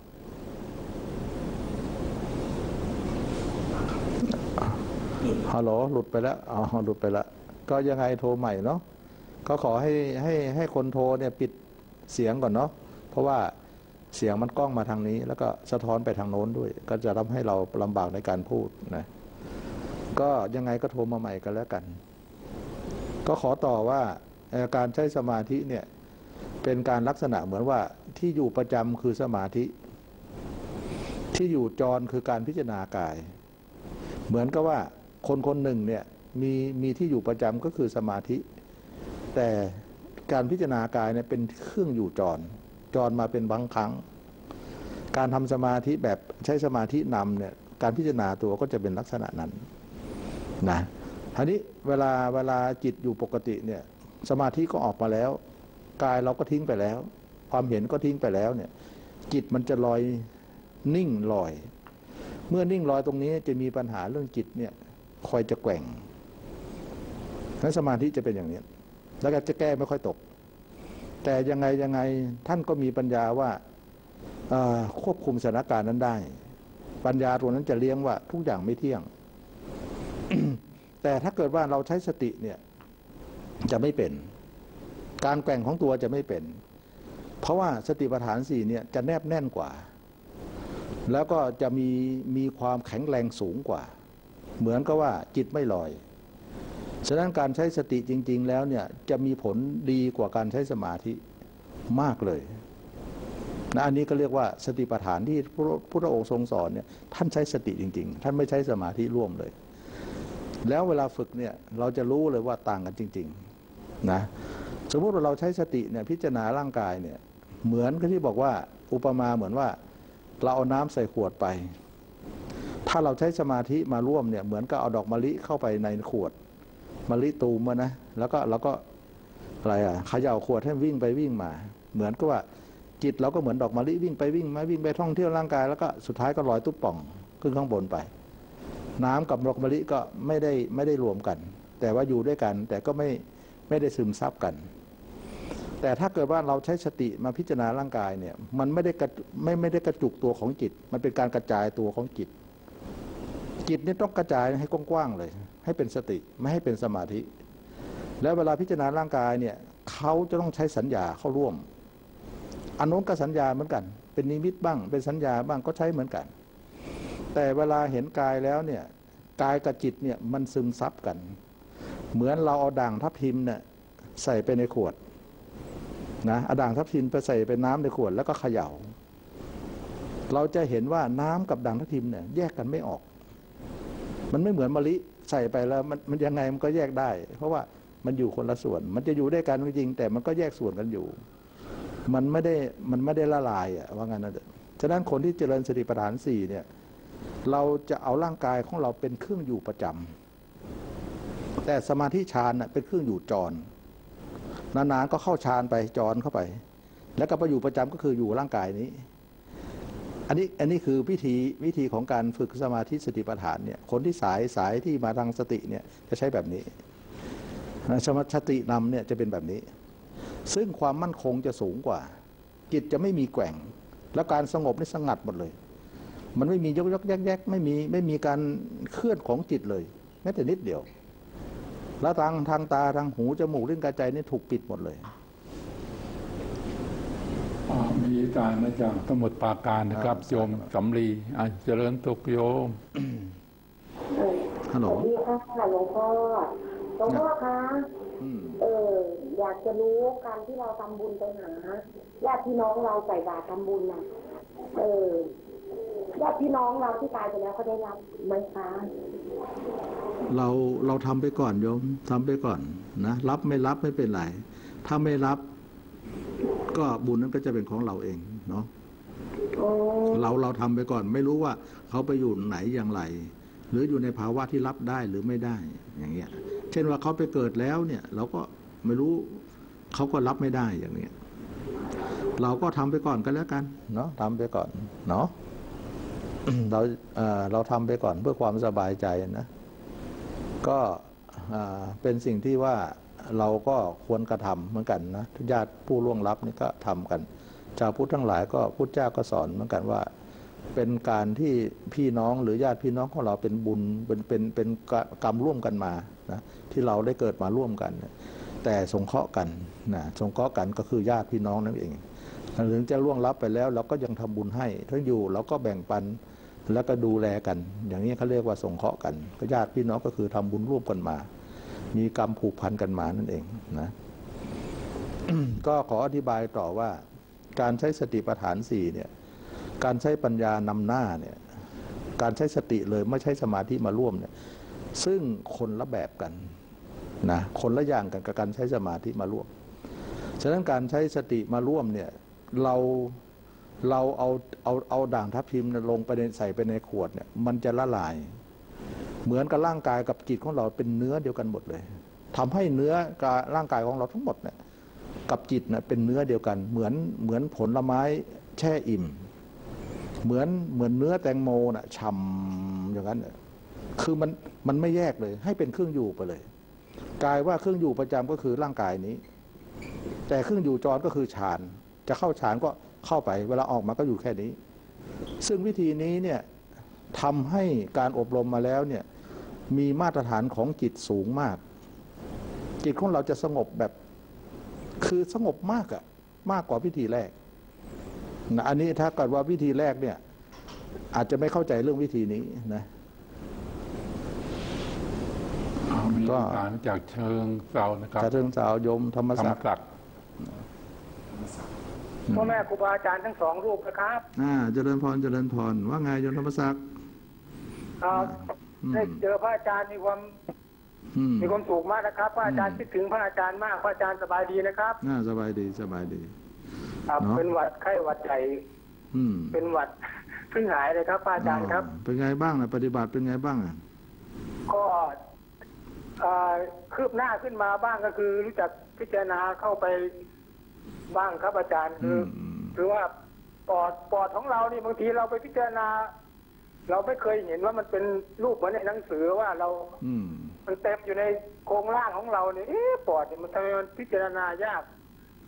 ฮัลโหลหลุดไปแล้วหลุดไปแล้วก็ยังไงโทรใหม่เนาะก็ขอให้คนโทรเนี่ยปิดเสียงก่อนเนาะเพราะว่าเสียงมันกล้องมาทางนี้แล้วก็สะท้อนไปทางโน้นด้วยก็จะทำให้เราลำบากในการพูดนะก็ยังไงก็โทรมาใหม่กันแล้วกันก็ขอต่อว่าการใช้สมาธิเนี่ยเป็นการลักษณะเหมือนว่าที่อยู่ประจำคือสมาธิที่อยู่จรคือการพิจารณากายเหมือนกับว่าคนหนึ่งเนี่ยมีที่อยู่ประจำก็คือสมาธิแต่การพิจารณากายเนี่ยเป็นเครื่องอยู่จรมาเป็นบางครั้งการทำสมาธิแบบใช้สมาธินำเนี่ยการพิจารณาตัวก็จะเป็นลักษณะนั้นนะทีนี้เวลาจิตอยู่ปกติเนี่ยสมาธิก็ออกมาแล้วกายเราก็ทิ้งไปแล้วความเห็นก็ทิ้งไปแล้วเนี่ยจิตมันจะลอยนิ่งลอยเมื่อนิ่งลอยตรงนี้จะมีปัญหาเรื่องจิตเนี่ยคอยจะแกว่งแล้วสมาธิจะเป็นอย่างนี้แล้วก็จะแก้ไม่ค่อยตกแต่ยังไงท่านก็มีปัญญาว่าควบคุมสถานการณ์นั้นได้ปัญญาตัวนั้นจะเลี้ยงว่าทุกอย่างไม่เที่ยง แต่ถ้าเกิดว่าเราใช้สติเนี่ยจะไม่เป็นการแกว่งของตัวจะไม่เป็นเพราะว่าสติปัฏฐาน4เนี่ยจะแนบแน่นกว่าแล้วก็จะมีความแข็งแรงสูงกว่าเหมือนกับว่าจิตไม่ลอยฉะนั้นการใช้สติจริงๆแล้วเนี่ยจะมีผลดีกว่าการใช้สมาธิมากเลยนะอันนี้ก็เรียกว่าสติปัฏฐานที่พระพุทธองค์ทรงสอนเนี่ยท่านใช้สติจริงๆท่านไม่ใช้สมาธิร่วมเลยแล้วเวลาฝึกเนี่ยเราจะรู้เลยว่าต่างกันจริงๆนะสมมติว่าเราใช้สติเนี่ยพิจารณาร่างกายเนี่ยเหมือนกับที่บอกว่าอุปมาเหมือนว่าเราเอาน้ำใส่ขวดไปถ้าเราใช้สมาธิมาร่วมเนี่ยเหมือนกับเอาดอกมะลิเข้าไปในขวดมะลิตูมนะแล้วก็อะไรเขย่าขวดให้วิ่งไปวิ่งมาเหมือนกับว่าจิตเราก็เหมือนดอกมะลิวิ่งไปวิ่งมาวิ่งไปท่องเที่ยวร่างกายแล้วก็สุดท้ายก็ลอยตุ๊บป่องขึ้นข้างบนไปน้ำกับดอกมะลิก็ไม่ได้รวมกันแต่ว่าอยู่ด้วยกันแต่ก็ไม่ได้ซึมซับกันแต่ถ้าเกิดว่าเราใช้สติมาพิจารณาร่างกายเนี่ยมันไม่ได้กระจุกตัวของจิตมันเป็นการกระจายตัวของจิตนี่ต้องกระจายให้กว้างๆเลยให้เป็นสติไม่ให้เป็นสมาธิแล้วเวลาพิจารณาร่างกายเนี่ยเขาจะต้องใช้สัญญาเข้าร่วมอันนู้นก็สัญญาเหมือนกันเป็นนิมิตบ้างเป็นสัญญาบ้างก็ใช้เหมือนกันแต่เวลาเห็นกายแล้วเนี่ยกายกับจิตเนี่ยมันซึมซับกันเหมือนเราเอาด่างทับทิมเนี่ยใส่ไปในขวดนะเอาด่างทับทิมไปใส่เป็นน้ำในขวดแล้วก็เขย่าเราจะเห็นว่าน้ำกับด่างทับทิมเนี่ยแยกกันไม่ออกมันไม่เหมือนมะลิใส่ไปแล้วมันยังไงมันก็แยกได้เพราะว่ามันอยู่คนละส่วนมันจะอยู่ด้วยกันจริงแต่มันก็แยกส่วนกันอยู่มันไม่ได้ละลายว่างั้นนะฉะนั้นคนที่เจริญสติปัฏฐาน4เนี่ยเราจะเอาร่างกายของเราเป็นเครื่องอยู่ประจำแต่สมาธิฌานเป็นเครื่องอยู่จรนานๆก็เข้าฌานไปจรเข้าไปแล้วก็ไปอยู่ประจำก็คืออยู่ร่างกายนี้อันนี้คือวิธีของการฝึกสมาธิสติปัฏฐานเนี่ยคนที่สายที่มาทางสติเนี่ยจะใช้แบบนี้สตินำเนี่ยจะเป็นแบบนี้ซึ่งความมั่นคงจะสูงกว่าจิตจะไม่มีแกว่งและการสงบนี่สงัดหมดเลยมันไม่มียกแยกไม่มีการเคลื่อนของจิตเลยแม้แต่นิดเดียวแล้วทางตาทางหูจมูกลิ้นกายใจนี่ถูกปิดหมดเลยมีการมาจากสมุทรปราการนะครับโยมสำลีเจริญตุกโยมฮัลโหลสวัสดีค่ะหลวงพ่อคะอยากจะรู้การที่เราทำบุญไปหาญาติพี่น้องเราใส่บาตรทำบุญน่ะญาติพี่น้องเราที่ตายไปแล้วเขาได้รับไหมคะเราทำไปก่อนโยมทำไปก่อนนะรับไม่รับไม่เป็นไรถ้าไม่รับก็บุญนั้นก็จะเป็นของเราเองเนาะเราทำไปก่อนไม่รู้ว่าเขาไปอยู่ไหนอย่างไรหรืออยู่ในภาวะที่รับได้หรือไม่ได้อย่างเงี้ยเช่นว่าเขาไปเกิดแล้วเนี่ยเราก็ไม่รู้เขาก็รับไม่ได้อย่างเนี้ยเราก็ทำไปก่อนกันแล้วกันเนาะทำไปก่อนเนาะเราทำไปก่อนเพื่อความสบายใจนะก็เป็นสิ่งที่ว่าเราก็ควรกระทำเหมือนกันนะญาติผู้ล่วงลับนี่ก็ทำกันชาวพุทธทั้งหลายก็พุทธเจ้าก็สอนเหมือนกันว่าเป็นการที่พี่น้องหรือญาติพี่น้องของเราเป็นบุญเป็นกรรมร่วมกันมานะที่เราได้เกิดมาร่วมกันแต่สงเคราะห์กันนะสงเคราะห์กันก็คือญาติพี่น้องนั่นเองถึงจะล่วงลับไปแล้วเราก็ยังทำบุญให้ถ้าอยู่เราก็แบ่งปันแล้วก็ดูแลกันอย่างนี้เขาเรียกว่าสงเคราะห์กันก็ญาติพี่น้องก็คือทำบุญร่วมกันมามีกรรมผูกพันกันมานั่นเองนะ ก็ขออธิบายต่อว่าการใช้สติปัฏฐาน4เนี่ยการใช้ปัญญานำหน้าเนี่ยการใช้สติเลยไม่ใช้สมาธิมาร่วมเนี่ยซึ่งคนละแบบกันนะคนละอย่างกันกับการใช้สมาธิมาร่วมฉะนั้นการใช้สติมาร่วมเนี่ยเราเอาด่างทับทิมลงไปใส่ไปในขวดเนี่ยมันจะละลายเหมือนกับร่างกายกับจิตของเราเป็นเนื้อเดียวกันหมดเลยทำให้เนื้อกับร่างกายของเราทั้งหมดเนี่ยกับจิตเนี่ยเป็นเนื้อเดียวกันเหมือนผลไม้แช่อิ่มเหมือนเนื้อแตงโมน่ะฉ่ำอย่างนั้นคือมันไม่แยกเลยให้เป็นเครื่องอยู่ไปเลยกายว่าเครื่องอยู่ประจำก็คือร่างกายนี้แต่เครื่องอยู่จรก็คือฌานจะเข้าฌานก็เข้าไปเวลาออกมาก็อยู่แค่นี้ซึ่งวิธีนี้เนี่ยทำให้การอบรมมาแล้วเนี่ยมีมาตรฐานของจิตสูงมากจิตของเราจะสงบแบบคือสงบมากมากกว่าวิธีแรกนะอันนี้ถ้าเกิดว่าวิธีแรกเนี่ยอาจจะไม่เข้าใจเรื่องวิธีนี้นะมีการจากเชิงเซานะครับจากเชิงเซาโยมธรรมศักดิ์พ่อแม่ครูบาอาจารย์ทั้ง2 รูปนะครับเจริญพรว่าไงโยมธรรมศักดิ์ได้เจอพระอาจารย์มีความสุขมากนะครับพระอาจารย์คิดถึงพระอาจารย์มากพระอาจารย์สบายดีนะครับสบายดีเป็นหวัดไข้หวัดใหญ่เป็นหวัดเพิ่งหายเลยครับพระอาจารย์ครับเป็นไงบ้างนะปฏิบัติเป็นไงบ้างก็คืบหน้าขึ้นมาบ้างก็คือรู้จักพิจารณาเข้าไปบ้างครับอาจารย์คือว่าปอดของเรานี่บางทีเราไปพิจารณาเราไม่เคยเห็นว่ามันเป็นรูปเหมือนในหนังสือว่าเรามันเต็มอยู่ในโครงร่างของเราเนี่ยปอดเนี่ยมันทำไมมันพิจารณายาก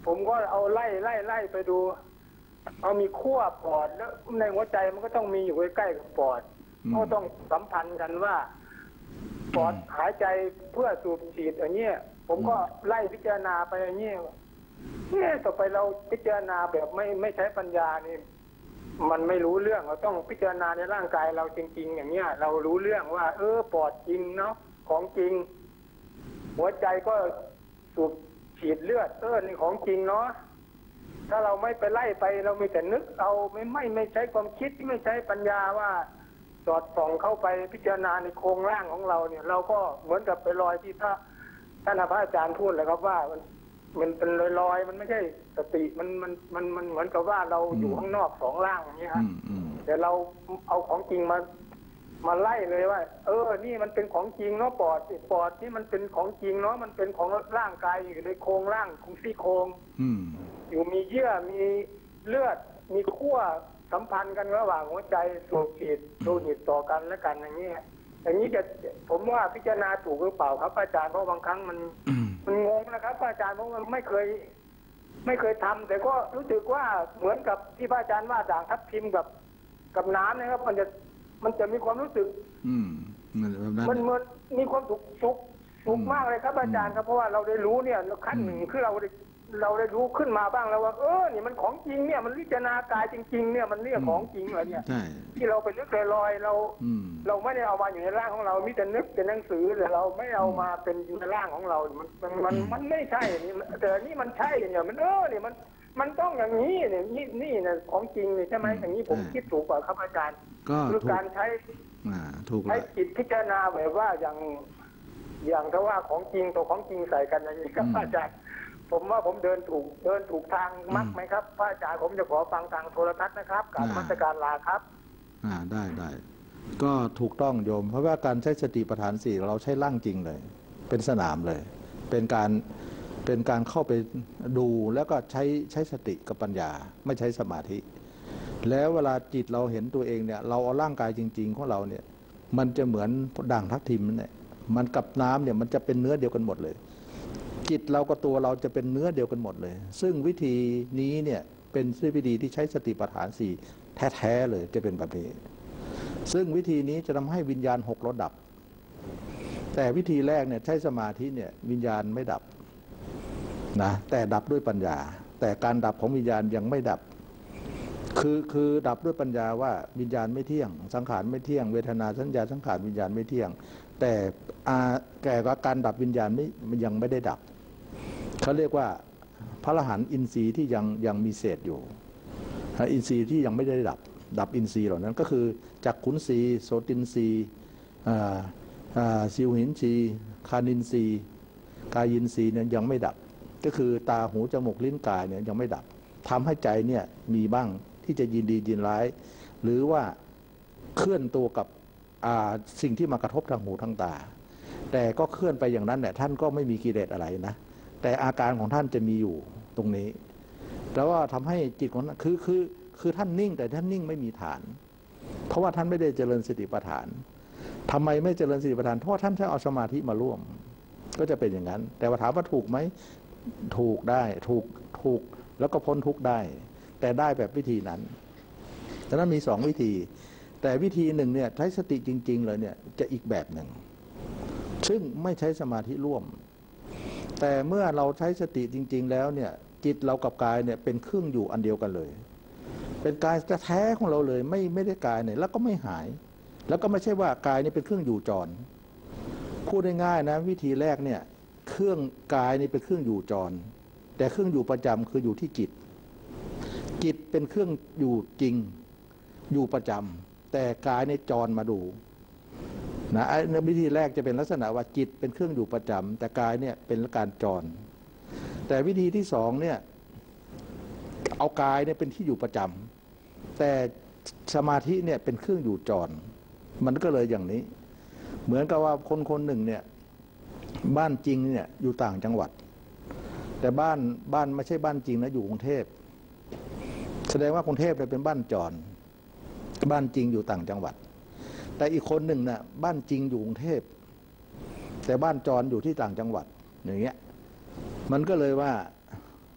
ผมก็เอาไล่ไปดูเอามีขั้วปอดแล้วในหัวใจมันก็ต้องมีอยู่ใกล้ๆกับปอดก็ต้องสัมพันธ์กันว่าปอดหายใจเพื่อสูบฉีดอย่างเงี้ยผมก็ไล่พิจารณาไปอย่างเงี้ยต่อไปเราพิจารณาแบบไม่ใช้ปัญญานี่มันไม่รู้เรื่องเราต้องพิจารณาในร่างกายเราจริงๆอย่างเงี้ยเรารู้เรื่องว่าปอดจริงเนาะของจริงหัวใจก็สูบฉีดเลือดนี่ของจริงเนาะถ้าเราไม่ไปไล่ไปเรามีแต่นึกเอาไม่ใช้ความคิดไม่ใช้ปัญญาว่าสอดส่องเข้าไปพิจารณาในโครงร่างของเราเนี่ยเราก็เหมือนกับไปลอยที่ท่านพระอาจารย์พูดเลยครับว่ามันเป็นลอยมันไม่ใช่สติมันเหมือนกับว่าเราอยู่ข้างนอกสองร่างอย่างนี้ฮะแต่เราเอาของจริงมาไล่เลยว่านี่มันเป็นของจริงเนาะปอดนี่มันเป็นของจริงเนาะมันเป็นของร่างกายอยู่ในโครงร่างของซี่โครงอยู่มีเยื่อมีเลือดมีขั้วสัมพันธ์กันระหว่างหัวใจสูบฉีดโลหิตต่อกันและกันอย่างนี้จะผมว่าพิจารณาถูกหรือเปล่าครับอาจารย์เพราะบางครั้งมันงงนะครับอาจารย์เพราะมันไม่เคยทำแต่ก็รู้สึกว่าเหมือนกับที่อาจารย์ว่าด่างทับทิมกับน้ำนะครับมันจะมีความรู้สึกมันมีความสุขมากเลยครับอาจารย์ครับเพราะว่าเราได้รู้เนี่ยขั้นหนึ่งคือเราได้รู้ขึ้นมาบ้างแล้วว่านี่มันของจริงเนี่ยมันวิจารณากายจริงๆเนี่ยมันเรียกของจริงอะไรเนี่ยที่เราไปนึกลอยเราไม่ได้เอามาอยู่ในร่างของเรามีแต่นึกเป็นหนังสือแต่เราไม่เอามาเป็นอยู่ในร่างของเรามันไม่ใช่นี่แต่นี่มันใช่เนี่ยมันนี่มันต้องอย่างนี้เนี่ยนี่นะของจริงเนี่ยใช่ไหมอย่างนี้ผมคิดถูกกว่าครับอาจารย์คือการใช้จิตพิจารณาแบบว่าอย่างถ้าว่าของจริงตัวของจริงใส่กันอย่างนี้ครับอาจารย์ผมว่าผมเดินถูกทางมักไหมครับพระอาจารย์ผมจะขอฟังทางโทรทัศน์นะครับการนมัสการลาครับได้ก็ถูกต้องโยมเพราะว่าการใช้สติปัฏฐาน4เราใช้ร่างจริงเลยเป็นสนามเลยเป็นการเข้าไปดูแล้วก็ใช้สติกับปัญญาไม่ใช้สมาธิแล้วเวลาจิตเราเห็นตัวเองเนี่ยเราเอาร่างกายจริงๆของเราเนี่ยมันจะเหมือนด่างทับทิมเนี่ยมันกับน้ำเนี่ยมันจะเป็นเนื้อเดียวกันหมดเลยจิตเรากับตัวเราจะเป็นเนื้อเดียวกันหมดเลยซึ่งวิธีนี้เนี่ยเป็นวิธีที่ใช้สติปัฏฐาน4แท้ๆเลยจะเป็นแบบนี้ซึ่งวิธีนี้จะทำให้วิญญาณ6ลดดับแต่วิธีแรกเนี่ยใช้สมาธิเนี่ยวิญญาณไม่ดับนะแต่ดับด้วยปัญญาแต่การดับของวิญญาณยังไม่ดับคือดับด้วยปัญญาว่าวิญญาณไม่เที่ยงสังขารไม่เที่ยงเวทนาสัญญาสังขารวิญญาณไม่เที่ยงแต่การดับวิญญาณมันยังไม่ได้ดับเขาเรียกว่าพระอรหันต์อินทรีย์ที่ยังมีเศษอยู่อินทรีย์ที่ยังไม่ได้ดับอินทรีย์เหล่านั้นก็คือจักขุนทรีย์โสตินทรีย์ชิวหินทรีย์คานินทรีย์กายินทรีย์เนี่ยยังไม่ดับก็คือตาหูจมูกลิ้นกายเนี่ยยังไม่ดับทำให้ใจเนี่ยมีบ้างที่จะยินดียินร้ายหรือว่าเคลื่อนตัวกับสิ่งที่มากระทบทางหูทางตาแต่ก็เคลื่อนไปอย่างนั้นแหละท่านก็ไม่มีกิเลสอะไรนะแต่อาการของท่านจะมีอยู่ตรงนี้แล้วว่าทำให้จิตของคือท่านนิ่งแต่ท่านนิ่งไม่มีฐานเพราะว่าท่านไม่ได้เจริญสติปัฏฐานทำไมไม่เจริญสติปัฏฐานเพราะท่านใช้เอาสมาธิมาร่วมก็จะเป็นอย่างนั้นแต่ว่าถามว่าถูกไหมถูกได้ถูกแล้วก็พ้นทุกข์ได้แต่ได้แบบวิธีนั้นดังนั้นมี2วิธีแต่วิธีหนึ่งเนี่ยใช้สติจริงๆเลยเนี่ยจะอีกแบบหนึ่งซึ่งไม่ใช้สมาธิร่วมแต่เมื่อเราใช้สติจริงๆแล้วเนี่ยจิตเรากับกายเนี่ยเป็นเครื่องอยู่อันเดียวกันเลยเป็นกายแท้ของเราเลยไม่ได้กายเนี่ยแล้วก็ไม่หายแล้วก็ไม่ใช่ว่ากายนี่เป็นเครื่องอยู่จรพูดง่ายๆนะวิธีแรกเนี่ยเครื่องกายนี่เป็นเครื่องอยู่จรแต่เครื่องอยู่ประจำคืออยู่ที่จิตเป็นเครื่องอยู่จริงอยู่ประจำแต่กายในจรมาดูนะวิธีแรกจะเป็นลักษณะว่าจิตเป็นเครื่องอยู่ประจำแต่กายเนี่ยเป็นการจรแต่วิธีที่2เนี่ยเอากายเนี่ยเป็นที่อยู่ประจำแต่สมาธิเนี่ยเป็นเครื่องอยู่จรมันก็เลยอย่างนี้เหมือนกับว่าคนหนึ่งเนี่ยบ้านจริงเนี่ยอยู่ต่างจังหวัดแต่บ้านไม่ใช่บ้านจริงนะอยู่กรุงเทพแสดงว่ากรุงเทพเนี่ยเป็นบ้านจรบ้านจริงอยู่ต่างจังหวัดแต่อีกคนหนึ่งน่ะบ้านจริงอยู่กรุงเทพแต่บ้านจรอยู่ที่ต่างจังหวัดอย่างเงี้ยมันก็เลยว่า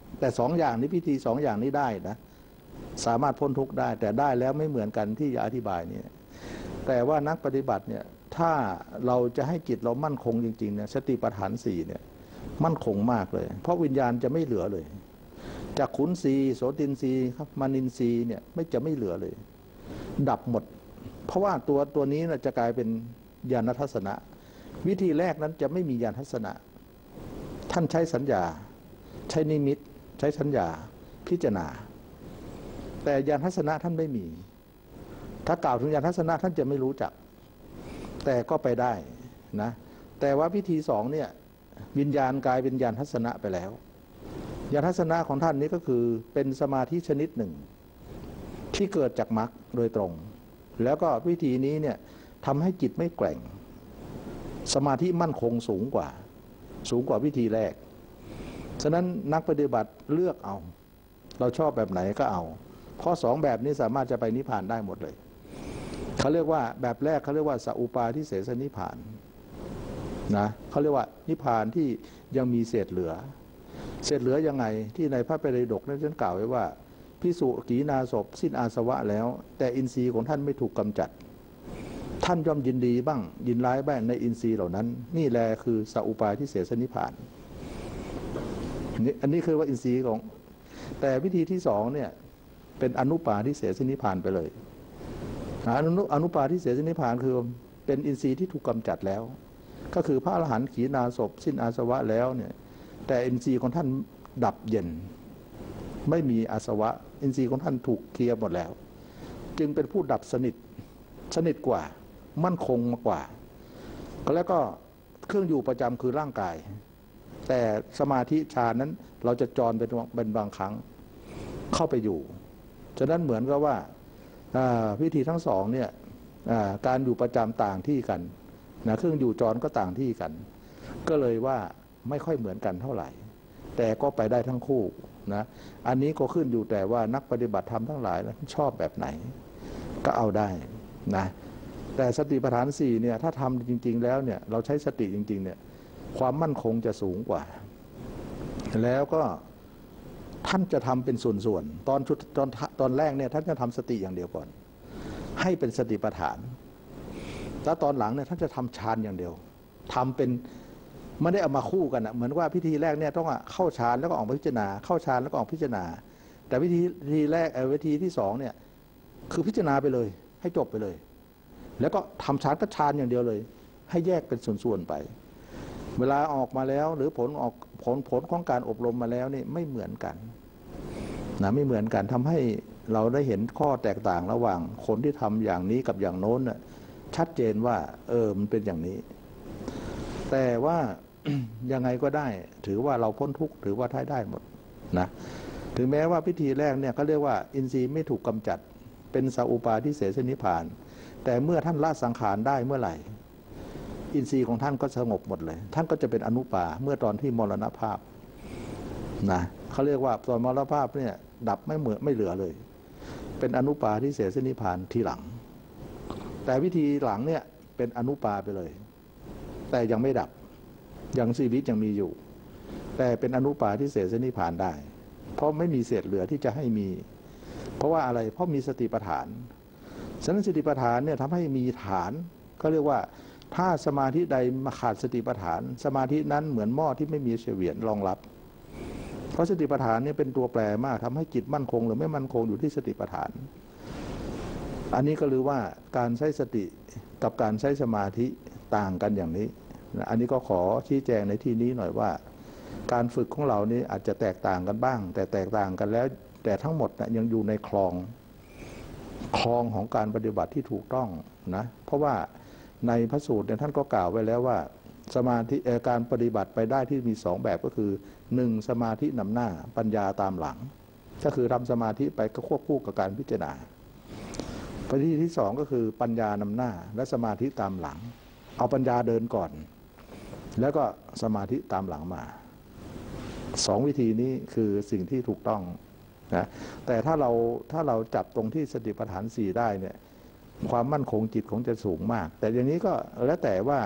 แต่สองอย่างนี้พิธีสองอย่างนี้ได้นะสามารถพ้นทุกข์ได้แต่ได้แล้วไม่เหมือนกันที่จะอธิบายเนี่ยแต่ว่านักปฏิบัติเนี่ยถ้าเราจะให้จิตเรามั่นคงจริงๆเนี่ยสติปัฏฐานสี่เนี่ยมั่นคงมากเลยเพราะวิญญาณจะไม่เหลือเลยจากขุนศีโสตินศีครับมานินศีเนี่ยไม่เหลือเลยดับหมดเพราะว่าตัวนี้นะจะกลายเป็นญาณทัศนะวิธีแรกนั้นจะไม่มีญาณทัศนะท่านใช้สัญญาใช้นิมิตใช้สัญญาพิจารณาแต่ญาณทัศนะท่านไม่มีถ้ากล่าวถึงญาณทัศนะท่านจะไม่รู้จักแต่ก็ไปได้นะแต่ว่าพิธีสองเนี่ยวิญญาณกลายเป็นญาณทัศนะไปแล้วญาณทัศนะของท่านนี้ก็คือเป็นสมาธิชนิดหนึ่งที่เกิดจากมรรคโดยตรงแล้วก็วิธีนี้เนี่ยทำให้จิตไม่แกร่งสมาธิมั่นคงสูงกว่าวิธีแรกฉะนั้นนักปฏิบัติเลือกเอาเราชอบแบบไหนก็เอาเพราะสองแบบนี้สามารถจะไปนิพพานได้หมดเลยเขาเรียกว่าแบบแรกเขาเรียกว่าสัพปาทิเสสนิพพานนะเขาเรียกว่านิพพานที่ยังมีเศษเหลือยังไงที่ในพระไตรปิฎกนั้นท่านกล่าวไว้ว่าภิกษุขีณาสพสิ้นอาสวะแล้วแต่อินทรีย์ของท่านไม่ถูกกำจัดท่านย่อมยินดีบ้างยินร้ายบ้างในอินทรีย์เหล่านั้นนี่แหละคือสัพปาทิเสสนิพพานอันนี้คือว่าอินทรีย์ของแต่วิธีที่สองเนี่ยเป็นอนุปาทิเสสนิพพานไปเลยอนุปาทิเสสนิพพานคือเป็นอินทรีย์ที่ถูกกำจัดแล้วก็คือพระอรหันต์ขีณาสพสิ้นอาสวะแล้วเนี่ยแต่อินทรีย์ของท่านดับเย็นไม่มีอาสวะอินทรีย์ของท่านถูกเคลียร์หมดแล้วจึงเป็นผู้ดับสนิทกว่ามั่นคงกว่าแล้วก็เครื่องอยู่ประจำคือร่างกายแต่สมาธิฌานนั้นเราจะจรเป็นบางครั้งเข้าไปอยู่ฉะนั้นเหมือนกับว่าพิธีทั้งสองเนี่ยการอยู่ประจำต่างที่กันนะเครื่องอยู่จรก็ต่างที่กันก็เลยว่าไม่ค่อยเหมือนกันเท่าไหร่แต่ก็ไปได้ทั้งคู่นะอันนี้ก็ขึ้นอยู่แต่ว่านักปฏิบัติธรรมทั้งหลายชอบแบบไหนก็เอาได้นะแต่สติปัฏฐานสี่เนี่ยถ้าทำจริงๆแล้วเนี่ยเราใช้สติจริงๆเนี่ยความมั่นคงจะสูงกว่าแล้วก็ท่านจะทำเป็นส่วนๆตอนแรกเนี่ยท่านจะทำสติอย่างเดียวก่อนให้เป็นสติปัฏฐานแล้วตอนหลังเนี่ยท่านจะทำฌานอย่างเดียวทำเป็นไม่ได้เอามาคู่กันนะเหมือนว่าพิธีแรกเนี่ยต้องเข้าฌานแล้วก็ออกพิจารณาเข้าฌานแล้วก็ออกพิจารณาแต่วิธีแรกวิธีที่สองเนี่ยคือพิจารณาไปเลยให้จบไปเลยแล้วก็ทำฌานก็ฌานอย่างเดียวเลยให้แยกเป็นส่วนๆไปเวลาออกมาแล้วหรือผลของการอบรมมาแล้วนี่ไม่เหมือนกันนะไม่เหมือนกันทำให้เราได้เห็นข้อแตกต่างระหว่างคนที่ทำอย่างนี้กับอย่างโน้นน่ะชัดเจนว่ามันเป็นอย่างนี้แต่ว่า ยังไงก็ได้ถือว่าเราพ้นทุกข์ถือว่าได้หมดนะถึงแม้ว่าพิธีแรกเนี่ยเขาเรียกว่าอินทรีย์ไม่ถูกกำจัดเป็นสัพปาทิเสสนิพพานแต่เมื่อท่านละสังขารได้เมื่อไหร่อินทรีย์ของท่านก็สงบหมดเลยท่านก็จะเป็นอนุปาเมื่อตอนที่มรณภาพนะเขาเรียกว่าตอนมรณภาพเนี่ยดับไม่เหลือเลยเป็นอนุปาทิเสสนิพพานทีหลังแต่วิธีหลังเนี่ยเป็นอนุปาไปเลยแต่ยังไม่ดับยังชีวิตยังมีอยู่แต่เป็นอนุปาทิเสสนิพพานได้เพราะไม่มีเศษเหลือที่จะให้มีเพราะว่าอะไรเพราะมีสติปัฏฐานฉะนั้นสติปัฏฐานเนี่ยทำให้มีฐานเขาเรียกว่าถ้าสมาธิใดมาขาดสติปัฏฐานสมาธินั้นเหมือนหม้อที่ไม่มีเฉวียนรองรับเพราะสติปัฏฐานเนี่ยเป็นตัวแปรมากทำให้จิตมั่นคงหรือไม่มั่นคงอยู่ที่สติปัฏฐานอันนี้ก็รู้ว่าการใช้สติกับการใช้สมาธิต่างกันอย่างนี้อันนี้ก็ขอชี้แจงในที่นี้หน่อยว่าการฝึกของเรานี้อาจจะแตกต่างกันบ้างแต่แตกต่างกันแล้วแต่ทั้งหมดนะยังอยู่ในคลองของการปฏิบัติที่ถูกต้องนะเพราะว่าในพระสูตรเนี่ยท่านก็กล่าวไว้แล้วว่าสมาธิการปฏิบัติไปได้ที่มี2แบบก็คือ1สมาธินำหน้าปัญญาตามหลังก็คือทำสมาธิไปก็ควบคู่กับการพิจารณาวิธีที่2ก็คือปัญญานำหน้าและสมาธิตามหลังเอาปัญญาเดินก่อนแล้วก็สมาธิตามหลังมา2วิธีนี้คือสิ่งที่ถูกต้องนะแต่ถ้าเราจับตรงที่สติปัฏฐาน4ได้เนี่ยความมั่นคงจิตคงจะสูงมากแต่อย่างนี้ก็แล้วแต่ว่า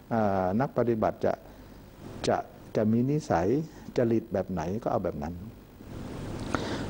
นักปฏิบัติจะมีนิสัยจริตแบบไหนก็เอาแบบนั้น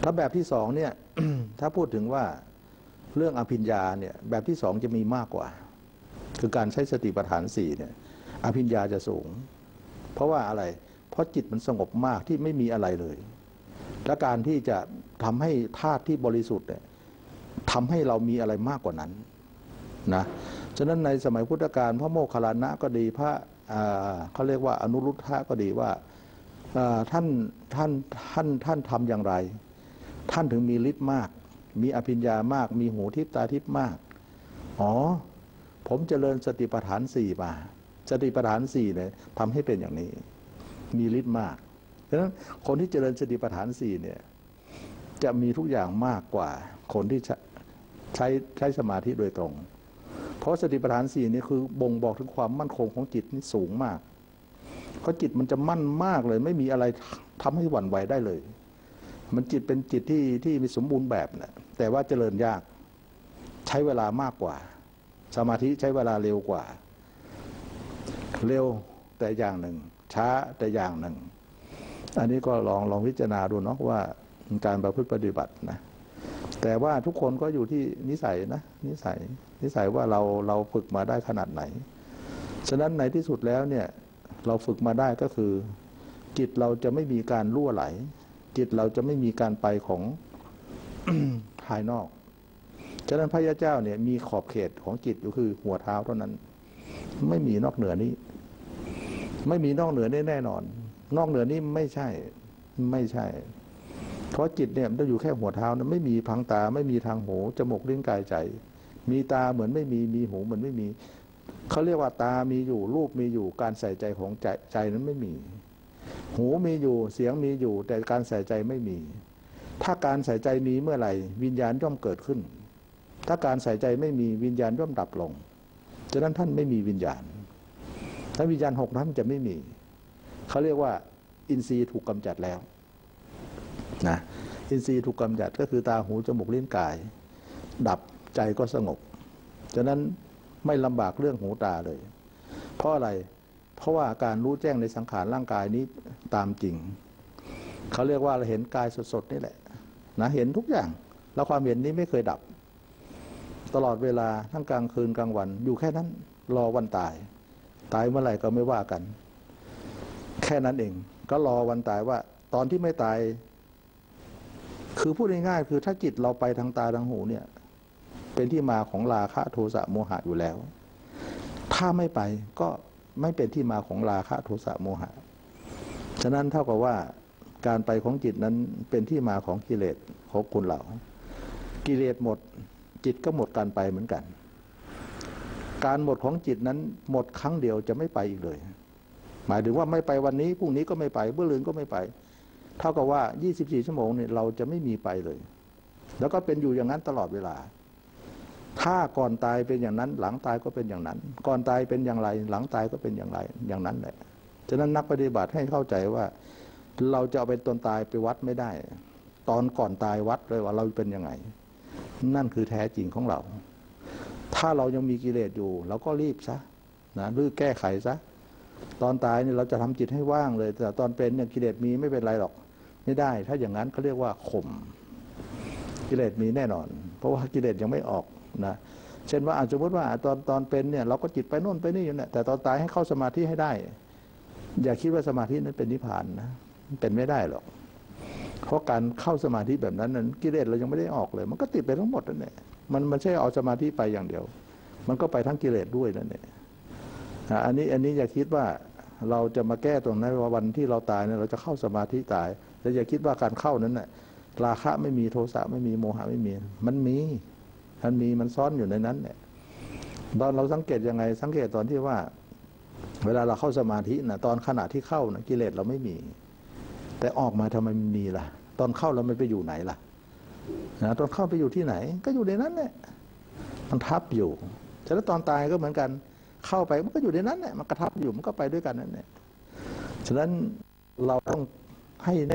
ถ้าแบบที่สองเนี่ย ถ้าพูดถึงว่าเรื่องอภิญญาเนี่ยแบบที่สองจะมีมากกว่าคือการใช้สติปัฏฐาน4เนี่ยอภิญญาจะสูงเพราะว่าอะไรเพราะจิตมันสงบมากที่ไม่มีอะไรเลยและการที่จะทำให้ธาตุที่บริสุทธิ์เนี่ยทำให้เรามีอะไรมากกว่านั้นนะฉะนั้นในสมัยพุทธกาลพระโมคคัลลานะก็ดีพระเขาเรียกว่าอนุรุทธะก็ดีว่าท่านทำอย่างไรท่านถึงมีฤทธิ์มากมีอภิญญามากมีหูทิพตาทิพมากอ๋อผมเจริญสติปัฏฐาน4มาสติปัฏฐาน4เนี่ยทำให้เป็นอย่างนี้มีฤทธิ์มากฉะนั้นคนที่เจริญสติปัฏฐาน4เนี่ยจะมีทุกอย่างมากกว่าคนที่ใช้สมาธิโดยตรงเพราะสติปัฏฐาน4นี่คือบ่งบอกถึงความมั่นคงของจิตนี่สูงมากเพราะจิตมันจะมั่นมากเลยไม่มีอะไรทำให้หวั่นไหวได้เลยมันจิตเป็นจิตที่มีสมบูรณ์แบบนะแต่ว่าเจริญยากใช้เวลามากกว่าสมาธิใช้เวลาเร็วกว่าเร็วแต่อย่างหนึ่งช้าแต่อย่างหนึ่งอันนี้ก็ลองพิจารณาดูเนาะว่าการประพฤติปฏิบัตินะแต่ว่าทุกคนก็อยู่ที่นิสัยนะนิสัยว่าเราฝึกมาได้ขนาดไหนฉะนั้นในที่สุดแล้วเนี่ยเราฝึกมาได้ก็คือจิตเราจะไม่มีการรั่วไหลจิตเราจะไม่มีการไปของ ภายนอกฉะนั้นพระยาเจ้าเนี่ยมีขอบเขตของจิตอยู่คือหัวเท้าเท่านั้นไม่มีนอกเหนือนี้ไม่มีนอกเหนือแน่นอนนอกเหนือนี้ไม่ใช่เพราะจิตเนี่ยมันต้องอยู่แค่หัวเท้านะไม่มีพังตาไม่มีทางหูจมูกลิ้นกายใจมีตาเหมือนไม่มีหูเหมือนไม่มีเขาเรียกว่าตามีอยู่รูปมีอยู่การใส่ใจของใจนั้นไม่มีหูมีอยู่เสียงมีอยู่แต่การใส่ใจไม่มีถ้าการใส่ใจมีเมื่อไหร่วิญญาณย่อมเกิดขึ้นถ้าการใส่ใจไม่มีวิญญาณย่อมดับลงฉะนั้นท่านไม่มีวิญญาณถ้าวิญญาณ6นั้นจะไม่มีเขาเรียกว่าอินทรีย์ถูกกำจัดแล้วนะอินทรีย์ถูกกำจัดก็คือตาหูจมูกลิ้นกายดับใจก็สงบฉะนั้นไม่ลำบากเรื่องหูตาเลยเพราะอะไรเพราะว่าการรู้แจ้งในสังขารร่างกายนี้ตามจริงเขาเรียกว่าเราเห็นกายสดๆนี่แหละนะเห็นทุกอย่างแล้วความเห็นนี้ไม่เคยดับตลอดเวลาทั้งกลางคืนกลางวันอยู่แค่นั้นรอวันตายเมื่อไหร่ก็ไม่ว่ากันแค่นั้นเองก็รอวันตายว่าตอนที่ไม่ตายคือพูดง่ายๆคือถ้าจิตเราไปทางตาทางหูเนี่ยเป็นที่มาของราคะโทสะโมหะอยู่แล้วถ้าไม่ไปก็ไม่เป็นที่มาของราคะโทสะโมหะฉะนั้นเท่ากับว่าการไปของจิตนั้นเป็นที่มาของกิเลสของคนเรากิเลสหมดจิตก็หมดการไปเหมือนกันการหมดของจิตนั้นหมดครั้งเดียวจะไม่ไปอีกเลยหมายถึงว่าไม่ไปวันนี้พรุ่งนี้ก็ไม่ไปเมื่อลืนก็ไม่ไปเท่ากับว่า24ชั่วโมงเนี่ยเราจะไม่มีไปเลยแล้วก็เป็นอยู่อย่างนั้นตลอดเวลาถ้าก่อนตายเป็นอย่างนั้นหลังตายก็เป็นอย่างนั้นก่อนตายเป็นอย่างไรหลังตายก็เป็นอย่างไรอย่างนั้นแหละฉะนั้นนักปฏิบัติให้เข้าใจว่าเราจะเอาเป็นตนตายไปวัดไม่ได้ตอนก่อนตายวัดเลยว่าเราเป็นยังไงนั่นคือแท้จริงของเราถ้าเรายังมีกิเลสอยู่เราก็รีบซะนะรีบแก้ไขซะตอนตายเนี่ยเราจะทำจิตให้ว่างเลยแต่ตอนเป็นเนี่ยกิเลสมีไม่เป็นไรหรอกไม่ได้ถ้าอย่างนั้นเขาเรียกว่าข่มกิเลสมีแน่นอนเพราะว่ากิเลสยังไม่ออกนะเช่นว่าสมมติว่าตอนเป็นเนี่ยเราก็จิตไปโน่นไปนี่อยู่เนี่ยแต่ตอนตายให้เข้าสมาธิให้ได้อย่าคิดว่าสมาธินั้นเป็นนิพพานนะเป็นไม่ได้หรอกเพราะการเข้าสมาธิแบบนั้นกิเลสเรายังไม่ได้ออกเลยมันก็ติดไปทั้งหมดนั่นแหละมันไม่ใช่เอาสมาธิไปอย่างเดียวมันก็ไปทั้งกิเลสด้วยนั่นแหละอันนี้อย่าคิดว่าเราจะมาแก้ตรงนั้นว่าวันที่เราตายเนี่ยเราจะเข้าสมาธิตายแล้วอย่าคิดว่าการเข้านั้นน่ะราคะไม่มีโทสะไม่มีโมหะไม่มีมันซ่อนอยู่ในนั้นเนี่ยตอนเราสังเกตยังไงสังเกตตอนที่ว่าเวลาเราเข้าสมาธินะตอนขณะที่เข้านะกิเลสเราไม่มีแต่ออกมาทำไมมันมีล่ะตอนเข้าเราไม่ไปอยู่ไหนล่ะนะตอนเข้าไปอยู่ที่ไหนก็อยู่ในนั้นแหละมันทับอยู่ฉะนั้นตอนตายก็เหมือนกันเข้าไปมันก็อยู่ในนั้นแหละมันกระทับอยู่มันก็ไปด้วยกันนั่นแหละฉะนั้นเราต้องให้แน่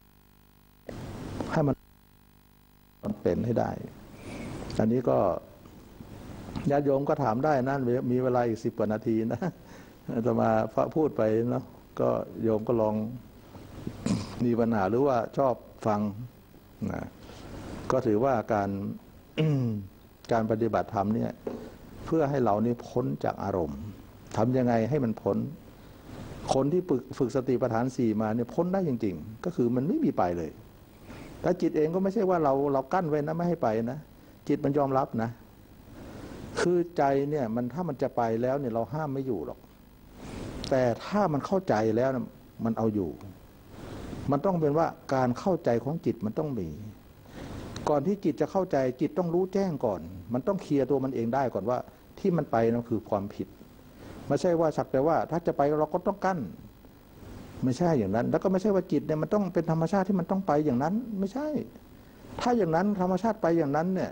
ให้มันเป็นให้ได้อันนี้ก็ญาติโยมก็ถามได้นั่นมีเวลาอีก10 กว่านาทีนะจะมาพูดไปเนาะก็โยมก็ลองมีปัญหาหรือว่าชอบฟังนะก็ถือว่าการการปฏิบัติธรรมเนี่ยเพื่อให้เรานี่พ้นจากอารมณ์ทำยังไงให้มันพ้นคนที่ฝึกสติปัฏฐาน4มาเนี่ยพ้นได้จริงๆก็คือมันไม่มีไปเลยแต่จิตเองก็ไม่ใช่ว่าเรากั้นไว้นะไม่ให้ไปนะจิตมันยอมรับนะคือใจเนี่ยมันถ้ามันจะไปแล้วเนี่ยเราห้ามไม่อยู่หรอกแต่ถ้ามันเข้าใจแล้วนะมันเอาอยู่มันต้องเป็นว่าการเข้าใจของจิตมันต้องมีก่อนที่จิตจะเข้าใจจิตต้องรู้แจ้งก่อนมันต้องเคลียร์ตัวมันเองได้ก่อนว่าที่มันไปนั่นคือความผิดไม่ใช่ว่าสักแต่ว่าถ้าจะไปเราก็ต้องกั้นไม่ใช่อย่างนั้นแล้วก็ไม่ใช่ว่าจิตเนี่ยมันต้องเป็นธรรมชาติที่มันต้องไปอย่างนั้นไม่ใช่ถ้าอย่างนั้นธรรมชาติไปอย่างนั้นเนี่ย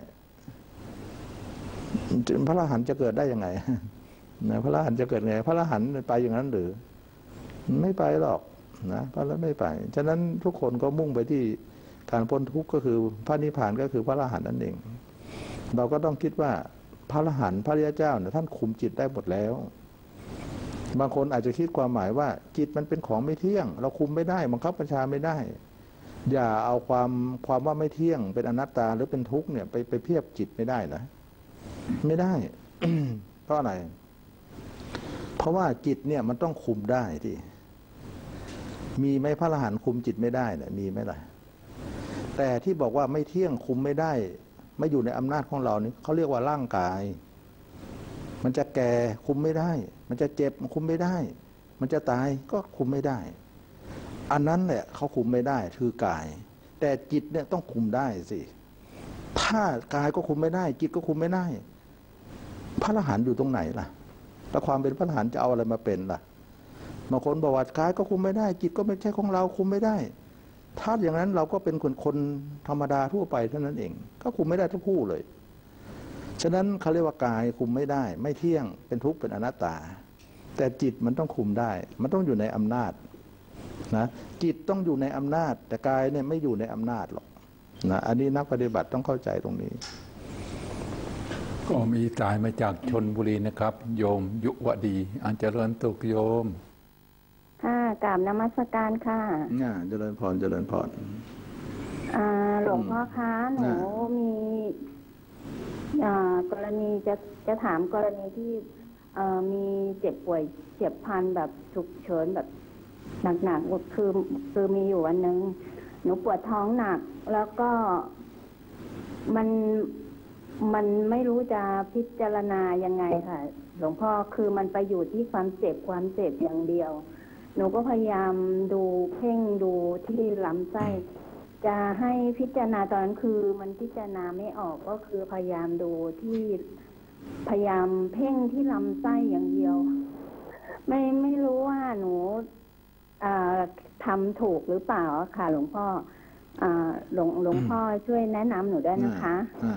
พระอรหันต์จะเกิดได้ยังไงนะพระอรหันต์จะเกิดไงพระอรหันต์ไปอย่างนั้นหรือไม่ไปหรอกนะพระอรหันต์ไม่ไปฉะนั้นทุกคนก็มุ่งไปที่การพ้นทุกข์ก็คือพระนิพพานก็คือพระอรหันต์นั่นเองเราก็ต้องคิดว่าพระอรหันต์พระริยเจ้าเนี่ยท่านคุมจิตได้หมดแล้วบางคนอาจจะคิดความหมายว่าจิตมันเป็นของไม่เที่ยงเราคุมไม่ได้บังคับบัญชาไม่ได้อย่าเอาความว่าไม่เที่ยงเป็นอนัตตาหรือเป็นทุกข์เนี่ยไปเพียบจิตไม่ได้นะไม่ได้ เพราะอะไรเพราะว่าจิตเนี่ยมันต้องคุมได้ที่มีไหมพระอรหันต์คุมจิตไม่ได้เนี่ยมีไหมล่ะแต่ที่บอกว่าไม่เที่ยงคุมไม่ได้ไม่อยู่ในอำนาจของเรานี่เขาเรียกว่าร่างกายมันจะแก่คุมไม่ได้มันจะเจ็บคุมไม่ได้มันจะตายก็คุมไม่ได้อันนั้นแหละเขาคุมไม่ได้คือกายแต่จิตเนี่ยต้องคุมได้สิถ้ากายก็คุมไม่ได้จิตก็คุมไม่ได้พระอรหันต์อยู่ตรงไหนล่ะแล้วความเป็นพระอรหันต์จะเอาอะไรมาเป็นล่ะบางคนบอกว่ากายก็คุมไม่ได้จิตก็ไม่ใช่ของเราคุมไม่ได้ถ้าอย่างนั้นเราก็เป็นคนธรรมดาทั่วไปเท่านั้นเองก็คุมไม่ได้ทั้งคู่เลยฉะนั้นเขาเรียกว่ากายคุมไม่ได้ไม่เที่ยงเป็นทุกข์เป็นอนัตตาแต่จิตมันต้องคุมได้มันต้องอยู่ในอำนาจนะจิตต้องอยู่ในอำนาจแต่กายเนี่ยไม่อยู่ในอำนาจหรอกนะอันนี้นักปฏิบัติต้องเข้าใจตรงนี้ก็มีสายมาจากชลบุรีนะครับโยมยุวดีอันเจริญตุกโยมค่ะกราบนมัสการค่ะเจริญพรเจริญพรหลวงพ่อคะหนูมีกรณีจะถามกรณีที่มีเจ็บป่วยเจ็บพันแบบฉุกเฉินแบบหนักๆคือมีอยู่วันนึงหนูปวดท้องหนักแล้วก็มันไม่รู้จะพิจารณายังไงค่ะหลวงพ่อคือมันไปอยู่ที่ความเจ็บอย่างเดียวหนูก็พยายามดูเพ่งดูที่ลำไส้จะให้พิจารณาตอนนั้นคือมันพิจารณาไม่ออกก็คือพยายามดูที่พยายามเพ่งที่ลำไส้อย่างเดียวไม่รู้ว่าหนูทำถูกหรือเปล่าค่ะหลวงพ่อหลวงพ่อช่วยแนะนำหนูได้นะคะ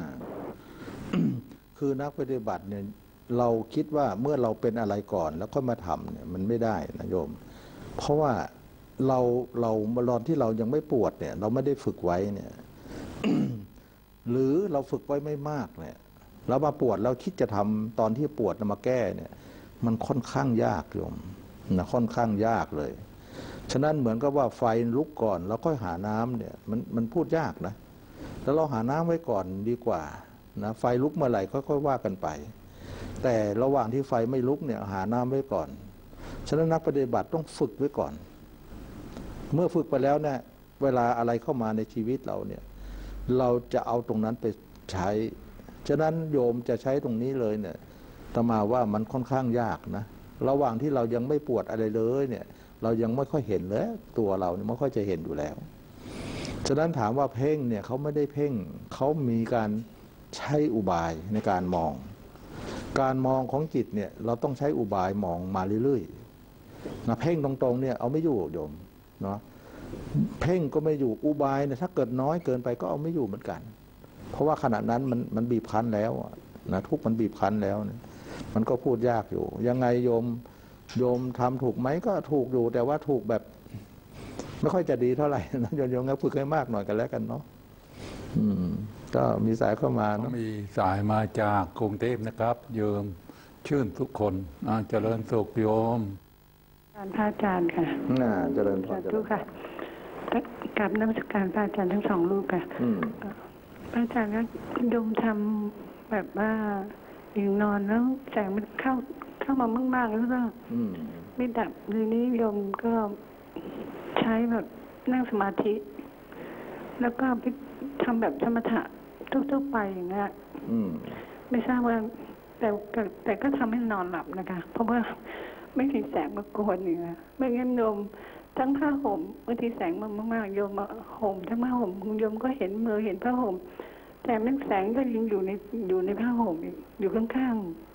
คือนักปฏิบัติเนี่ยเราคิดว่าเมื่อเราเป็นอะไรก่อนแล้วก็มาทำเนี่ยมันไม่ได้นะโยมเพราะว่าเราตอนที่เรายังไม่ปวดเนี่ยเราไม่ได้ฝึกไว้เนี่ย หรือเราฝึกไว้ไม่มากเนี่ยแล้วมาปวดเราคิดจะทำตอนที่ปวดมาแก้เนี่ยมันค่อนข้างยากโยมนะค่อนข้างยากเลยฉะนั้นเหมือนกับว่าไฟลุกก่อนแล้วค่อยหาน้ำเนี่ยมันพูดยากนะแล้วเราหาน้ำไว้ก่อนดีกว่านะไฟลุกเมื่อไหร่ค่อยๆว่ากันไปแต่ระหว่างที่ไฟไม่ลุกเนี่ยหาน้ำไว้ก่อนฉะนั้นนักปฏิบัติต้องฝึกไว้ก่อนเมื่อฝึกไปแล้วเนี่ยเวลาอะไรเข้ามาในชีวิตเราเนี่ยเราจะเอาตรงนั้นไปใช้ฉะนั้นโยมจะใช้ตรงนี้เลยเนี่ยอาตมาว่ามันค่อนข้างยากนะระหว่างที่เรายังไม่ปวดอะไรเลยเนี่ยเรายังไม่ค่อยเห็นเลยตัวเราเนี่ยไม่ค่อยจะเห็นอยู่แล้วฉะนั้นถามว่าเพ่งเนี่ยเขาไม่ได้เพ่งเขามีการใช้อุบายในการมองของจิตเนี่ยเราต้องใช้อุบายมองมาเรื่อยๆนะเพ่งตรงๆเนี่ยเอาไม่อยู่โยมเนาะเพ่งก็ไม่อยู่อุบายเนี่ยถ้าเกิดน้อยเกินไปก็เอาไม่อยู่เหมือนกันเพราะว่าขณะนั้นมันบีบคั้นแล้วนะทุกมันบีบคั้นแล้วเนี่ยมันก็พูดยากอยู่ยังไงโยมทำถูกไหมก็ถูกอยู่แต่ว่าถูกแบบไม่ค่อยจะดีเท่าไหร่นะโยมงั้นฝึกให้มากหน่อยกันแล้วกันเนาะก็มีสายเข้ามานะมีสายมาจากกรุงเทพนะครับโยมชื่นทุกคนเจริญสุขโยมพระอาจารย์ค่ะเจริญพรทุกค่ะกับนมัสการพระอาจารย์ทั้งสองรูปค่ะพระอาจารย์ก็โยมทำแบบว่าอย่างนอนแล้วแสงมันเข้ามามากๆแล้วก็ไม่ดับทีนี้โยมก็ใช้แบบนั่งสมาธิแล้วก็ทำแบบสมถะทั่วๆไปอย่างเงี้ยไม่ทราบว่าแต่ก็ทำให้นอนหลับนะคะเพราะว่าไม่มีแสงมากวนอย่างเงี้ยไม่งั้นโยมทั้งผ้าห่มบางทีแสงมันมากๆโยมมาห่มทั้งผ้าห่มโยมก็เห็นมือเห็นผ้าห่มแต่แสงก็ยังอยู่ในผ้าห่มอยู่ข้าง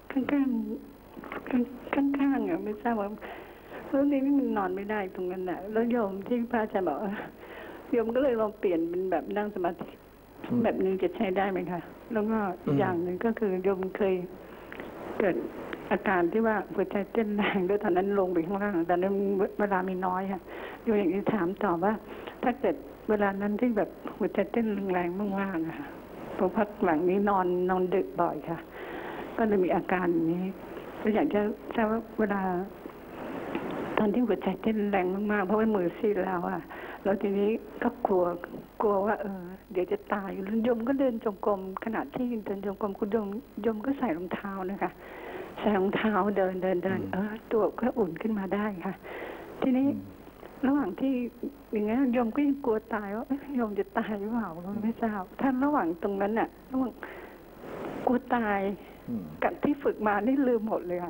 อ่ะไม่ทราบว่าแล้วนี่มันนอนไม่ได้ตรงนั้นน่ะแล้วโยมที่พระอาจารย์บอกโยมก็เลยลองเปลี่ยนเป็นแบบนั่งสมาธิแบบนึงจะใช้ได้ไหมคะแล้วก็อย่างหนึ่งก็คือโยมเคยเกิดอาการที่ว่าหัวใจเต้นแรงด้วยตอนนั้นลงไปข้างล่างแต่นั้นเวลามีน้อยค่ะโยมอย่างนี้ถามต่อว่าถ้าเกิดเวลานั้นที่แบบหัวใจเต้นแรงมากๆค่ะเพราะพักหลังนี้นอนดึกบ่อยค่ะก็เลยมีอาการนี้ก็อยากจะทราบว่าเวลาตอนที่หัวใจเต้นแรงมากๆเพราะว่ามือซีดแล้วอ่ะแล้วทีนี้ก็กลัวว่าเดี๋ยวจะตายแล้วโยมก็เดินจงกรมขณะที่เดินจงกรมคุณโยมก็ใส่รองเท้านะคะใส่รองเท้าเดินตัวก็อุ่นขึ้นมาได้ค่ะทีนี้ระหว่างที่อย่างเงี้ยโยมก็ยังกลัวตายว่าโยมจะตายหรือเปล่าไม่ทราบท่านระหว่างตรงนั้นน่ะระหว่างกลัวตายกับที่ฝึกมานี่ลืมหมดเลยค่ะ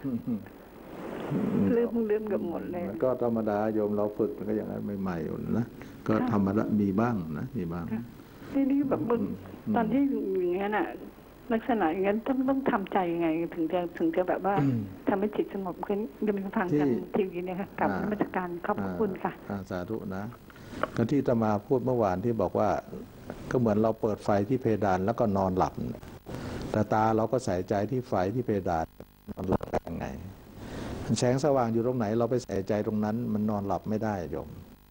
ลืมกับหมดเลยก็ธรรมดาโยมเราฝึกมันก็อย่างนั้นใหม่ๆอยู่นะก็ธรรมดามีบ้างนะมีบ้างนี่แบบตอนที่อย่างเงี้ยน่ะลักษณะอย่างนั้นต้องทำใจยังไงถึงจะแบบว่าทำให้จิตสงบขึ้นยังมีฟังกันทีวีเนี่ยค่ะกับนมัสการขอบคุณค่ะสาธุนะก็ที่อาตมาพูดเมื่อวานที่บอกว่าก็เหมือนเราเปิดไฟที่เพดานแล้วก็นอนหลับแต่ตาเราก็ใส่ใจที่ไฟที่เพดานนอนหลับยังไงแสงสว่างอยู่ตรงไหนเราไปใส่ใจตรงนั้นมันนอนหลับไม่ได้โยม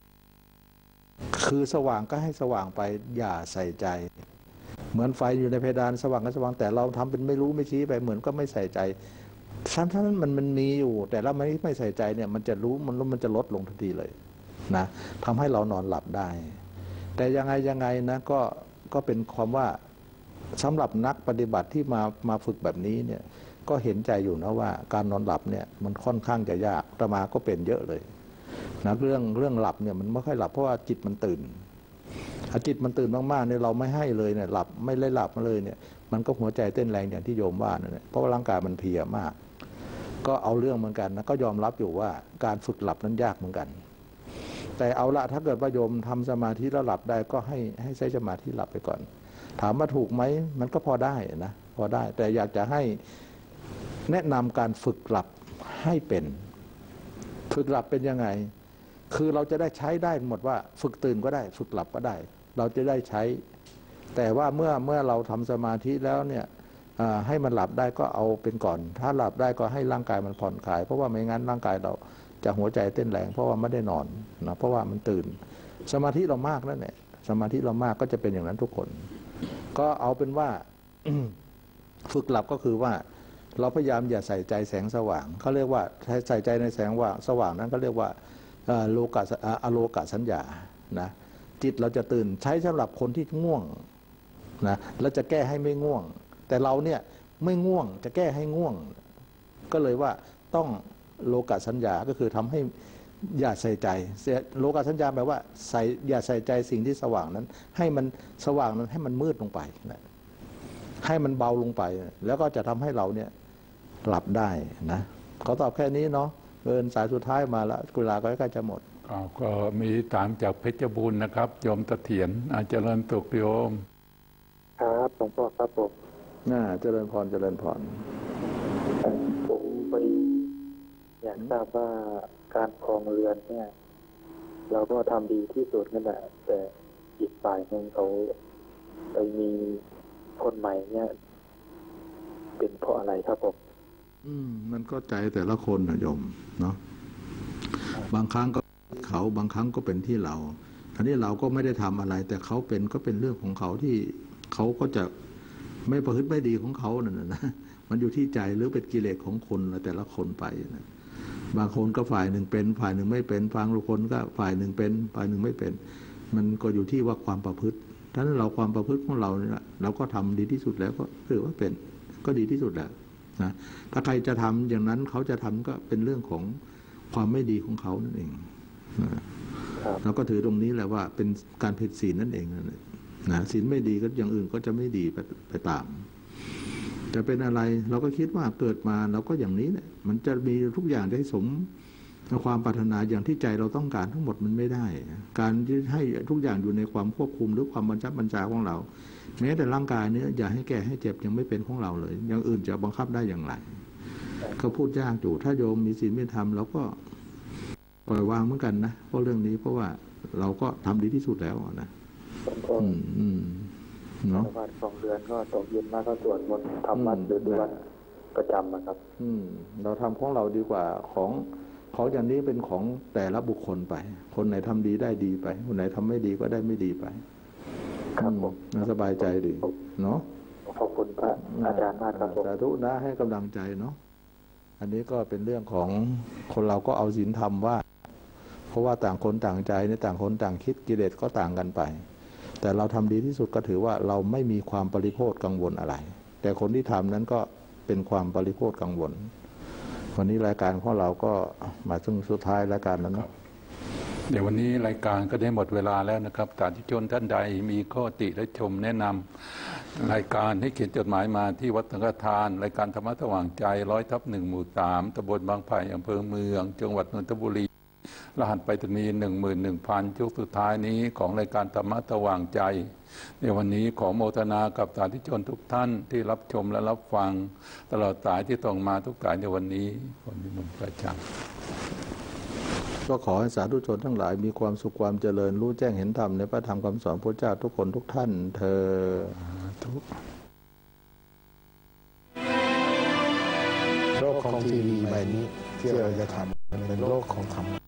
คือสว่างก็ให้สว่างไปอย่าใส่ใจเหมือนไฟอยู่ในเพดานสว่างก็สว่างแต่เราทำเป็นไม่รู้ไม่ชี้ไปเหมือนก็ไม่ใส่ใจทั้งนั้นมันมีอยู่แต่เราไม่ใส่ใจเนี่ยมันจะรู้มันจะลดลงทันทีเลยนะทำให้เรานอนหลับได้แต่ยังไงนะก็เป็นความว่าสำหรับนักปฏิบัติที่มาฝึกแบบนี้เนี่ยก็เห็นใจอยู่นะว่าการนอนหลับเนี่ยมันค่อนข้างจะยากอาตมาก็เป็นเยอะเลยนะเรื่องหลับเนี่ยมันไม่ค่อยหลับเพราะว่าจิตมันตื่นจิตมันตื่นมากๆเนี่ยเราไม่ให้เลยเนี่ยหลับไม่ได้หลับมาเลยเนี่ยมันก็หัวใจเต้นแรงอย่างที่โยมว่าเนี่ยเพราะว่าร่างกายมันเพลียมากก็เอาเรื่องเหมือนกันนะก็ยอมรับอยู่ว่าการฝึกหลับนั้นยากเหมือนกันแต่เอาละถ้าเกิดว่าโยมทำสมาธิแล้วหลับได้ก็ให้ใช้สมาธิหลับไปก่อนถามว่าถูกไหมมันก็พอได้นะพอได้แต่อยากจะให้แนะนำการฝึกหลับให้เป็นฝึกหลับเป็นยังไงคือเราจะได้ใช้ได้หมดว่าฝึกตื่นก็ได้ฝึกหลับก็ได้เราจะได้ใช้แต่ว่าเมื่อเราทำสมาธิแล้วเนี่ยให้มันหลับได้ก็เอาเป็นก่อนถ้าหลับได้ก็ให้ร่างกายมันผ่อนคลายเพราะว่าไม่งั้นร่างกายเราจะหัวใจเต้นแรงเพราะว่าไม่ได้นอนนะเพราะว่ามันตื่นสมาธิเรามากนั่นแหละสมาธิเรามากก็จะเป็นอย่างนั้นทุกคนก็เอาเป็นว่า ฝึกหลับก็คือว่าเราพยายามอย่าใส่ใจแสงสว่างเขาเรียกว่าใส่ใจในแสงสว่างนั้นก็เรียกว่าอโลกสัญญานะจิตเราจะตื่นใช้สำหรับคนที่ง่วงนะแล้วจะแก้ให้ไม่ง่วงแต่เราเนี่ยไม่ง่วงจะแก้ให้ง่วงก็เลยว่าต้องโลกสัญญาก็คือทำให้อย่าใส่ใจโลกสัญญาแปลว่าอย่าใส่ใจสิ่งที่สว่างนั้นให้มันสว่างนั้นให้มันมืดลงไปนะให้มันเบาลงไปแล้วก็จะทำให้เราเนี่ยหลับได้นะขอตอบแค่นี้เนาะสายสุดท้ายมาแล้วเวลาก็ใกล้จะหมดก็มีถามจากเพชรบูรณ์นะครับโยมตะเถียนเจริญสุขโยมครับหลวงพ่อครับผมเจริญพรผมพอดีอยากทราบว่าการครองเรือนเนี่ยเราก็ทำดีที่สุดนั่นแหละแต่อีกฝ่ายหนึ่งเขาไปมีคนใหม่เนี่ยเป็นเพราะอะไรครับผมมันก็ใจแต่ละคนนะโยมเนาะบางครั้งก็เขาบางครั้งก็เป็นที่เราทีนี้เราก็ไม่ได้ทำอะไรแต่เขาเป็นก็เป็นเรื่องของเขาที่เขาก็จะไม่ประพฤติไม่ดีของเขานั่นนะมันอยู่ที่ใจหรือเป็นกิเลสของคนแต่ละคนไปนะบางคนก็ฝ่ายหนึ่งเป็นฝ่ายหนึ่งไม่เป็นบางคนก็ฝ่ายหนึ่งเป็นฝ่ายหนึ่งไม่เป็นมันก็อยู่ที่ว่าความประพฤติถ้าเราความประพฤติของเราเนี่ยเราก็ทำดีที่สุดแล้วก็ถือว่าเป็นก็ดีที่สุดแล้วนะถ้าใครจะทำอย่างนั้นเขาจะทำก็เป็นเรื่องของความไม่ดีของเขานั่นเองเราก็ถือตรงนี้แหละว่าเป็นการผิดศีลนั่นเองนะศีลไม่ดีก็อย่างอื่นก็จะไม่ดีไปตามจะเป็นอะไรเราก็คิดว่าเกิดมาเราก็อย่างนี้แหละมันจะมีทุกอย่างได้สมความปรารถนาอย่างที่ใจเราต้องการทั้งหมดมันไม่ได้การที่ให้ทุกอย่างอยู่ในความควบคุมหรือความบัญชาของเราแม้แต่ร่างกายเนี้ยอย่าให้แก่ให้เจ็บยังไม่เป็นของเราเลยอย่างอื่นจะบังคับได้อย่างไรก็พูดยากอยู่ถ้าโยมมีศีลมีธรรมเราก็ปล่อยวางเหมือนกันนะเพราะเรื่องนี้เพราะว่าเราก็ทำดีที่สุดแล้วนะเนาะวัน2 เดือนก็ตกเย็นมาก็สวดมนต์ทำวัดเดือนประจำนะครับเราทำของเราดีกว่าของอย่างนี้เป็นของแต่ละบุคคลไปคนไหนทำดีได้ดีไปคนไหนทำไม่ดีก็ได้ไม่ดีไปครับผมสบายใจดีเนาะขอบคุณพระอาจารย์มากครับสาธุนะให้กำลังใจเนาะอันนี้ก็เป็นเรื่องของคนเราก็เอาศีลธรรมว่าเพราะว่าต่างคนต่างใจในต่างคนต่างคิดกิเลสก็ต่างกันไปแต่เราทำดีที่สุดก็ถือว่าเราไม่มีความปริโภทกังวลอะไรแต่คนที่ทำนั้นก็เป็นความปริโภทกังวลวันนี้รายการของเราก็มาถึงสุดท้ายรายการแล้วเนาะเดี๋ยววันนี้รายการก็ได้หมดเวลาแล้วนะครับสาธุชนท่านใดมีข้อติและชมแนะนำรายการให้เขียนจดหมายมาที่วัดสังฆทานรายการธรรมะสว่างใจ100/1 หมู่ 3ตำบลบางไผ่อำเภอเมืองจังหวัดนนทบุรีรหัสไปรษณีย์ 11,000 ชุดสุดท้ายนี้ของรายการธรรมะสว่างใจในวันนี้ขอโมทนากับสาธุชนทุกท่านที่รับชมและรับฟังตลอดสายที่ต้องมาทุกสายในวันนี้คนนิมนต์ประจำก็ขอให้สาธุชนทั้งหลายมีความสุขความเจริญรู้แจ้งเห็นธรรมในพระธรรมคำสอนพระเจ้าทุกคนทุกท่านเทอญโลกของทีวีใบนี้ที่เราจะทำเป็นโลกของธรรม